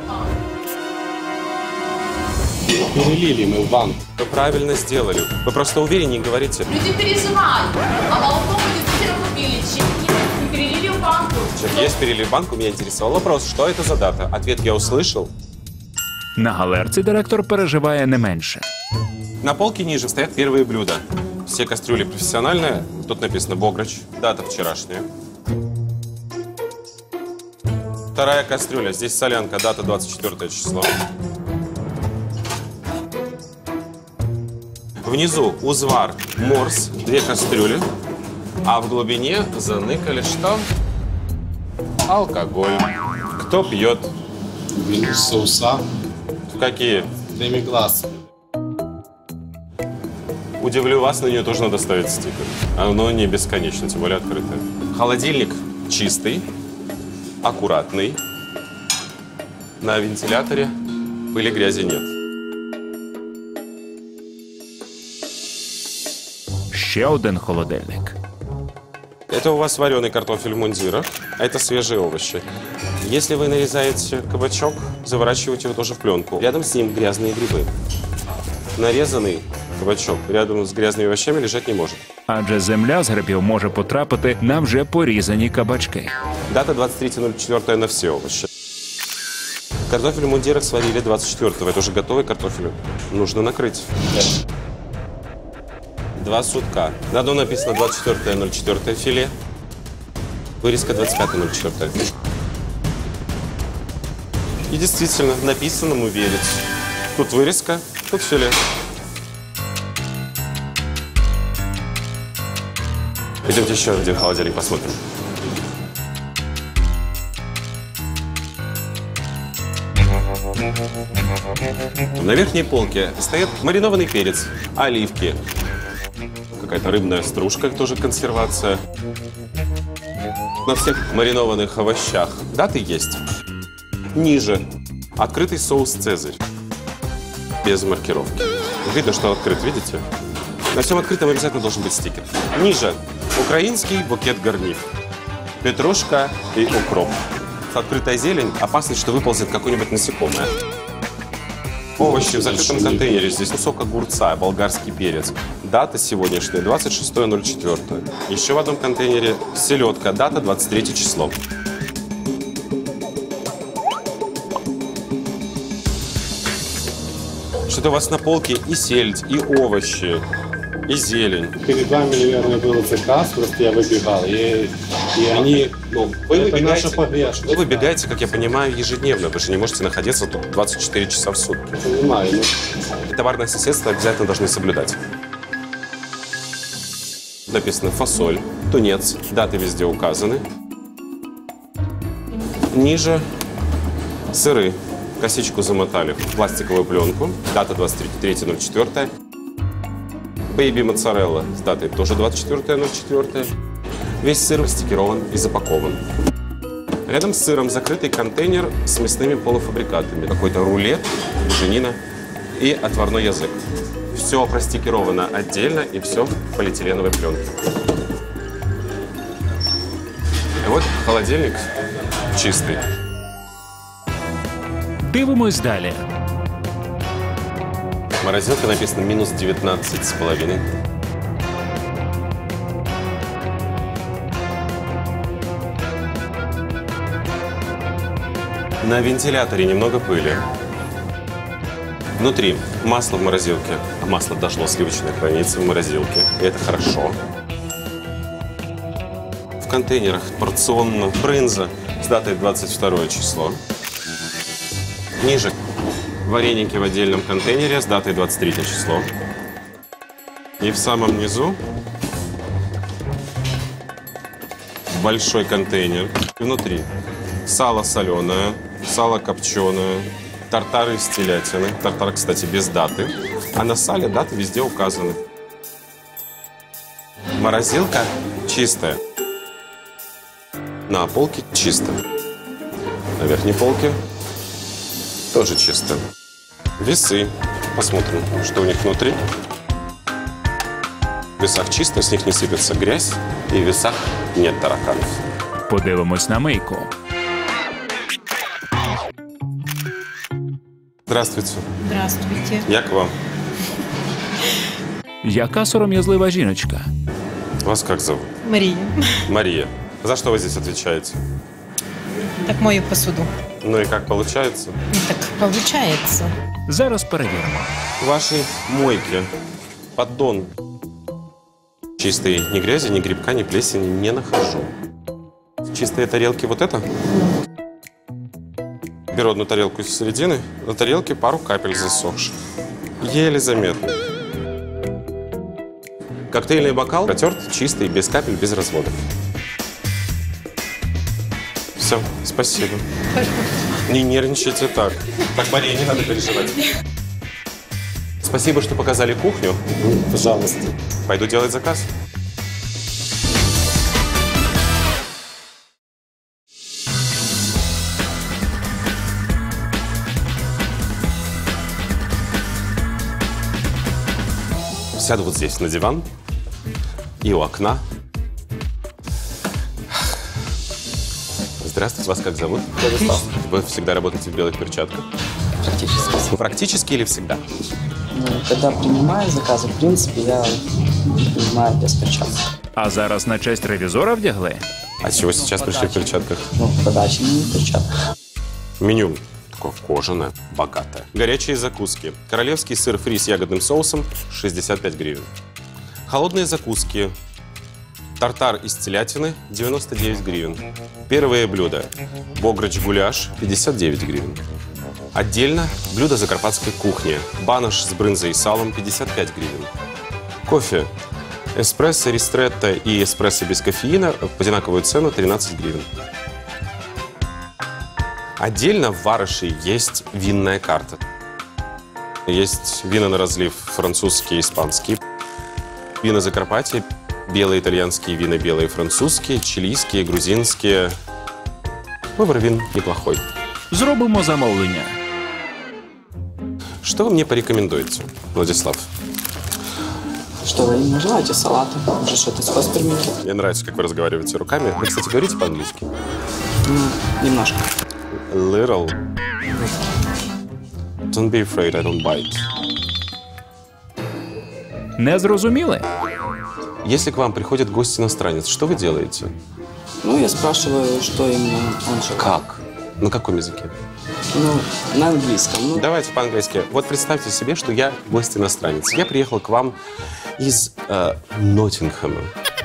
Перелили мы в банк. Вы правильно сделали. Вы просто увереннее говорите. Люди переживают. А молоко мы действительно купили. Чек не перелили в банку. Чек есть, перелили в банку. Меня интересовал вопрос, что это за дата? Ответ я услышал. На галерці директор переживає не менше. На полке ниже стоят первые блюда. Все кастрюли профессиональные. Тут написано «Бограч». Дата вчерашняя. Вторая кастрюля. Здесь солянка. Дата двадцать четвёртое число. Внизу узвар, морс, две кастрюли. А в глубине заныкали что? Алкоголь. Кто пьет? Соуса. Какие? Демиглас. Удивлю вас, на нее тоже надо ставить стикер. Оно не бесконечно, тем более открытое. Холодильник чистый, аккуратный. На вентиляторе пыли, грязи нет. Ще один холодильник. Это у вас вареный картофель в мундирах, а это свежие овощи. Если вы нарезаете кабачок, заворачивайте его тоже в пленку. Рядом с ним грязные грибы. Нарезанный кабачок рядом з грязними овощами лежать не може. Адже земля з грибів може потрапити на вже порізані кабачки. Дата двадцать третье ноль четвёртое на все овощи. Картофель в мундирах сварили двадцать четвёртого. Это уже готовый картофель. Нужно накрыть. Два сутка. На одном написано двадцать четвёртое ноль четвёртое филе. Вырезка двадцать пятое ноль четвёртое. И действительно, написанному верить. Тут вырезка, тут филе. Идемте еще один холодильник посмотрим. На верхней полке стоит маринованный перец, оливки, какая-то рыбная стружка, тоже консервация. На всех маринованных овощах даты есть. Ниже открытый соус «Цезарь». Без маркировки. Видно, что открыт, видите? На всем открытом обязательно должен быть стикер. Ниже украинский букет гарнир. Петрушка и укроп. Открытая зелень, опасность, что выползет какое-нибудь насекомое. Овощи в закрытом контейнере. Здесь кусок огурца, болгарский перец. Дата сегодняшняя двадцать шестое ноль четвёртое. Еще в одном контейнере селедка. Дата двадцать третье число. Что-то у вас на полке и сельдь, и овощи, и зелень. Перед вами, наверное, был заказ, просто я выбегал, и, и они, ну, вы это выбегаете, наша погрешность. Вы выбегаете, как я понимаю, ежедневно. Вы же не можете находиться тут двадцать четыре часа в сутки. Понимаю. Но... Товарное соседство обязательно должны соблюдать. Написано фасоль, тунец, даты везде указаны. Ниже сыры. Косичку замотали в пластиковую пленку. Дата двадцать третье ноль четвёртое. Бэйби моцарелла с датой тоже двадцать четвёртое ноль четвёртое. Весь сыр стикирован и запакован. Рядом с сыром закрытый контейнер с мясными полуфабрикатами. Какой-то рулет, буженина и отварной язык. Все простикировано отдельно и все в полиэтиленовой пленке. И вот холодильник чистый. Дивимось далі. Морозилка написано минус девятнадцать с половиной. На вентиляторе немного пыли. Внутри масло в морозилке. Масло должно сливочное храниться в морозилке. И это хорошо. В контейнерах порционно брынза с датой двадцать второе число. Ниже вареники в отдельном контейнере с датой двадцать третье число. И в самом низу большой контейнер. Внутри сало соленое, сало копченое, тартары из телятины. Тартар, кстати, без даты. А на сале даты везде указаны. Морозилка чистая. На полке чисто. На верхней полке тоже чисто. Весы. Посмотрим, что у них внутри. В весах чисто, с них не сыпется грязь, и в весах нет тараканов. Подивимось на мийку. Здравствуйте. Здравствуйте. Я к вам. Яка сором'язлива жіночка. Вас как зовут? Мария. Мария. За что вы здесь отвечаете? Так мою посуду. Ну и как получается? Так получается. Зараз перевіримо. В вашей мойке поддон чистой ни грязи, ни грибка, ни плесени не нахожу. Чистые тарелки вот это? Беру одну тарелку из середины, на тарелке пару капель засохших. Еле заметно. Коктейльный бокал протерт, чистый, без капель, без разводов. Все, спасибо. Не нервничайте так. Так, Мария, не надо переживать. Спасибо, что показали кухню. Пожалуйста. Пойду делать заказ. Сяду вот здесь, на диван, и у окна. Здравствуйте, вас как зовут? Владислав. Вы всегда работаете в белых перчатках? Практически. Практически или всегда? Ну, когда принимаю заказы, в принципе, я принимаю без перчаток. А зараз на честь ревізора вдягли? А чего сейчас пришли в перчатках? Ну, подача не в перчатках. Меню такое кожаное, богатое. Горячие закуски. Королевский сыр фри с ягодным соусом шестьдесят пять гривен. Холодные закуски. Тартар из телятины девяносто девять гривен. Первые блюда. Бограч-гуляш пятьдесят девять гривен. Отдельно блюдо закарпатской кухни. Банош с брынзой и салом пятьдесят пять гривен. Кофе. Эспрессо, ристретто и эспрессо без кофеина в одинаковую цену тринадцать гривен. Отдельно в Варыше есть винная карта. Есть вина на разлив французские, испанские. Вина Закарпатья, белые итальянские вина, белые французские, чилийские, грузинские. Выбор вин неплохой. Зробимо замовлення. Что вы мне порекомендуете, Владислав? Что вы не желаете? Салаты? Может, что-то с хосперами? Мне нравится, как вы разговариваете руками. Вы, кстати, говорите по-английски? Ну, немножко. Little. Don't be afraid, I don't bite. Не зрозуміли? Если к вам приходит гость-иностранец, что вы делаете? Ну, я спрашиваю, что именно он желает. Как? На каком языке? Ну, на английском. Ну. Давайте по-английски. Вот представьте себе, что я гость-иностранец. Я приехал к вам из э, Ноттингема.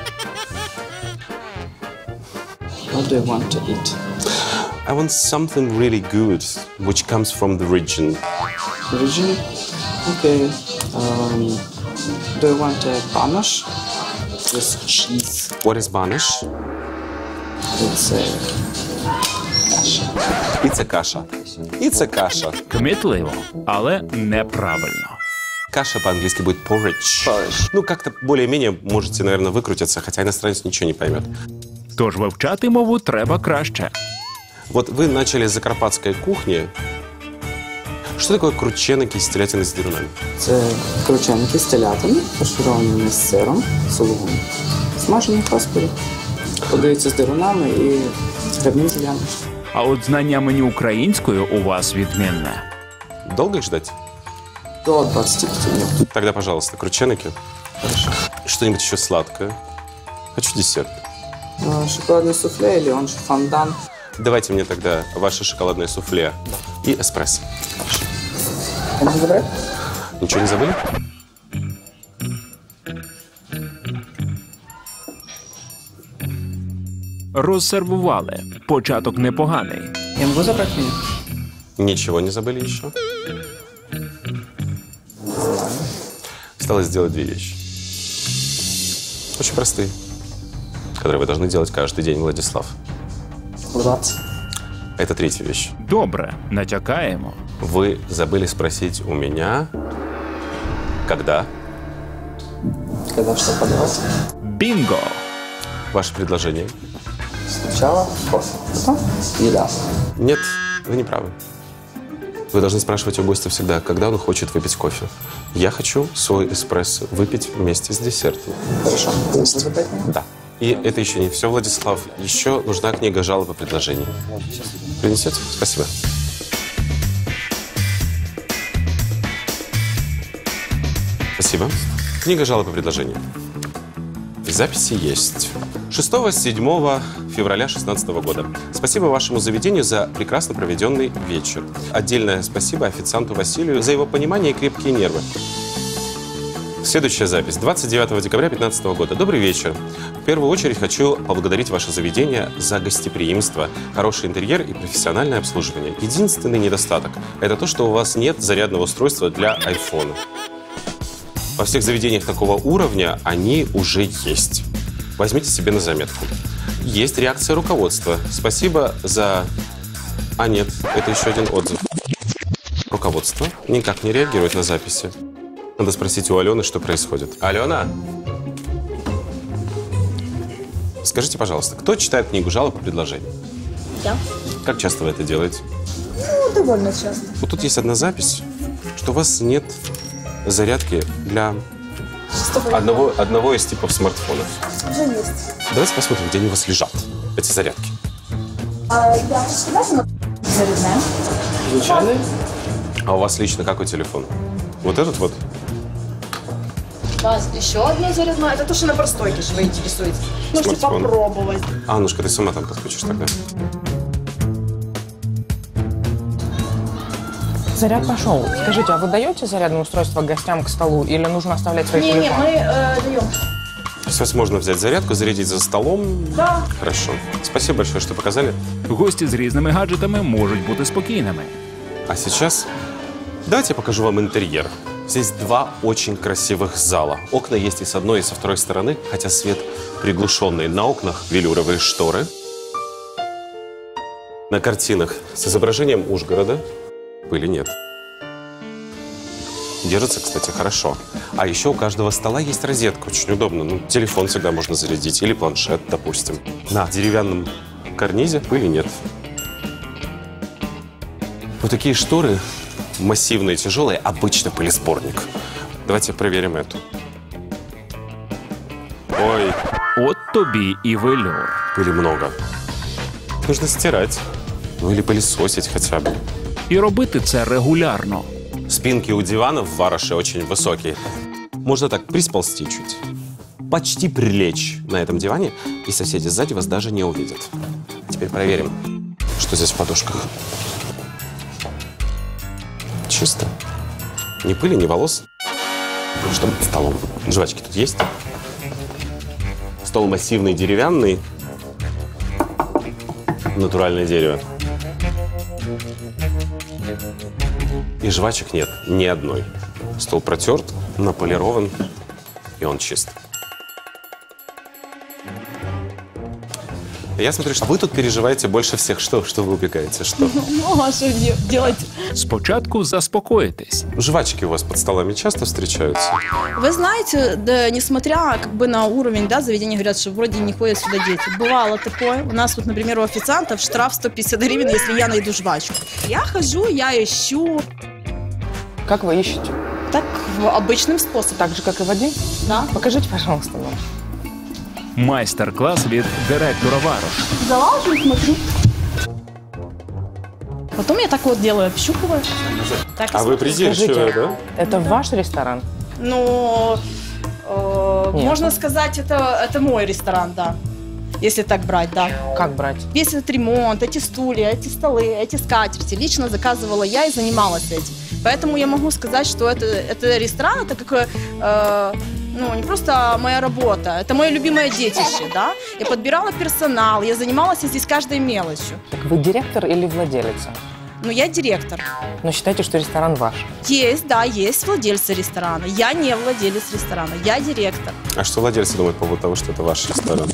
What do you want to eat? I want something really good, which comes from the region. Region? Okay. Um, do you want a banosh with cheese? What is banish? It's a каша. It's a каша. It's a каша. Кмітливо, але неправильно. Каша по-английски будет porridge. Porridge. Ну, как-то более-менее можете, наверное, выкрутиться, хотя иностранец ничего не поймет. Тож вивчати мову треба краще. Вот вы начали с закарпатской кухни. Что такое крученики з телятини з дирунами? Це крученики з телятини, фаршировані з сиром, сулугом. Смажені в хоспері. Подаються з дирунами і з грибним зеленим. А от знання меню українською у вас відмінне. Долго их ждать? До двадцати пяти минут. Тогда, пожалуйста, крученики. Хорошо. Что-нибудь еще сладкое. Хочу десерт. Шоколадное суфле или он же фондан. Давайте мне тогда ваше шоколадное суфле и эспрессо. Это забрать? Ничего не забыли? Розсервували. Початок непоганий. Я могу забрать меню? Ничего не забыли еще? Осталось сделать две вещи. Очень простые, которые вы должны делать каждый день, Владислав. двадцать. Это третья вещь. Добре, натякаємо. Вы забыли спросить у меня, когда? Когда что подавать? Бинго! Ваше предложение? Сначала кофе, потом еда. Нет, вы не правы. Вы должны спрашивать у гостя всегда, когда он хочет выпить кофе. Я хочу свой эспрессо выпить вместе с десертом. Хорошо. Да. И это еще не все, Владислав. Еще нужна книга жалоб и предложений. Принесете? Спасибо. Спасибо. Книга жалоб и предложений. Записи есть. шестого-седьмого февраля шестнадцатого года. Спасибо вашему заведению за прекрасно проведенный вечер. Отдельное спасибо официанту Василию за его понимание и крепкие нервы. Следующая запись. двадцать девятого декабря две тысячи пятнадцатого года. Добрый вечер. В первую очередь хочу поблагодарить ваше заведение за гостеприимство, хороший интерьер и профессиональное обслуживание. Единственный недостаток – это то, что у вас нет зарядного устройства для айфона. Во всех заведениях такого уровня они уже есть. Возьмите себе на заметку. Есть реакция руководства. Спасибо за... А нет, это еще один отзыв. Руководство никак не реагирует на записи. Надо спросить у Алены, что происходит. Алена? Скажите, пожалуйста, кто читает книгу жалоб и предложений? Я. Как часто вы это делаете? Ну, довольно часто. Вот тут есть одна запись, что у вас нет зарядки для одного, одного из типов смартфонов. Уже есть. Давайте посмотрим, где они у вас лежат, эти зарядки. А я всегда зарядная. Случайно? А у вас лично какой телефон? Вот этот вот? У вас еще одна зарядная. Это то, что на простойке же вы интересуетесь. Можете Смартфон. попробовать. А, Аннушка, ты сама там подключишь тогда. Заряд пошел. Скажите, а вы даете зарядное устройство гостям к столу или нужно оставлять свои телефоны? Не, не, мы э, даем. Сейчас можно взять зарядку, зарядить за столом. Да. Хорошо. Спасибо большое, что показали. Гості з різними гаджетами можуть бути спокійними. А сейчас давайте я покажу вам интерьер. Здесь два очень красивых зала. Окна есть и с одной, и со второй стороны, хотя свет приглушенный. На окнах велюровые шторы. На картинах с изображением Ужгорода пыли нет. Держится, кстати, хорошо. А еще у каждого стола есть розетка. Очень удобно. Ну, телефон всегда можно зарядить. Или планшет, допустим. На деревянном карнизе пыли нет. Вот такие шторы массивные, тяжелые. Обычно пылесборник. Давайте проверим эту. Ой. От тобі і велюр. Пыли много. Нужно стирать. Ну или пылесосить хотя бы. І робити це регулярно. Спинки у диванов в Вараше очень высокие. Можно так присползти чуть. Почти прилечь на этом диване, и соседи сзади вас даже не увидят. Теперь проверим, что здесь в подушках. Чисто. Ни пыли, ни волос. Что под столом? Жвачки тут есть? Стол массивный, деревянный. Натуральное дерево. И жвачек нет ни одной. Стол протерт, наполирован, и он чист. Я смотрю, что вы тут переживаете больше всех. Что, что вы убегаете? Что? Ну, а что делать? Спочатку заспокойтесь. Жвачки у вас под столами часто встречаются? Вы знаете, да, несмотря как бы на уровень, да, заведения говорят, что вроде не ходят сюда дети. Бывало такое. У нас вот, например, у официантов штраф сто пятьдесят гривен, если я найду жвачку. Я хожу, я ищу. Как вы ищете? Так, обычным способом. Так же, как и Вадим? Да. Покажите, пожалуйста, нам. Майстер-клас від директора Варош. Залажу и смотрю. Потом я так вот делаю, общупываю. Так, а вы придирчивая, да? Это ваш ресторан? Ну, э, можно сказать, это, это мой ресторан, да. Если так брать, да. Как брать? Весь этот ремонт, эти стулья, эти столы, эти скатерти лично заказывала я и занималась этим. Поэтому я могу сказать, что это, это ресторан, это как, э, ну, не просто моя работа, это мое любимое детище, да. Я подбирала персонал, я занималась здесь каждой мелочью. Так вы директор или владелица? Ну, я директор. Но считайте, что ресторан ваш? Есть, да, есть владельцы ресторана. Я не владелец ресторана, я директор. А что владельцы думают по поводу того, что это ваш ресторан?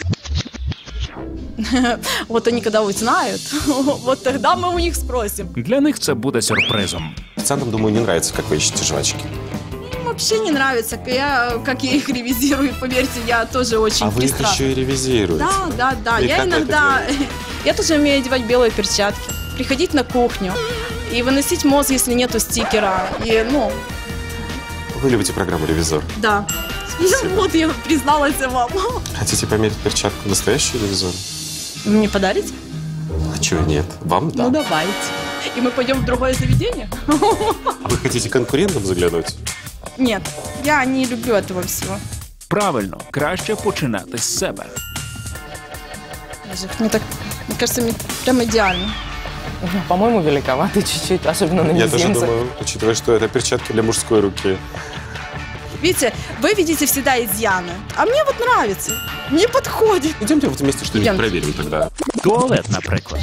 Вот они когда узнают, вот тогда мы у них спросим. Для них це буде сюрпризом. Официантам, думаю, не нравится, как вы ищете жвачки. Вообще не нравится, я, как я их ревизирую, поверьте, я тоже очень А вы их еще и ревизируете? Да, да, да. И я иногда, я тоже умею одевать белые перчатки, приходить на кухню и выносить мозг, если нету стикера. И, ну, Вы любите программу «Ревизор»? да. Спасибо. Вот я призналась вам. Хотите померить перчатку настоящий ревизор? Вы мне подарите? А чего нет? Вам да. Ну, давайте. И мы пойдем в другое заведение? Вы хотите конкурентам заглянуть? Нет, я не люблю этого всего. Правильно, краще починати з себе. Даже, мне так, мне кажется, мне прям идеально. По-моему, великоваты чуть-чуть, особенно на Я мизинце. тоже думаю, учитывая, что это перчатки для мужской руки. Видите, вы видите всегда изъяны, а мне вот нравится, мне подходит. Идемте вот вместе что-нибудь проверим тогда. Туалет, наприклад.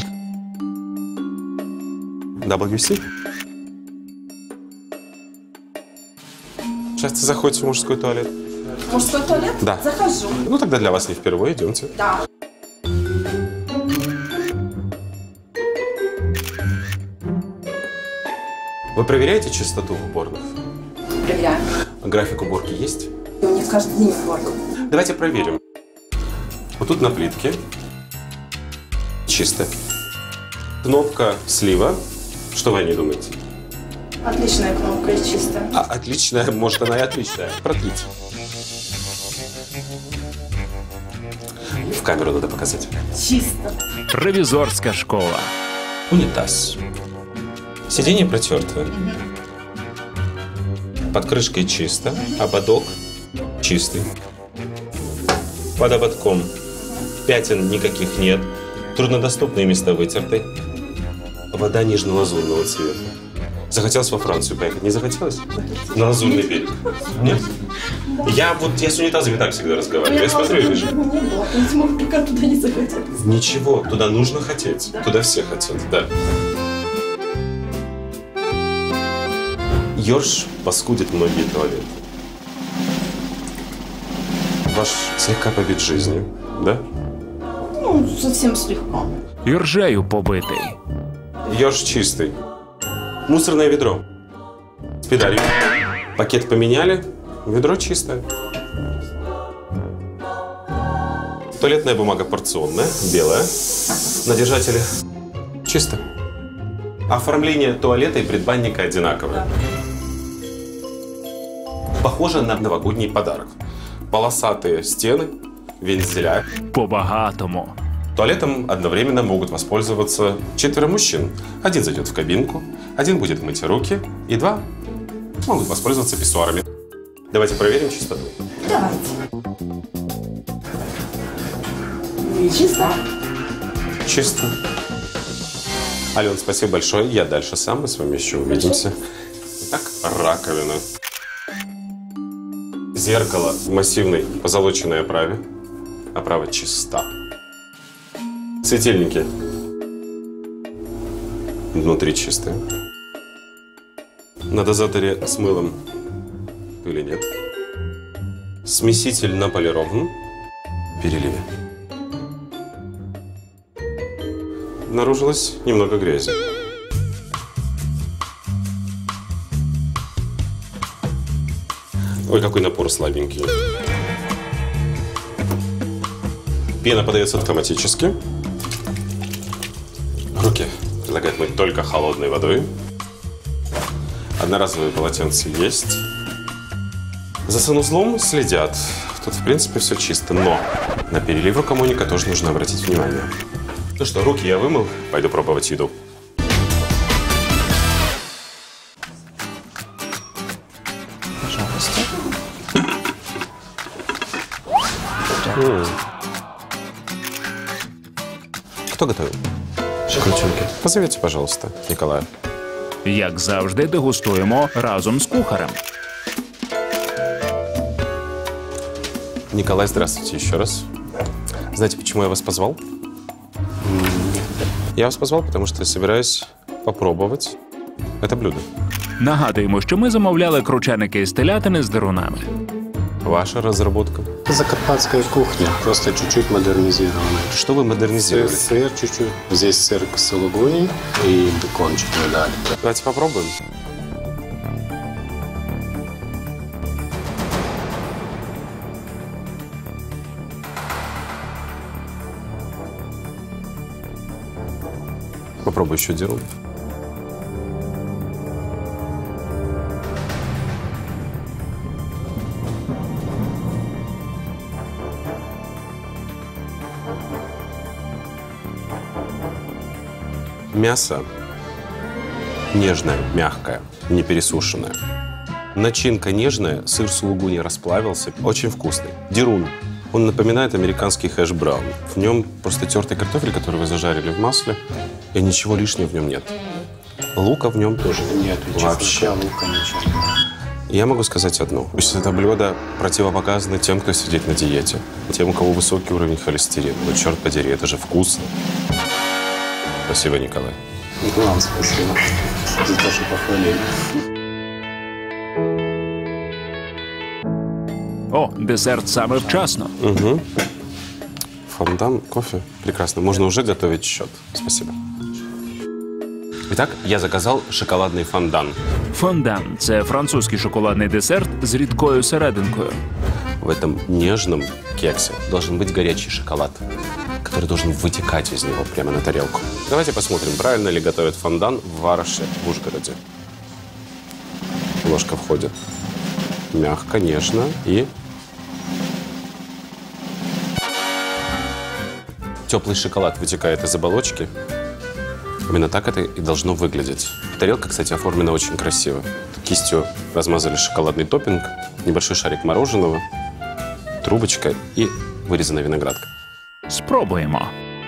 дабл ю си? Часто заходите в мужской туалет? Мужской туалет? Да. Захожу. Ну тогда для вас не впервые, идемте. Да. Вы проверяете чистоту в уборных? Проверяю. График уборки есть? У меня каждый день уборка. Давайте проверим. Вот тут на плитке чисто. Кнопка слива. Что вы о ней думаете? Отличная кнопка и чистая. А, отличная, может, она и отличная. Протрите. В камеру надо показать. Чисто. Ревізорська школа. Унитаз. Сиденье протертое. Под крышкой чисто. Ободок чистый. Под ободком пятен никаких нет. Труднодоступные места вытерты. Вода нежно-лазурного цвета. Захотелось во Францию поехать? Не захотелось? На Лазурный берег? Нет? Я вот, я с унитазами так всегда разговариваю. Я смотрю и вижу. Пока туда не захотелось. Ничего, туда нужно хотеть. Туда все хотят, да. Ёрш паскудит многие туалеты. Ваш слегка побит жизнью, да? Ну, совсем слегка. Іржею побитий. Ёрш чистый. Мусорное ведро. С педалью. Пакет поменяли, ведро чистое. Туалетная бумага порционная, белая. На держателе чисто. Оформление туалета и предбанника одинаковое. Похоже на новогодний подарок. Полосатые стены, вензеля. По-багатому. Туалетом одновременно могут воспользоваться четверо мужчин. Один зайдет в кабинку, один будет мыть руки, и два могут воспользоваться писсуарами. Давайте проверим чистоту. Давайте. Чисто. Чисто. Ален, спасибо большое. Я дальше сам, мы с вами еще увидимся. Итак, раковина. Зеркало в массивной позолоченной оправе. Оправа чиста. Светильники. Внутри чистые. На дозаторе с мылом или нет. Смеситель наполирован. В переливе. Обнаружилось немного грязи. Ой, какой напор слабенький. Пена подается автоматически. Руки предлагают мыть только холодной водой. Одноразовые полотенца есть. За санузлом следят. Тут, в принципе, все чисто. Но на перелив рукомойника тоже нужно обратить внимание. Ну что, руки я вымыл. Пойду пробовать еду. Пожалуйста. М. Кто готовил? Крученки. Позовите, пожалуйста, Николая. Як завжди, дегустуємо разом з кухарем. Николай, здравствуйте еще раз. Знаете, почему я вас позвал? Я вас позвал, потому что я собираюсь попробовать это блюдо. Нагадуємо, що ми замовляли крученики із телятини з дерунами. Ваша разработка? Закарпатская кухня, просто чуть-чуть модернизированная. Что вы модернизировали? Сыр, сыр чуть-чуть. Здесь сыр сулугуни и бекончик мы дали. Давайте попробуем. Попробуй еще дерун. Мясо нежное, мягкое, не пересушенное. Начинка нежная, сыр сулугуни расплавился, очень вкусный. Дерун. Он напоминает американский хэш-браун. В нем просто тертый картофель, который вы зажарили в масле, и ничего лишнего в нем нет. Лука в нем тоже нет. Вообще лука ничего. Я могу сказать одно. Это блюдо противопоказано тем, кто сидит на диете. Тем, у кого высокий уровень холестерина. Но черт подери, это же вкусно. Спасибо, Николай. И вам спасибо за то, что похвалили. О, десерт саме вчасно. Угу. Фондан, кофе. Прекрасно. Можно уже готовить счет. Спасибо. Итак, я заказал шоколадный фондан. Фондан – це французький шоколадний десерт з рідкою серединкою. В этом нежном кексе должен быть горячий шоколад, который должен вытекать из него прямо на тарелку. Давайте посмотрим, правильно ли готовят фондан в Вараше, в Ужгороде. Ложка входит мягко, нежно и... Теплый шоколад вытекает из оболочки. Именно так это и должно выглядеть. Тарелка, кстати, оформлена очень красиво. Кистью размазали шоколадный топпинг, небольшой шарик мороженого, трубочка и вырезанная виноградка. Спробуємо.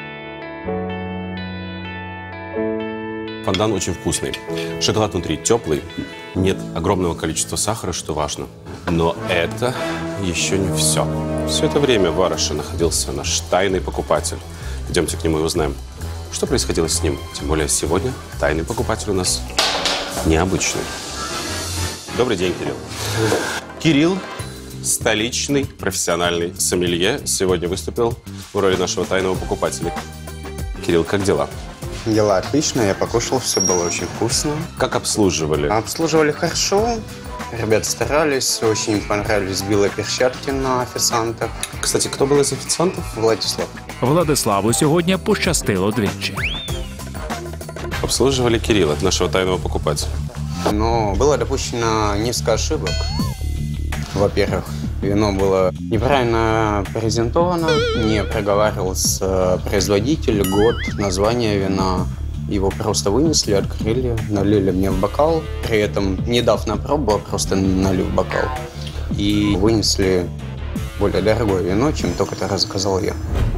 Фондан очень вкусный. Шоколад внутри теплый. Нет огромного количества сахара, что важно. Но это еще не все. Все это время в Вараше находился наш тайный покупатель. Идемте к нему и узнаем, что происходило с ним. Тем более сегодня тайный покупатель у нас необычный. Добрый день, Кирилл. Кирилл, столичный профессиональный сомелье, сегодня выступил в роли нашего тайного покупателя. Кирилл, как дела? Дела отлично, я покушал, все было очень вкусно. Как обслуживали? Обслуживали хорошо, ребята старались, очень понравились белые перчатки на официантах. Кстати, кто был из официантов? Владислав. Владиславу сьогодні пощастило двічі. Обслуживали Кирилла, нашего тайного покупателя. Но было допущено несколько ошибок. Во-первых, вино было неправильно презентовано, не проговаривался производитель, год, название вина. Его просто вынесли, открыли, налили мне в бокал, при этом не дав на пробу, а просто налив в бокал. И вынесли более дорогое вино, чем то, которое заказал я.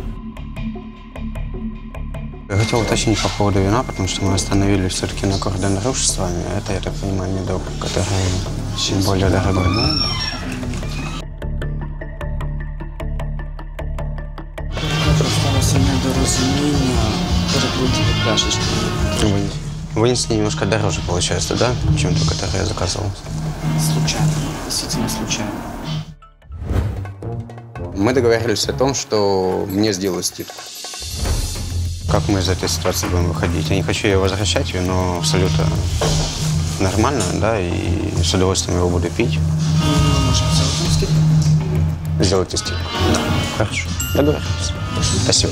Я хотел уточнить по поводу вина, потому что мы остановились все-таки на Кордон Руж с вами. Это, я так понимаю, медок, который чуть более дорогой. Да? Просто недоразумение, перекрутили пляшечки. Вынесли немножко дороже, получается, да, чем то, которое я заказывал? Случайно, действительно случайно. Мы договорились о том, что мне сделают скидку. Как мы из этой ситуации будем выходить? Я не хочу ее возвращать, вино абсолютно нормально, да, и с удовольствием его буду пить. Мы можем сделать скидку. Сделайте скидку? Да. Хорошо. Договорились. Спасибо.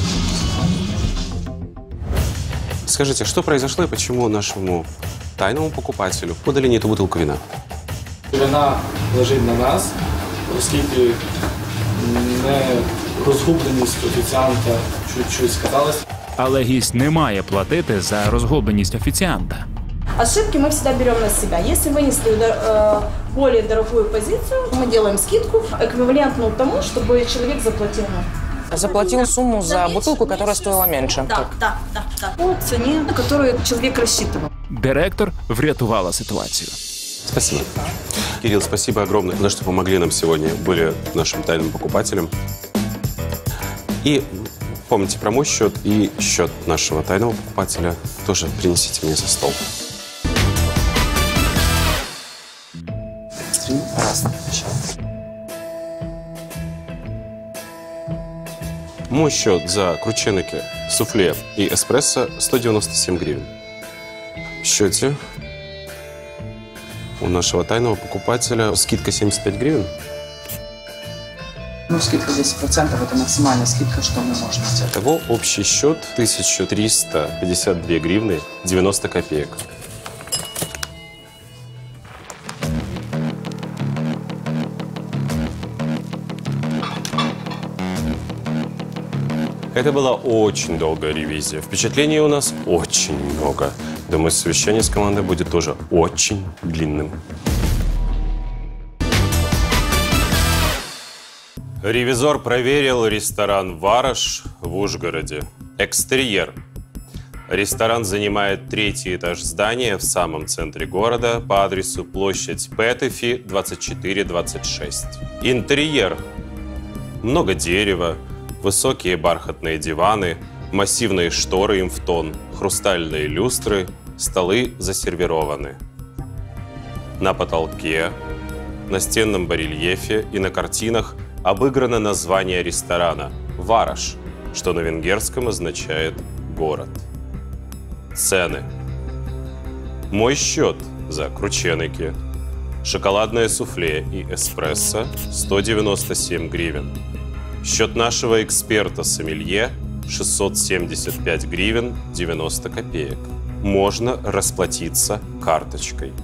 Скажите, что произошло и почему нашему тайному покупателю подали не эту бутылку вина? Вина лежить на нас, оскільки не розгубленість офіціанта чуть-чуть сказалась. Але гість не має платити за розгубленість офіціанта. Ошибки мы всегда берем на себя. Если вынесли э, более дорогую позицию, мы делаем скидку, эквивалентную тому, чтобы человек заплатил. Заплатил сумму за бутылку, которая стоила меньше. Да, да, да, да. По цене, на которую человек рассчитывал. Директор врятувала ситуацию. Спасибо. Кирилл, спасибо огромное за то, что помогли нам сегодня, были нашим тайным покупателем. И помните про мой счет и счет нашего тайного покупателя тоже принесите мне за стол. Мой счет за крученики, суфле и эспрессо сто девяносто семь гривен. В счете у нашего тайного покупателя скидка семьдесят пять гривен. Ну, скидка десять процентов – это максимальная скидка, что мы можем сделать. Итого общий счет тысяча триста пятьдесят две гривны девяносто копеек. Это была очень долгая ревизия. Впечатлений у нас очень много. Думаю, совещание с командой будет тоже очень длинным. Ревизор проверил ресторан «Вараш» в Ужгороде. Экстерьер. Ресторан занимает третий этаж здания в самом центре города по адресу площадь Петефи, двадцать четыре двадцать шесть. Интерьер. Много дерева, высокие бархатные диваны, массивные шторы им в тон, хрустальные люстры, столы засервированы. На потолке, на стенном барельефе и на картинах обыграно название ресторана «Вараш», что на венгерском означает «город». Цены. Мой счет за крученики, шоколадное суфле и эспрессо – сто девяносто семь гривен. Счет нашего эксперта-сомелье – шестьсот семьдесят пять гривен девяносто копеек. Можно расплатиться карточкой.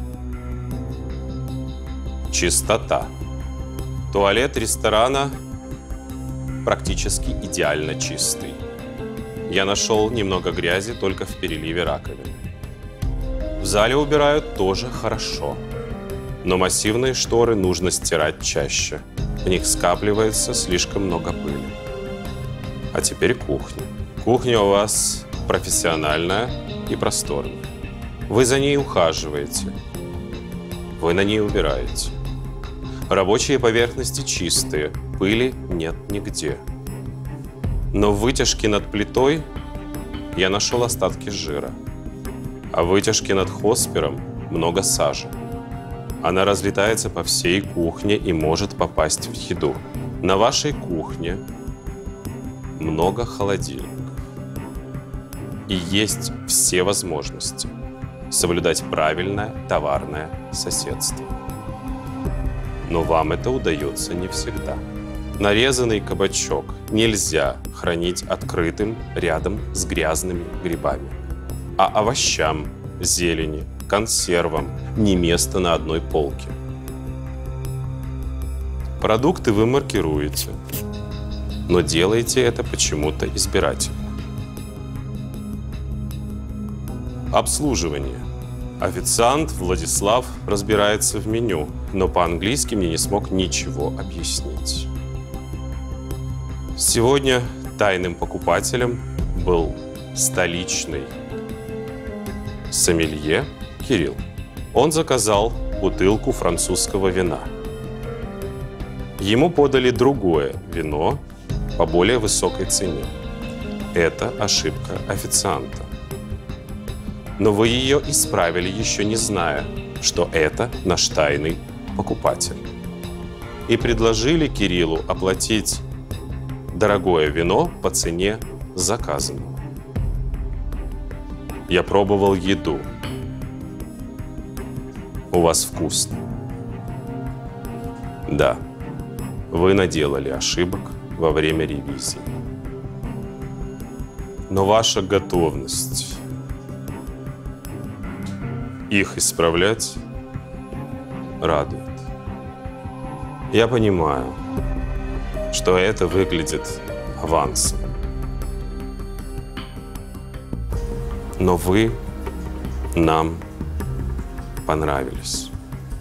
Чистота. Туалет ресторана практически идеально чистый. Я нашел немного грязи только в переливе раковины. В зале убирают тоже хорошо. Но массивные шторы нужно стирать чаще. В них скапливается слишком много пыли. А теперь кухня. Кухня у вас профессиональная и просторная. Вы за ней ухаживаете. Вы на ней убираете. Рабочие поверхности чистые, пыли нет нигде. Но в вытяжке над плитой я нашел остатки жира. А в вытяжке над хоспером много сажи. Она разлетается по всей кухне и может попасть в еду. На вашей кухне много холодильников. И есть все возможности соблюдать правильное товарное соседство. Но вам это удается не всегда. Нарезанный кабачок нельзя хранить открытым рядом с грязными грибами. А овощам, зелени, консервам не место на одной полке. Продукты вы маркируете, но делаете это почему-то избирательно. Обслуживание. Официант Владислав разбирается в меню, но по-английски мне не смог ничего объяснить. Сегодня тайным покупателем был столичный сомелье Кирилл. Он заказал бутылку французского вина. Ему подали другое вино по более высокой цене. Это ошибка официанта. Но вы ее исправили, еще не зная, что это наш тайный покупатель. И предложили Кириллу оплатить дорогое вино по цене заказанного. Я пробовал еду. У вас вкусно. Да, вы наделали ошибок во время ревизии. Но ваша готовность их исправлять радует. Я понимаю, что это выглядит авансом. Но вы нам понравились.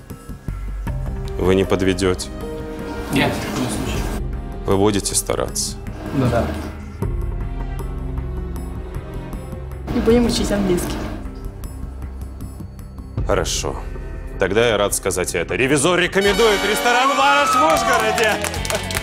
Вы не подведете? Нет, в любом случае. Вы будете стараться? Ну да. И будем учить английский. Хорошо. Тогда я рад сказать это. Ревизор рекомендует ресторан «Вараш» в Ужгороде.